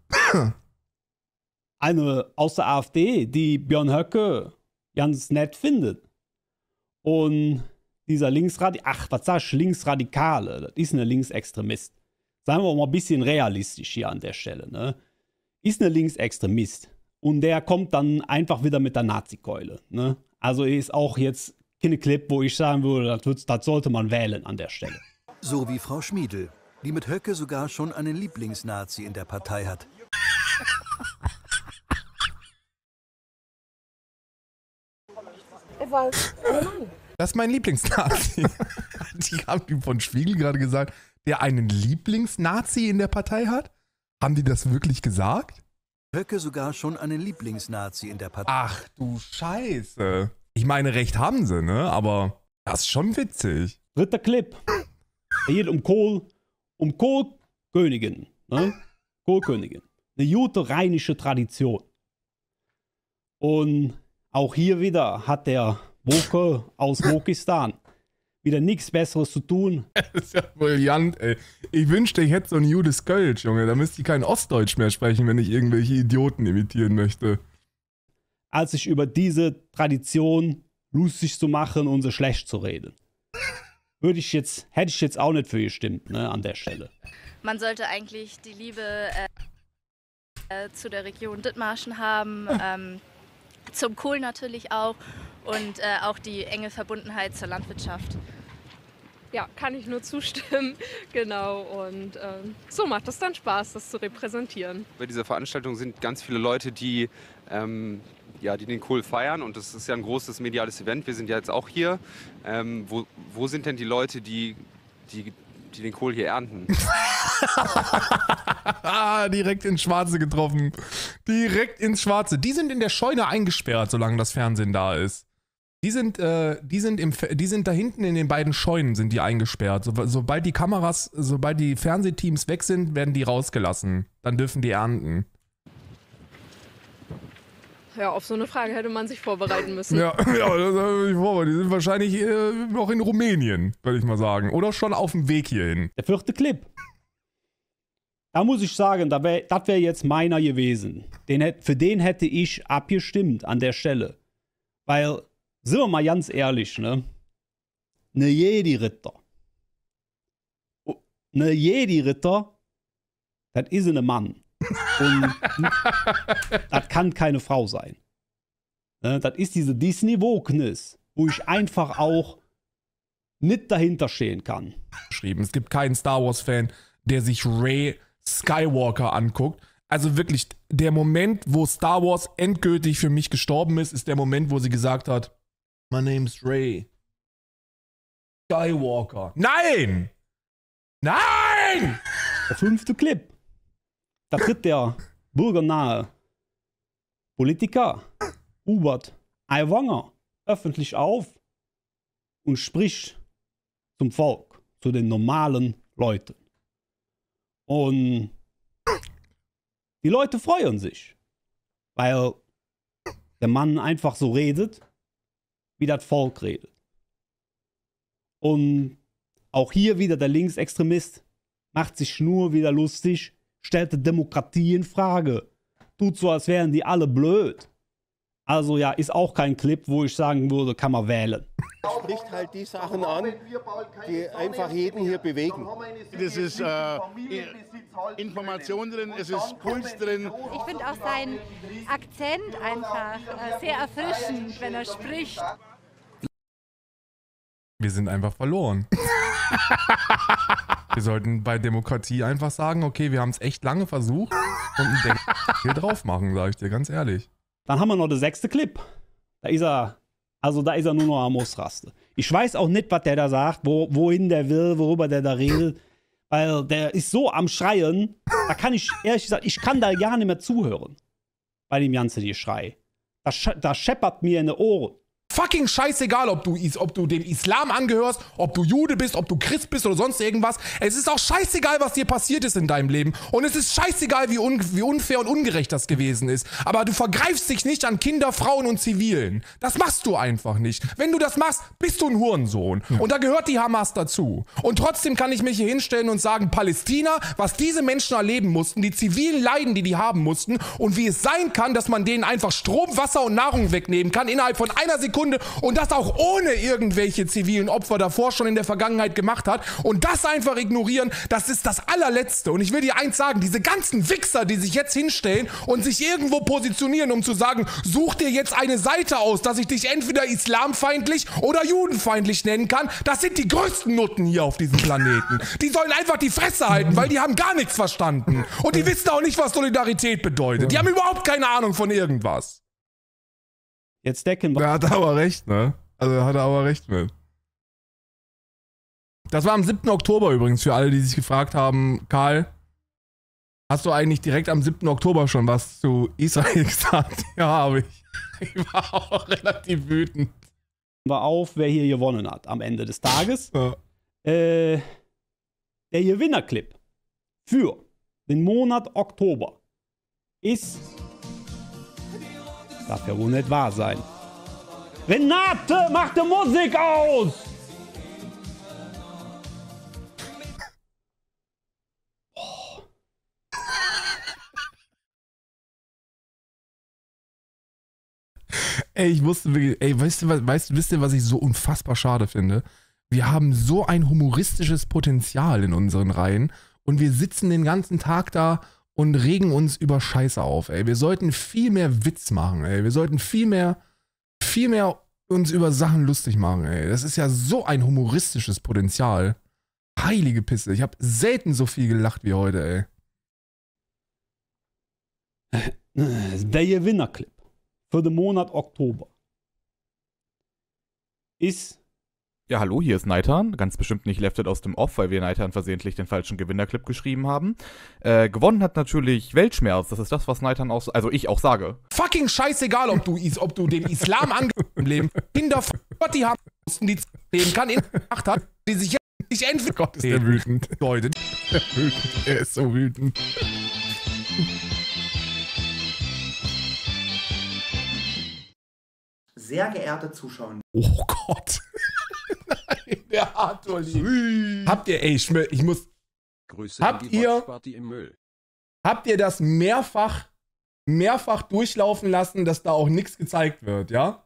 eine aus der AfD, die Björn Höcke ganz nett findet. Und dieser Linksradikale, ach, was sag ich, Linksradikale, das ist eine Linksextremist. Seien wir mal ein bisschen realistisch hier an der Stelle, ne? Ist eine Linksextremist. Und der kommt dann einfach wieder mit der Nazi-Keule, ne? Also ist auch jetzt keine Clip, wo ich sagen würde, das, das sollte man wählen an der Stelle. So wie Frau Schmiedl, die mit Höcke sogar schon einen Lieblingsnazi in der Partei hat. Das ist mein Lieblingsnazi. Die haben die von Spiegel gerade gesagt, der einen Lieblingsnazi in der Partei hat? Haben die das wirklich gesagt? Höcke sogar schon einen Lieblingsnazi in der Partei. Ach du Scheiße. Ich meine, recht haben sie, ne? Aber das ist schon witzig. Dritter Clip. Er geht um Kohl, um Kohlkönigin, ne? Kohlkönigin. Eine gute rheinische Tradition. Und auch hier wieder hat der Woke aus Wokistan wieder nichts Besseres zu tun. Das ist ja brillant, ey. Ich wünschte, ich hätte so ein Judes Kölsch, Junge. Da müsste ich kein Ostdeutsch mehr sprechen, wenn ich irgendwelche Idioten imitieren möchte. Als sich über diese Tradition lustig zu machen und so schlecht zu reden. Würde ich jetzt, hätte ich jetzt auch nicht für gestimmt, ne, an der Stelle. Man sollte eigentlich die Liebe äh, äh, zu der Region Dithmarschen haben, ähm, zum Kohl natürlich auch und äh, auch die enge Verbundenheit zur Landwirtschaft. Ja, kann ich nur zustimmen. Genau. Und ähm, so macht es dann Spaß, das zu repräsentieren. Bei dieser Veranstaltung sind ganz viele Leute, die, ähm, ja, die den Kohl feiern. Und das ist ja ein großes mediales Event. Wir sind ja jetzt auch hier. Ähm, wo, wo sind denn die Leute, die, die, die den Kohl hier ernten? Ah, direkt ins Schwarze getroffen. Direkt ins Schwarze. Die sind in der Scheune eingesperrt, solange das Fernsehen da ist. Die sind, äh, die sind im, die sind da hinten in den beiden Scheunen sind die eingesperrt. So, sobald die Kameras, sobald die Fernsehteams weg sind, werden die rausgelassen. Dann dürfen die ernten. Ja, auf so eine Frage hätte man sich vorbereiten müssen. Ja, ja, das habe ich vor. Die sind wahrscheinlich äh, noch in Rumänien, würde ich mal sagen. Oder schon auf dem Weg hierhin. Der vierte Clip. Da muss ich sagen, da wär, das wäre jetzt meiner gewesen. Den hätt, für den hätte ich abgestimmt an der Stelle. Weil, sind wir mal ganz ehrlich, ne? Ne Jedi-Ritter. Ne Jedi-Ritter, das ist ein Mann. Und das kann keine Frau sein. Ne? Das ist diese Disney-Wokeness, wo ich einfach auch nicht dahinter stehen kann. Es gibt keinen Star Wars-Fan, der sich Rey Skywalker anguckt. Also wirklich, der Moment, wo Star Wars endgültig für mich gestorben ist, ist der Moment, wo sie gesagt hat, My name's Rey Skywalker. Nein! Nein! Der fünfte Clip. Da tritt der bürgernahe Politiker Hubert Aiwanger öffentlich auf und spricht zum Volk, zu den normalen Leuten. Und die Leute freuen sich, weil der Mann einfach so redet, wie das Volk redet. Und auch hier wieder der Linksextremist macht sich nur wieder lustig, stellt die Demokratie in Frage. Tut so, als wären die alle blöd. Also ja, ist auch kein Clip, wo ich sagen würde, kann man wählen. Er spricht halt die Sachen an, die einfach jeden hier bewegen. Das ist äh, Information drin, es ist Puls drin. Ich finde auch seinen Akzent einfach äh, sehr erfrischend, wenn er spricht. Wir sind einfach verloren. Wir sollten bei Demokratie einfach sagen, okay, wir haben es echt lange versucht und ein Deckel drauf machen, sage ich dir ganz ehrlich. Dann haben wir noch den sechsten Clip. Da ist er, also da ist er nur noch am Ausrasten. Ich weiß auch nicht, was der da sagt, wo, wohin der will, worüber der da redet. Weil der ist so am Schreien, da kann ich, ehrlich gesagt, ich kann da gar nicht mehr zuhören. Bei dem ganzen Geschrei. Da, sch da scheppert mir in die Ohren. Fucking scheißegal, ob du, ob du dem Islam angehörst, ob du Jude bist, ob du Christ bist oder sonst irgendwas. Es ist auch scheißegal, was dir passiert ist in deinem Leben. Und es ist scheißegal, wie, un wie unfair und ungerecht das gewesen ist. Aber du vergreifst dich nicht an Kinder, Frauen und Zivilen. Das machst du einfach nicht. Wenn du das machst, bist du ein Hurensohn. Ja. Und da gehört die Hamas dazu. Und trotzdem kann ich mich hier hinstellen und sagen, Palästina, was diese Menschen erleben mussten, die zivilen Leiden, die die haben mussten und wie es sein kann, dass man denen einfach Strom, Wasser und Nahrung wegnehmen kann innerhalb von einer Sekunde. Und das auch ohne irgendwelche zivilen Opfer davor schon in der Vergangenheit gemacht hat. Und das einfach ignorieren, das ist das allerletzte. Und ich will dir eins sagen, diese ganzen Wichser, die sich jetzt hinstellen und sich irgendwo positionieren, um zu sagen, such dir jetzt eine Seite aus, dass ich dich entweder islamfeindlich oder judenfeindlich nennen kann, das sind die größten Nutten hier auf diesem Planeten. Die sollen einfach die Fresse halten, weil die haben gar nichts verstanden. Und die wissen auch nicht, was Solidarität bedeutet. Die haben überhaupt keine Ahnung von irgendwas. Jetzt decken wir. Da hat er aber recht, ne? Also da hat er aber recht mit. Das war am siebten Oktober übrigens, für alle, die sich gefragt haben, Karl, hast du eigentlich direkt am siebten Oktober schon was zu Israel gesagt? Ja, habe ich. Ich war auch relativ wütend. War auf, wer hier gewonnen hat am Ende des Tages. Ja. Äh, der Gewinnerclip für den Monat Oktober ist... Darf ja wohl nicht wahr sein. Renate, mach die Musik aus! Oh. Ey, ich wusste wirklich, ey, weißt du, was, weißt, wisst ihr, was ich so unfassbar schade finde? Wir haben so ein humoristisches Potenzial in unseren Reihen und wir sitzen den ganzen Tag da und regen uns über Scheiße auf, ey. Wir sollten viel mehr Witz machen, ey. Wir sollten viel mehr, viel mehr uns über Sachen lustig machen, ey. Das ist ja so ein humoristisches Potenzial. Heilige Pisse. Ich habe selten so viel gelacht wie heute, ey. Der Gewinnerclip für den Monat Oktober ist... Ja, hallo, hier ist Neitan. Ganz bestimmt nicht Lefted aus dem Off, weil wir Neitan versehentlich den falschen Gewinnerclip geschrieben haben. Äh, gewonnen hat natürlich Weltschmerz. Das ist das, was Neitan auch, also ich auch sage. Fucking scheißegal, ob du, ob du dem Islam angehörst im Leben. Kinder, die haben mussten die leben kann in Nacht hat, die sich jetzt nicht entwickeln. Gott, ist der wütend. Leute, der wütend. Er ist so wütend. Sehr geehrte Zuschauer. Oh Gott. Nein, der Arthur liebt. Habt ihr, ey, ich, ich muss. Grüße habt in die ihr. Watchparty im Müll. Habt ihr das mehrfach, mehrfach durchlaufen lassen, dass da auch nichts gezeigt wird, ja?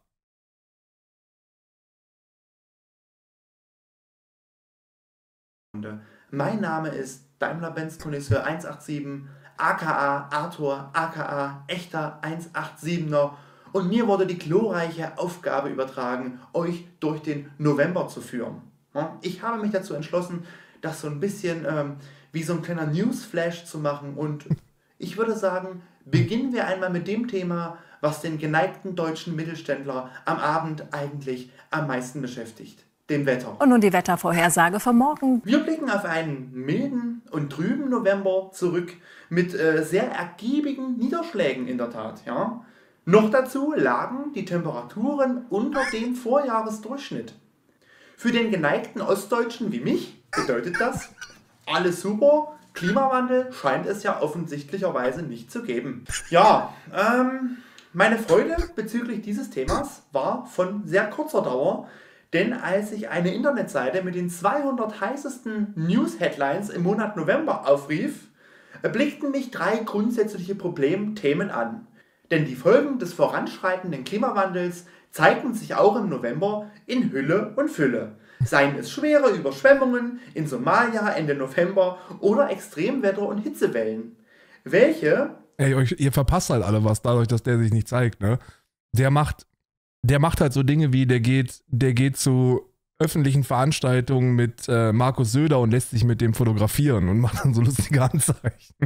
Mein Name ist Daimler-Benz-Connoisseur eins acht sieben, aka Arthur, aka echter eins acht siebener. Und mir wurde die glorreiche Aufgabe übertragen, euch durch den November zu führen. Ich habe mich dazu entschlossen, das so ein bisschen ähm, wie so ein kleiner Newsflash zu machen. Und ich würde sagen, beginnen wir einmal mit dem Thema, was den geneigten deutschen Mittelständler am Abend eigentlich am meisten beschäftigt. Dem Wetter. Und nun die Wettervorhersage für morgen. Wir blicken auf einen milden und trüben November zurück mit äh, sehr ergiebigen Niederschlägen in der Tat. Ja? Noch dazu lagen die Temperaturen unter dem Vorjahresdurchschnitt. Für den geneigten Ostdeutschen wie mich bedeutet das, alles super, Klimawandel scheint es ja offensichtlicherweise nicht zu geben. Ja, ähm, meine Freude bezüglich dieses Themas war von sehr kurzer Dauer, denn als ich eine Internetseite mit den zweihundert heißesten News-Headlines im Monat November aufrief, blickten mich drei grundsätzliche Problemthemen an. Denn die Folgen des voranschreitenden Klimawandels zeigten sich auch im November in Hülle und Fülle. Seien es schwere Überschwemmungen in Somalia Ende November oder Extremwetter und Hitzewellen. Welche... Ey, euch, ihr verpasst halt alle was, dadurch, dass der sich nicht zeigt, ne? Der macht... Der macht halt so Dinge wie, der geht, der geht zu öffentlichen Veranstaltungen mit äh, Markus Söder und lässt sich mit dem fotografieren und macht dann so lustige Anzeichen.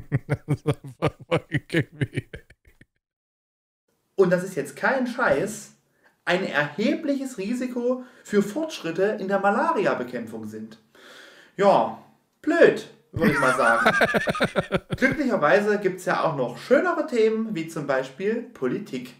Und das ist jetzt kein Scheiß, ein erhebliches Risiko für Fortschritte in der Malaria-Bekämpfung sind. Ja, blöd, würde ich mal sagen. Glücklicherweise gibt es ja auch noch schönere Themen, wie zum Beispiel Politik.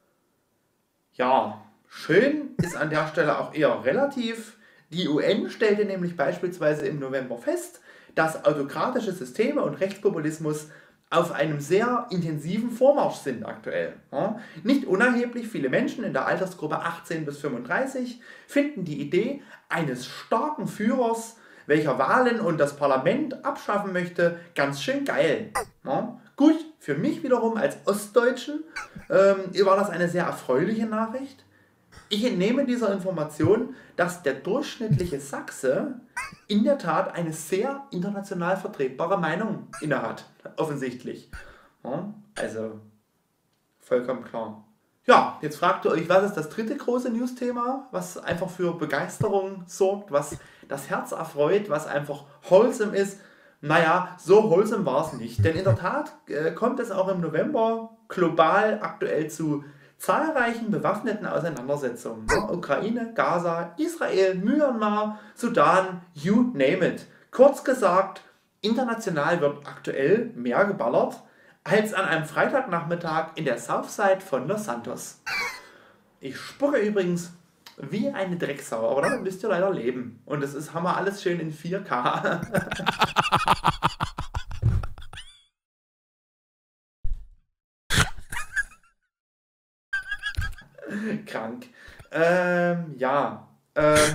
Ja, schön ist an der Stelle auch eher relativ. Die U N stellte nämlich beispielsweise im November fest, dass autokratische Systeme und Rechtspopulismus auf einem sehr intensiven Vormarsch sind aktuell. Ja, nicht unerheblich viele Menschen in der Altersgruppe achtzehn bis fünfunddreißig finden die Idee eines starken Führers, welcher Wahlen und das Parlament abschaffen möchte, ganz schön geil. Ja, gut, für mich wiederum als Ostdeutschen ähm, war das eine sehr erfreuliche Nachricht. Ich entnehme dieser Information, dass der durchschnittliche Sachse in der Tat eine sehr international vertretbare Meinung innehat, offensichtlich. Ja, also, vollkommen klar. Ja, jetzt fragt ihr euch, was ist das dritte große News-Thema, was einfach für Begeisterung sorgt, was das Herz erfreut, was einfach wholesome ist. Naja, so wholesome war es nicht. Denn in der Tat äh, kommt es auch im November global aktuell zu zahlreichen bewaffneten Auseinandersetzungen. Ja, Ukraine, Gaza, Israel, Myanmar, Sudan, you name it. Kurz gesagt, international wird aktuell mehr geballert als an einem Freitagnachmittag in der Southside von Los Santos. Ich spucke übrigens wie eine Drecksau, aber damit müsst ihr leider leben. Und das ist, haben wir alles schön in vier K. Krank. Ähm, ja. Ähm,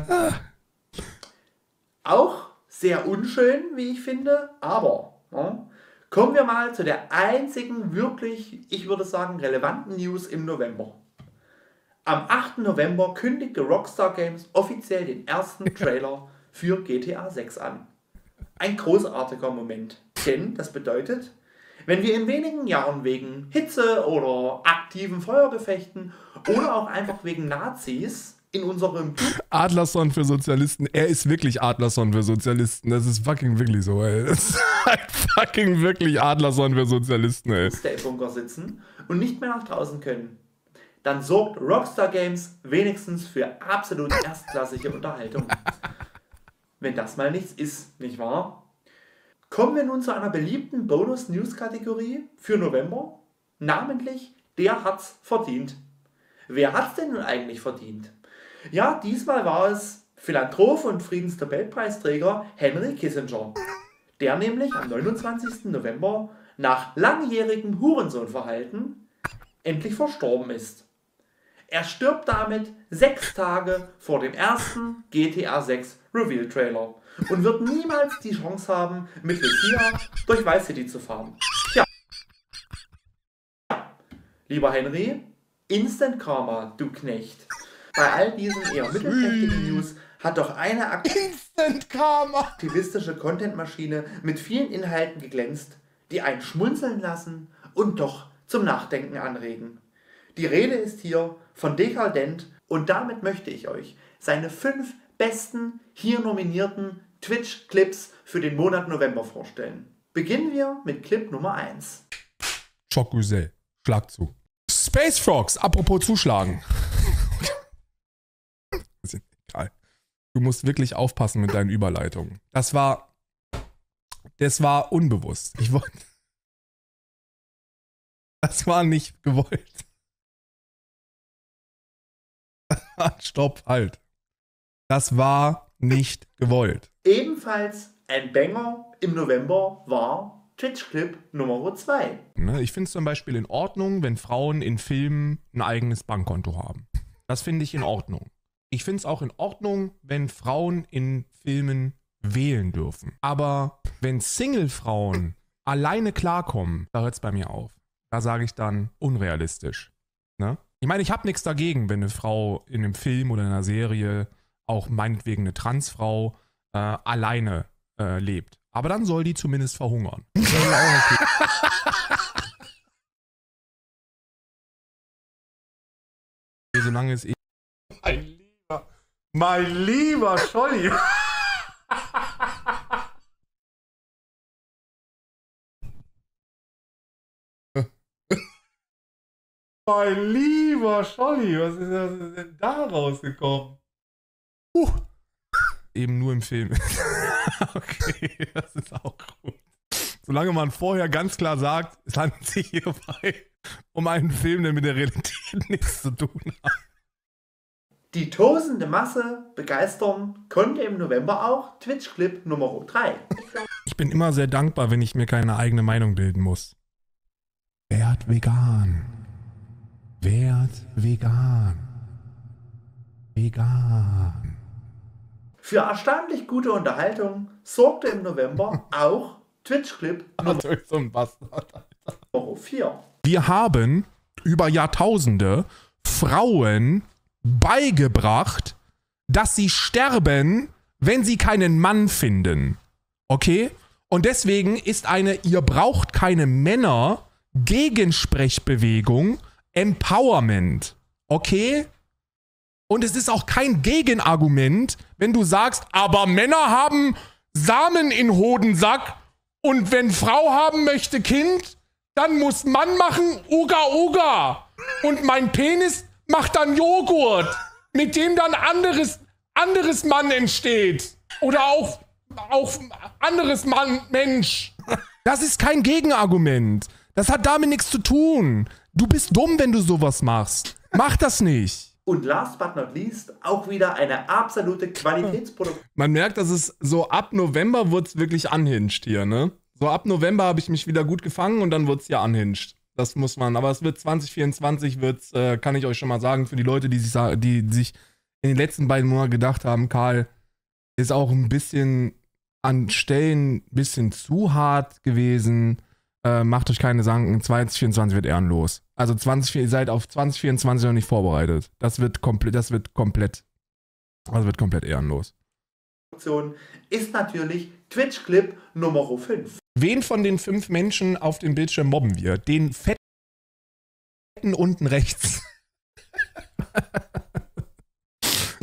auch sehr unschön, wie ich finde, aber ja, kommen wir mal zu der einzigen wirklich, ich würde sagen, relevanten News im November. Am achten November kündigte Rockstar Games offiziell den ersten Trailer für G T A sechs an. Ein großartiger Moment, denn das bedeutet, wenn wir in wenigen Jahren wegen Hitze oder aktiven Feuergefechten oder auch einfach wegen Nazis in unserem... Adlerson für Sozialisten. Er ist wirklich Adlerson für Sozialisten. Das ist fucking wirklich so, ey. Das ist halt fucking wirklich Adlerson für Sozialisten, ey. Stay-Bunker sitzen und nicht mehr nach draußen können, dann sorgt Rockstar Games wenigstens für absolut erstklassige Unterhaltung. Wenn das mal nichts ist, nicht wahr? Kommen wir nun zu einer beliebten Bonus-News-Kategorie für November, namentlich Der hat's verdient. Wer hat's denn nun eigentlich verdient? Ja, diesmal war es Philanthrop und Friedensnobelpreisträger Henry Kissinger, der nämlich am neunundzwanzigsten November nach langjährigem Hurensohnverhalten endlich verstorben ist. Er stirbt damit sechs Tage vor dem ersten G T A sechs Reveal-Trailer und wird niemals die Chance haben, mit Lucia durch Vice City zu fahren. Tja. Lieber Henry, Instant Karma, du Knecht. Bei all diesen eher mittelprächtigen News hat doch eine aktivistische Content-Maschine mit vielen Inhalten geglänzt, die einen schmunzeln lassen und doch zum Nachdenken anregen. Die Rede ist hier von Dekadent und damit möchte ich euch seine fünf besten hier nominierten Twitch-Clips für den Monat November vorstellen. Beginnen wir mit Clip Nummer eins. Chocusel, schlag zu. Space Frogs, apropos zuschlagen. Ist egal. Du musst wirklich aufpassen mit deinen Überleitungen. Das war, das war unbewusst. Ich wollte, das war nicht gewollt. Stopp, halt. Das war nicht gewollt. Ebenfalls ein Banger im November war Twitch-Clip Nummer zwei. Ich finde es zum Beispiel in Ordnung, wenn Frauen in Filmen ein eigenes Bankkonto haben. Das finde ich in Ordnung. Ich finde es auch in Ordnung, wenn Frauen in Filmen wählen dürfen. Aber wenn Single-Frauen alleine klarkommen, da hört es bei mir auf. Da sage ich dann unrealistisch. Ne? Ich meine, ich habe nichts dagegen, wenn eine Frau in einem Film oder in einer Serie, auch meinetwegen eine Transfrau, äh, alleine äh, lebt. Aber dann soll die zumindest verhungern. Das ist auch okay. Solange es eh... Mein lieber, mein lieber Scholli. Mein lieber Scholli, was ist, was ist denn da rausgekommen? Uh. Eben nur im Film. Okay, das ist auch gut. Solange man vorher ganz klar sagt, es handelt sich hierbei um einen Film, der mit der Realität nichts zu tun hat. Die tosende Masse begeistern konnte im November auch Twitch-Clip Nummer drei. Ich bin immer sehr dankbar, wenn ich mir keine eigene Meinung bilden muss. Werd vegan. Werd vegan. Vegan. Für erstaunlich gute Unterhaltung sorgte im November auch Twitch-Clip Nummer vier. Wir haben über Jahrtausende Frauen beigebracht, dass sie sterben, wenn sie keinen Mann finden. Okay? Und deswegen ist eine Ihr braucht keine Männer Gegensprechbewegung Empowerment. Okay? Und es ist auch kein Gegenargument, wenn du sagst, aber Männer haben Samen in Hodensack und wenn Frau haben möchte Kind, dann muss Mann machen Uga Uga. Und mein Penis macht dann Joghurt, mit dem dann anderes, anderes Mann entsteht. Oder auch, auch anderes Mann, Mensch. Das ist kein Gegenargument. Das hat damit nichts zu tun. Du bist dumm, wenn du sowas machst. Mach das nicht. Und last but not least auch wieder eine absolute Qualitätsproduktion. Man merkt, dass es so ab November wird es wirklich unhinged hier, ne? So ab November habe ich mich wieder gut gefangen und dann wird es ja unhinged. Das muss man, aber es wird zwanzig vierundzwanzig, wird's, äh, kann ich euch schon mal sagen, für die Leute, die sich, die sich in den letzten beiden Monaten gedacht haben, Karl ist auch ein bisschen an Stellen ein bisschen zu hart gewesen. Äh, macht euch keine Sorgen, zwanzig vierundzwanzig wird ehrenlos. Also zwanzig, ihr seid auf zwanzig vierundzwanzig noch nicht vorbereitet. Das wird komplett, das wird komplett, das wird komplett ehrenlos. Ist natürlich Twitch-Clip Nummer fünf. Wen von den fünf Menschen auf dem Bildschirm mobben wir? Den fetten unten rechts.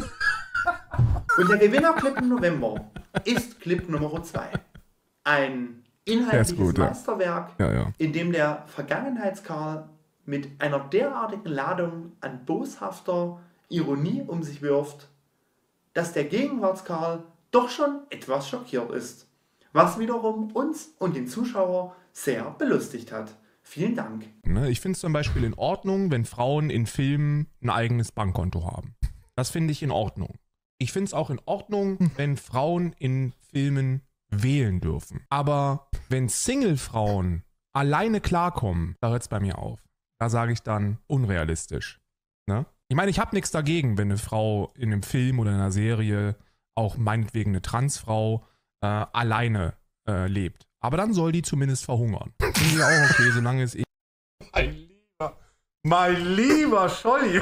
Und der Gewinnerclip im November ist Clip Nummer zwei. Ein inhaltliches gut, ja. Meisterwerk, Ja, ja. in dem der Vergangenheitskarl mit einer derartigen Ladung an boshafter Ironie um sich wirft, dass der Gegenwartskarl doch schon etwas schockiert ist. Was wiederum uns und den Zuschauer sehr belustigt hat. Vielen Dank. Ne, ich finde es zum Beispiel in Ordnung, wenn Frauen in Filmen ein eigenes Bankkonto haben. Das finde ich in Ordnung. Ich finde es auch in Ordnung, wenn Frauen in Filmen wählen dürfen. Aber wenn Single-Frauen alleine klarkommen, da hört es bei mir auf. Da sage ich dann unrealistisch. Ne? Ich meine, ich habe nichts dagegen, wenn eine Frau in einem Film oder in einer Serie, auch meinetwegen eine Transfrau, äh, alleine äh, lebt. Aber dann soll die zumindest verhungern. Finde ich auch okay, solange es eh... Mein lieber, mein lieber Scholli.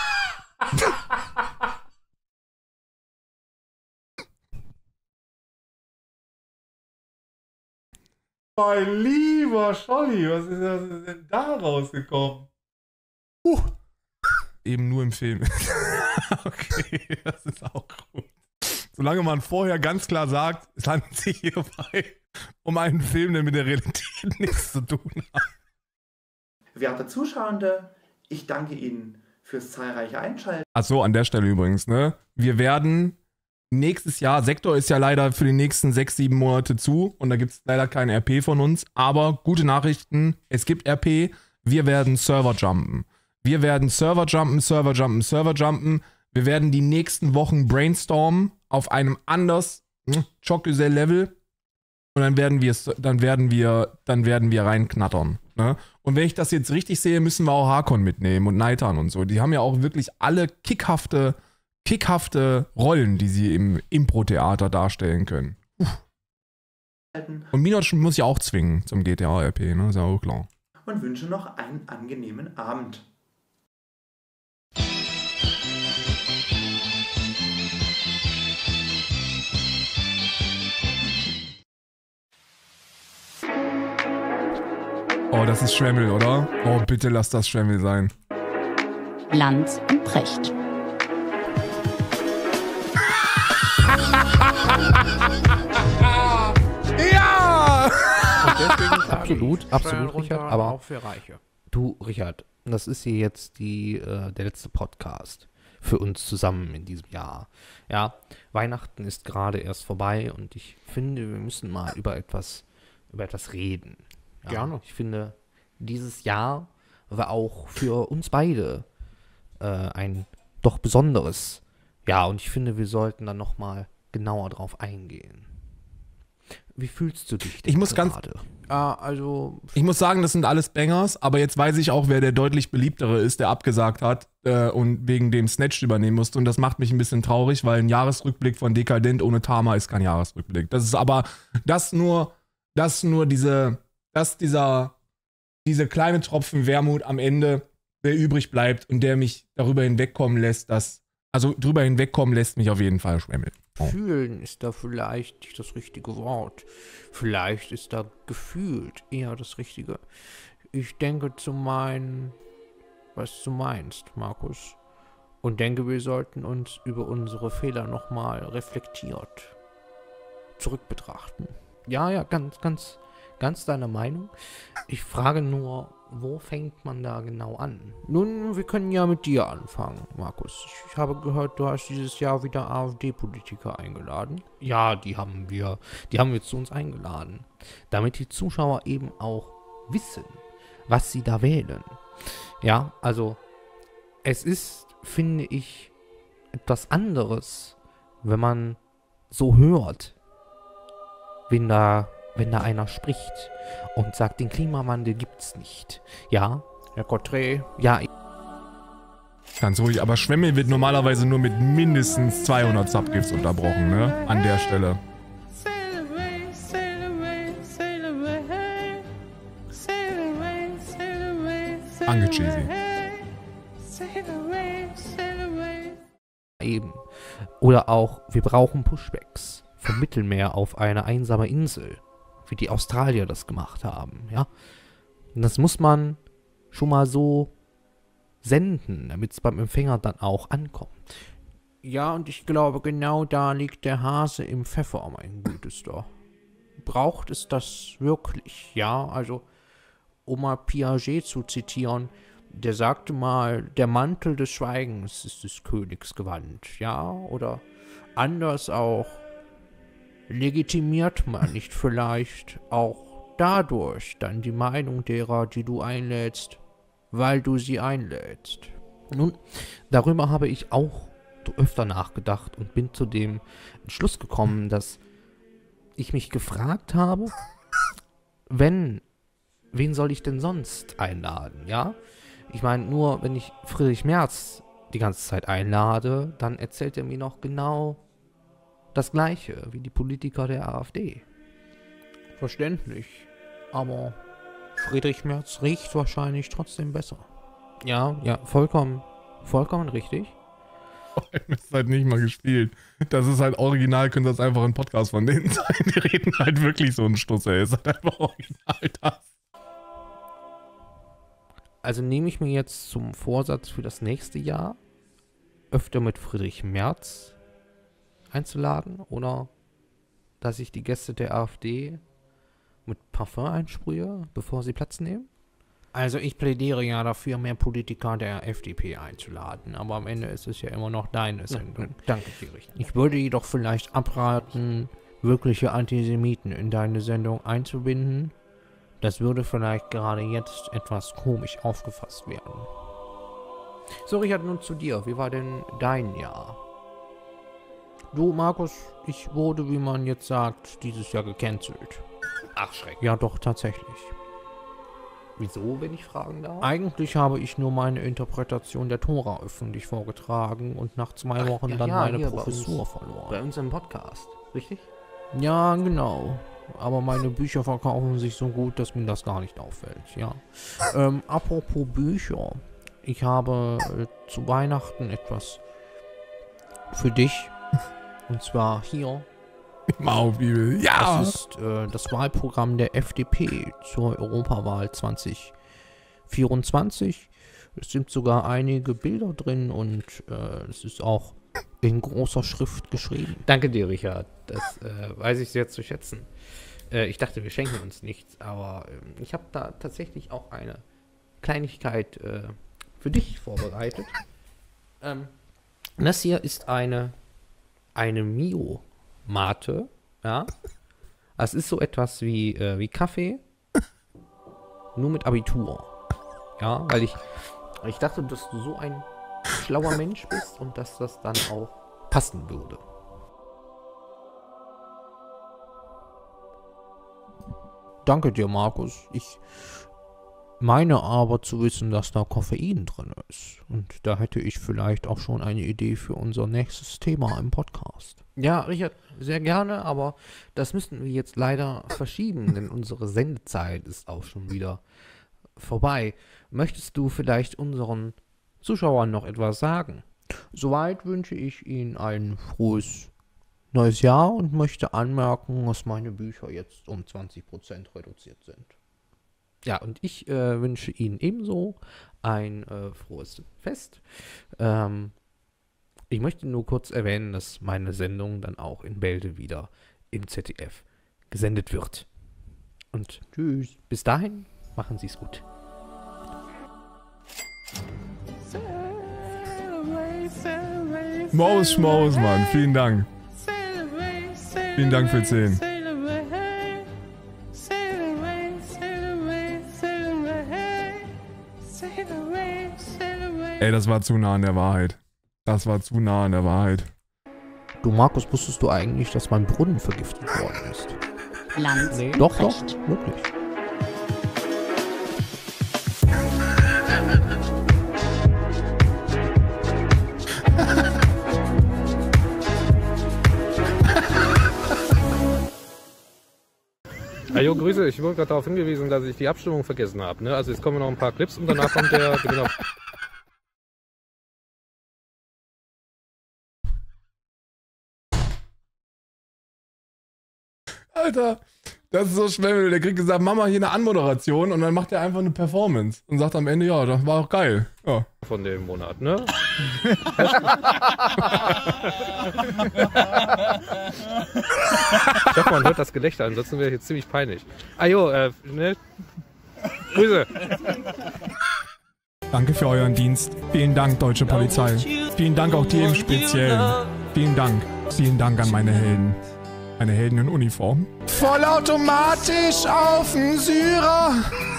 Mein lieber Scholli, was ist, was ist denn da rausgekommen? Uh. Eben nur im Film. Okay, das ist auch gut. Solange man vorher ganz klar sagt, es handelt sich hierbei um einen Film, der mit der Realität nichts zu tun hat. Werte Zuschauende, ich danke Ihnen fürs zahlreiche Einschalten. Achso, an der Stelle übrigens, ne? Wir werden nächstes Jahr, Sektor ist ja leider für die nächsten sechs, sieben Monate zu und da gibt es leider kein R P von uns, aber gute Nachrichten, es gibt R P, wir werden Server jumpen. Wir werden Server jumpen, Server jumpen, Server jumpen. Wir werden die nächsten Wochen brainstormen auf einem anders Chocusel-Level und dann werden wir dann werden wir, dann werden wir reinknattern. Ne? Und wenn ich das jetzt richtig sehe, müssen wir auch Hakon mitnehmen und Neitan und so. Die haben ja auch wirklich alle kickhafte, kickhafte Rollen, die sie im Impro-Theater darstellen können. Uff. Und Minosch muss ja auch zwingen zum G T A-R P, ne? Ist ja auch klar. Und wünsche noch einen angenehmen Abend. Oh, das ist Schwemmel, oder? Oh, bitte lass das Schwemmel sein. Lanz und Precht. Ja! Und deswegen absolut, ich, absolut, Richard. Aber auch für Reiche. Du, Richard, das ist hier jetzt die, äh, der letzte Podcast für uns zusammen in diesem Jahr. Ja, Weihnachten ist gerade erst vorbei und ich finde, wir müssen mal über etwas, über etwas reden. Ja, Gerne. Ich finde, dieses Jahr war auch für uns beide äh, ein doch besonderes Jahr und ich finde, wir sollten dann nochmal genauer drauf eingehen. Wie fühlst du dich denn ich muss ganz, gerade? Ah, also ich muss sagen, das sind alles Bangers, aber jetzt weiß ich auch, wer der deutlich beliebtere ist, der abgesagt hat äh, und wegen dem Snatch übernehmen musste. Und das macht mich ein bisschen traurig, weil ein Jahresrückblick von Dekadent ohne Tama ist kein Jahresrückblick. Das ist aber das nur, das nur diese, das dieser, diese kleine Tropfen Wermut am Ende, der übrig bleibt und der mich darüber hinwegkommen lässt, dass, also drüber hinwegkommen lässt mich auf jeden Fall Schwemmel. Oh. Fühlen ist da vielleicht nicht das richtige Wort. Vielleicht ist da gefühlt eher das Richtige. Ich denke zu meinen, was du meinst, Markus. Und denke, wir sollten uns über unsere Fehler nochmal reflektiert zurückbetrachten. Ja, ja, ganz, ganz, ganz deiner Meinung. Ich frage nur, wo fängt man da genau an? Nun, wir können ja mit dir anfangen, Markus. Ich habe gehört, du hast dieses Jahr wieder AfD-Politiker eingeladen. Ja, die haben wir, die haben wir zu uns eingeladen. Damit die Zuschauer eben auch wissen, was sie da wählen. Ja, also, es ist, finde ich, etwas anderes, wenn man so hört, wenn da wenn da einer spricht und sagt, den Klimawandel gibt's nicht. Ja, Herr Cottré, ja. Ganz ruhig, aber Schwemmel wird normalerweise nur mit mindestens zweihundert Subgifts unterbrochen, ne? An der Stelle. Angecheesy. Eben. Oder auch, wir brauchen Pushbacks vom Mittelmeer auf eine einsame Insel, wie die Australier das gemacht haben, ja. Und das muss man schon mal so senden, damit es beim Empfänger dann auch ankommt. Ja, und ich glaube, genau da liegt der Hase im Pfeffer, mein Gutester. Braucht es das wirklich? Ja, also, um mal Piaget zu zitieren, der sagte mal, der Mantel des Schweigens ist des Königs Gewand, ja? Oder anders auch, legitimiert man nicht vielleicht auch dadurch dann die Meinung derer, die du einlädst, weil du sie einlädst? Nun, darüber habe ich auch öfter nachgedacht und bin zu dem Entschluss gekommen, dass ich mich gefragt habe, wenn, wen soll ich denn sonst einladen, ja? Ich meine, nur wenn ich Friedrich Merz die ganze Zeit einlade, dann erzählt er mir noch genau das Gleiche wie die Politiker der AfD. Verständlich, aber Friedrich Merz riecht wahrscheinlich trotzdem besser. Ja, ja, vollkommen, vollkommen richtig. Das ist halt nicht mal gespielt. Das ist halt original, könnte das einfach ein Podcast von denen sein. Die reden halt wirklich so einen Stuss, ey. Ist halt einfach original das. Also nehme ich mir jetzt zum Vorsatz für das nächste Jahr, öfter mit Friedrich Merz einzuladen, oder dass ich die Gäste der AfD mit Parfum einsprühe, bevor sie Platz nehmen? Also ich plädiere ja dafür, mehr Politiker der F D P einzuladen, aber am Ende ist es ja immer noch deine Sendung. Ja, danke dir, Richter. Ich würde jedoch vielleicht abraten, wirkliche Antisemiten in deine Sendung einzubinden. Das würde vielleicht gerade jetzt etwas komisch aufgefasst werden. So, Richard, nun zu dir. Wie war denn dein Jahr? Du, Markus, ich wurde, wie man jetzt sagt, dieses Jahr gecancelt. Ach, Schreck. Ja, doch, tatsächlich. Wieso, wenn ich fragen darf? Eigentlich habe ich nur meine Interpretation der Tora öffentlich vorgetragen und nach zwei Wochen ja, dann ja, meine hier Professur bei uns, verloren. Bei uns im Podcast, richtig? Ja, genau. Aber meine Bücher verkaufen sich so gut, dass mir das gar nicht auffällt, ja. ähm, apropos Bücher. Ich habe äh, zu Weihnachten etwas für dich. Und zwar hier. Maubibel, ja! Das ist äh, das Wahlprogramm der F D P zur Europawahl zwanzig vierundzwanzig. Es sind sogar einige Bilder drin und äh, es ist auch in großer Schrift geschrieben. Danke dir, Richard. Das äh, weiß ich sehr zu schätzen. Äh, ich dachte, wir schenken uns nichts, aber äh, ich habe da tatsächlich auch eine Kleinigkeit äh, für dich vorbereitet. ähm, das hier ist eine, eine Mio-Mate, ja. Es ist so etwas wie, äh, wie Kaffee, nur mit Abitur. Ja, weil ich, ich dachte, dass du so ein schlauer Mensch bist und dass das dann auch passen würde. Danke dir, Markus. Ich meine aber zu wissen, dass da Koffein drin ist. Und da hätte ich vielleicht auch schon eine Idee für unser nächstes Thema im Podcast. Ja, Richard, sehr gerne, aber das müssten wir jetzt leider verschieben, denn unsere Sendezeit ist auch schon wieder vorbei. Möchtest du vielleicht unseren Zuschauern noch etwas sagen? Soweit wünsche ich Ihnen ein frohes neues Jahr und möchte anmerken, dass meine Bücher jetzt um zwanzig Prozent reduziert sind. Ja, und ich äh, wünsche Ihnen ebenso ein äh, frohes Fest. Ähm, ich möchte nur kurz erwähnen, dass meine Sendung dann auch in Bälde wieder im Z D F gesendet wird. Und tschüss. Bis dahin, machen Sie es gut. Maus Schmaus, Mann. Vielen Dank. Vielen Dank für zehn. Ey, das war zu nah an der Wahrheit. Das war zu nah an der Wahrheit. Du, Markus, wusstest du eigentlich, dass mein Brunnen vergiftet worden ist? Lanz. Nee, doch, doch, wirklich. Hallo, Grüße. Ich wurde gerade darauf hingewiesen, dass ich die Abstimmung vergessen habe. Ne? Also jetzt kommen noch ein paar Clips und danach kommt der Gewinner. Alter, Das ist so Schwemmel. Der kriegt gesagt, mach mal hier eine Anmoderation und dann macht er einfach eine Performance und sagt am Ende, ja, das war auch geil. Ja. Von dem Monat, ne? Ich hoffe, man hört das Gelächter, ansonsten wäre jetzt ziemlich peinlich. Ah jo, äh, ne? Grüße. Danke für euren Dienst. Vielen Dank, deutsche Polizei. Vielen Dank auch dir im Speziellen. Vielen Dank. Vielen Dank an meine Helden. Meine Helden in Uniform. Vollautomatisch auf den Syrer.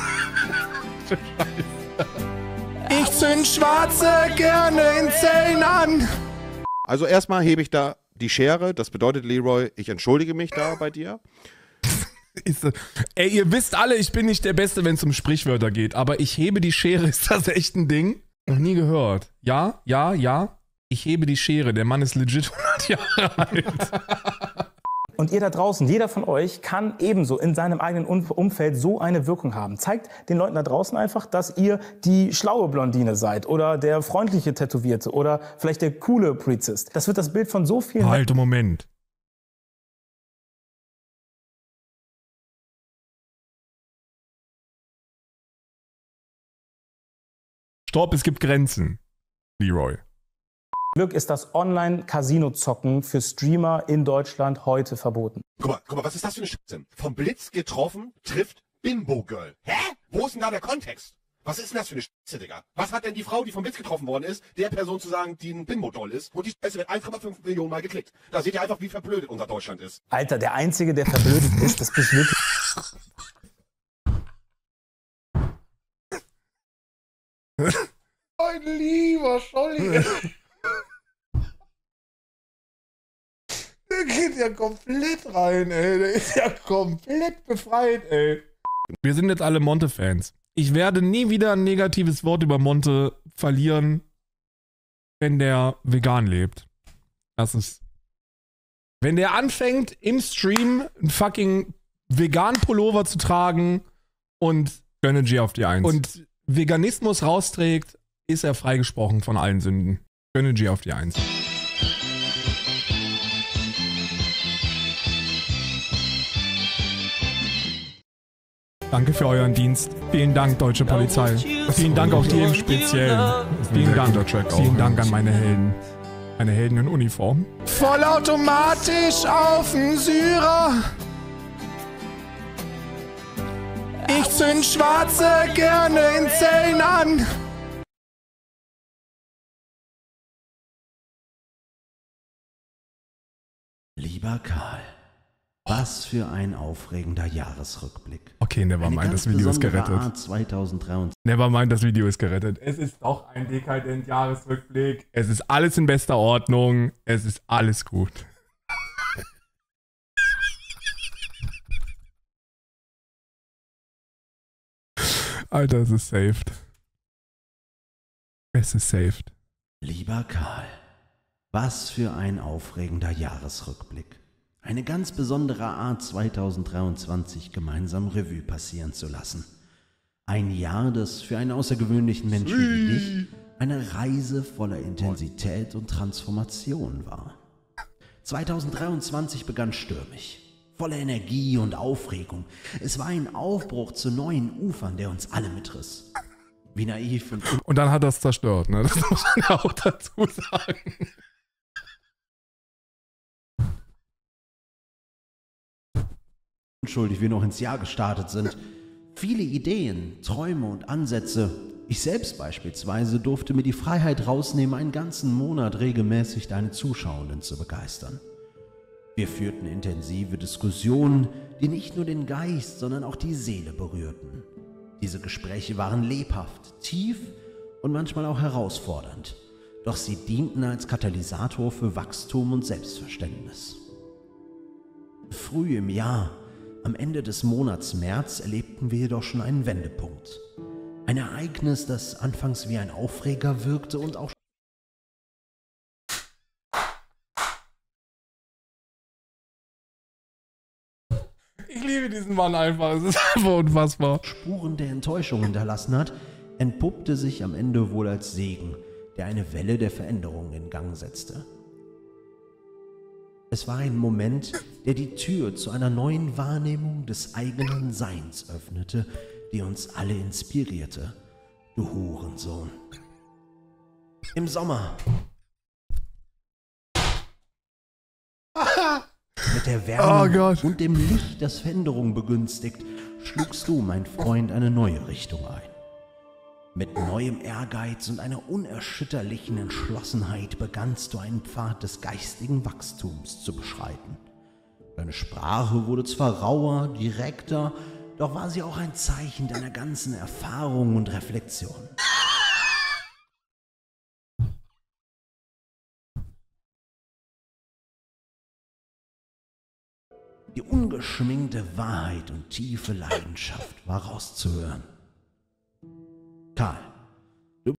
Ich zünd Schwarze gerne in Zellen an. Also erstmal hebe ich da die Schere. Das bedeutet, Leroy, ich entschuldige mich da bei dir. Ist, ey, ihr wisst alle, ich bin nicht der Beste, wenn es um Sprichwörter geht. Aber ich hebe die Schere, ist das echt ein Ding? Noch nie gehört. Ja, ja, ja. Ich hebe die Schere. Der Mann ist legit hundert Jahre alt. Und ihr da draußen, jeder von euch kann ebenso in seinem eigenen Umfeld so eine Wirkung haben. Zeigt den Leuten da draußen einfach, dass ihr die schlaue Blondine seid oder der freundliche Tätowierte oder vielleicht der coole Polizist. Das wird das Bild von so vielen... Halt, Moment. Stopp, es gibt Grenzen, Leroy. Glück ist das Online-Casino-Zocken für Streamer in Deutschland heute verboten. Guck mal, guck mal, was ist das für eine Scheiße? Vom Blitz getroffen trifft Bimbo-Girl. Hä? Wo ist denn da der Kontext? Was ist denn das für eine Scheiße, Digga? Was hat denn die Frau, die vom Blitz getroffen worden ist, der Person zu sagen, die ein Bimbo-Doll ist? Und die Scheiße wird eins Komma fünf Millionen Mal geklickt. Da seht ihr einfach, wie verblödet unser Deutschland ist. Alter, der Einzige, der verblödet ist, das bist wirklich... Mein lieber Scholli. Der geht ja komplett rein, ey. Der ist ja komplett befreit, ey. Wir sind jetzt alle Monte-Fans. Ich werde nie wieder ein negatives Wort über Monte verlieren, wenn der vegan lebt. Das ist... Wenn der anfängt, im Stream einen fucking veganen Pullover zu tragen und gönne G auf die Eins. Und Veganismus rausträgt, ist er freigesprochen von allen Sünden. Gönne G auf die Eins. Danke für euren Dienst. Vielen Dank, deutsche Polizei. Vielen Dank auch dir im Speziellen. Vielen Dank. Vielen Dank an meine Helden. Meine Helden in Uniform. Vollautomatisch auf den Syrer. Ich zünd Schwarze gerne in Zellen an. Lieber Karl, was für ein aufregender Jahresrückblick. Okay, nevermind, das Video ist gerettet. zweitausenddreiundzwanzig. Nevermind, das Video ist gerettet. Es ist doch ein dekadent Jahresrückblick. Es ist alles in bester Ordnung. Es ist alles gut. Alter, es ist saved. Es ist saved. Lieber Karl, was für ein aufregender Jahresrückblick. Eine ganz besondere Art, zweitausenddreiundzwanzig gemeinsam Revue passieren zu lassen. Ein Jahr, das für einen außergewöhnlichen Menschen wie dich eine Reise voller Intensität und Transformation war. zweitausenddreiundzwanzig begann stürmisch, voller Energie und Aufregung. Es war ein Aufbruch zu neuen Ufern, der uns alle mitriss. Wie naiv und... Und dann hat er es zerstört, ne? Das muss man ja auch dazu sagen. Unschuldig wir noch ins Jahr gestartet sind. Viele Ideen, Träume und Ansätze. Ich selbst beispielsweise durfte mir die Freiheit rausnehmen, einen ganzen Monat regelmäßig deine Zuschauenden zu begeistern. Wir führten intensive Diskussionen, die nicht nur den Geist, sondern auch die Seele berührten. Diese Gespräche waren lebhaft, tief und manchmal auch herausfordernd. Doch sie dienten als Katalysator für Wachstum und Selbstverständnis. Früh im Jahr, am Ende des Monats März, erlebten wir jedoch schon einen Wendepunkt. Ein Ereignis, das anfangs wie ein Aufreger wirkte und auch Ich liebe diesen Mann einfach, es ist einfach unfassbar. Spuren der Enttäuschung hinterlassen hat, entpuppte sich am Ende wohl als Segen, der eine Welle der Veränderung in Gang setzte. Es war ein Moment, der die Tür zu einer neuen Wahrnehmung des eigenen Seins öffnete, die uns alle inspirierte. Du Hurensohn. Im Sommer. Mit der Wärme Oh und dem Licht, das Veränderung begünstigt, schlugst du, mein Freund, eine neue Richtung ein. Mit neuem Ehrgeiz und einer unerschütterlichen Entschlossenheit begannst du einen Pfad des geistigen Wachstums zu beschreiten. Deine Sprache wurde zwar rauer, direkter, doch war sie auch ein Zeichen deiner ganzen Erfahrung und Reflexion. Die ungeschminkte Wahrheit und tiefe Leidenschaft war rauszuhören. Karl, du...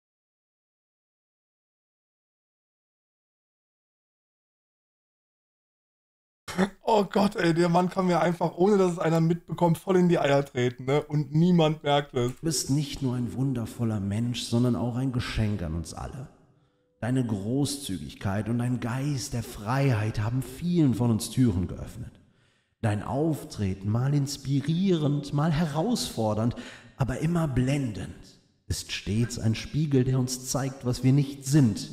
Oh Gott, ey, der Mann kann mir einfach, ohne dass es einer mitbekommt, voll in die Eier treten, ne? Und niemand merkt es. Du bist nicht nur ein wundervoller Mensch, sondern auch ein Geschenk an uns alle. Deine Großzügigkeit und dein Geist der Freiheit haben vielen von uns Türen geöffnet. Dein Auftreten, mal inspirierend, mal herausfordernd, aber immer blendend, ist stets ein Spiegel, der uns zeigt, was wir nicht sind.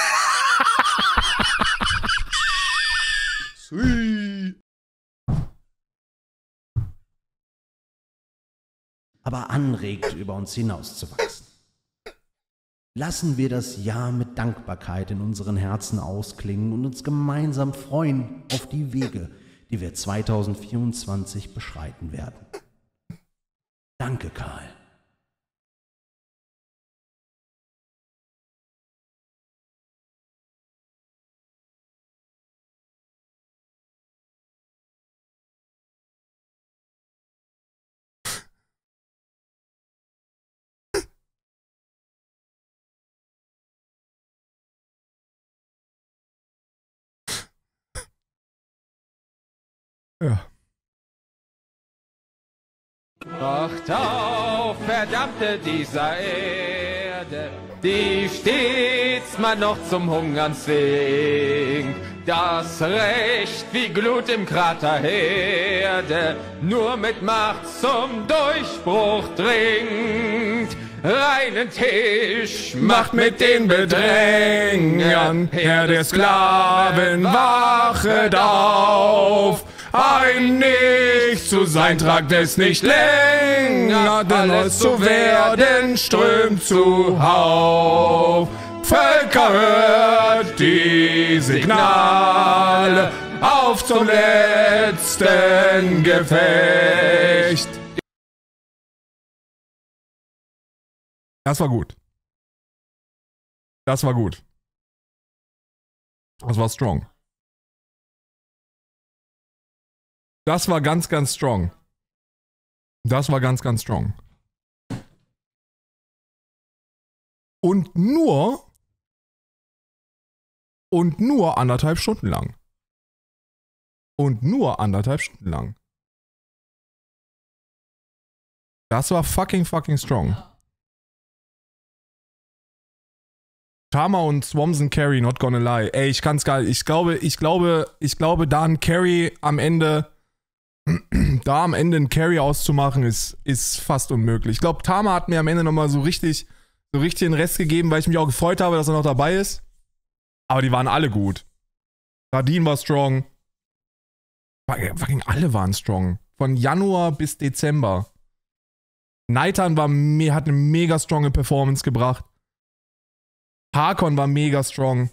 Aber anregt, über uns hinauszuwachsen. Lassen wir das Jahr mit Dankbarkeit in unseren Herzen ausklingen und uns gemeinsam freuen auf die Wege, die wir zweitausendvierundzwanzig beschreiten werden. Danke, Karl. Ja. Wacht auf, verdammte dieser Erde, die stets man noch zum Hungern zwingt. Das Recht wie Glut im Krater Herde, nur mit Macht zum Durchbruch dringt. Reinen Tisch macht mit den Bedrängern, Herr der Sklaven, wachet auf. Ein Nicht zu sein, tragt es nicht länger, denn alles zu werden strömt zuhauf. Völker, hört die Signale, auf zum letzten Gefecht. Das war gut. Das war gut. Das war strong. Das war ganz, ganz strong. Das war ganz, ganz strong. Und nur und nur anderthalb Stunden lang. Und nur anderthalb Stunden lang. Das war fucking, fucking strong. Tama und Swamson Carry, not gonna lie. Ey, ich kann's geil. Ich glaube, ich glaube, ich glaube, da ein Carry am Ende, da am Ende ein Carry auszumachen, ist, ist fast unmöglich. Ich glaube, Tama hat mir am Ende nochmal so richtig, so richtig den Rest gegeben, weil ich mich auch gefreut habe, dass er noch dabei ist. Aber die waren alle gut. Radin war strong. Fucking alle waren strong. Von Januar bis Dezember. Neitan war, hat eine mega stronge Performance gebracht. Harkon war mega strong.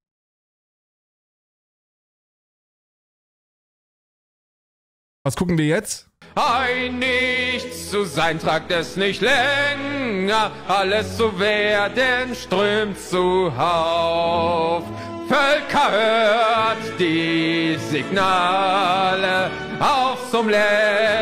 Was gucken wir jetzt? Ein Nichts zu sein, tragt es nicht länger, alles zu werden strömt zuhauf. Völker, hört die Signale, auf zum letzten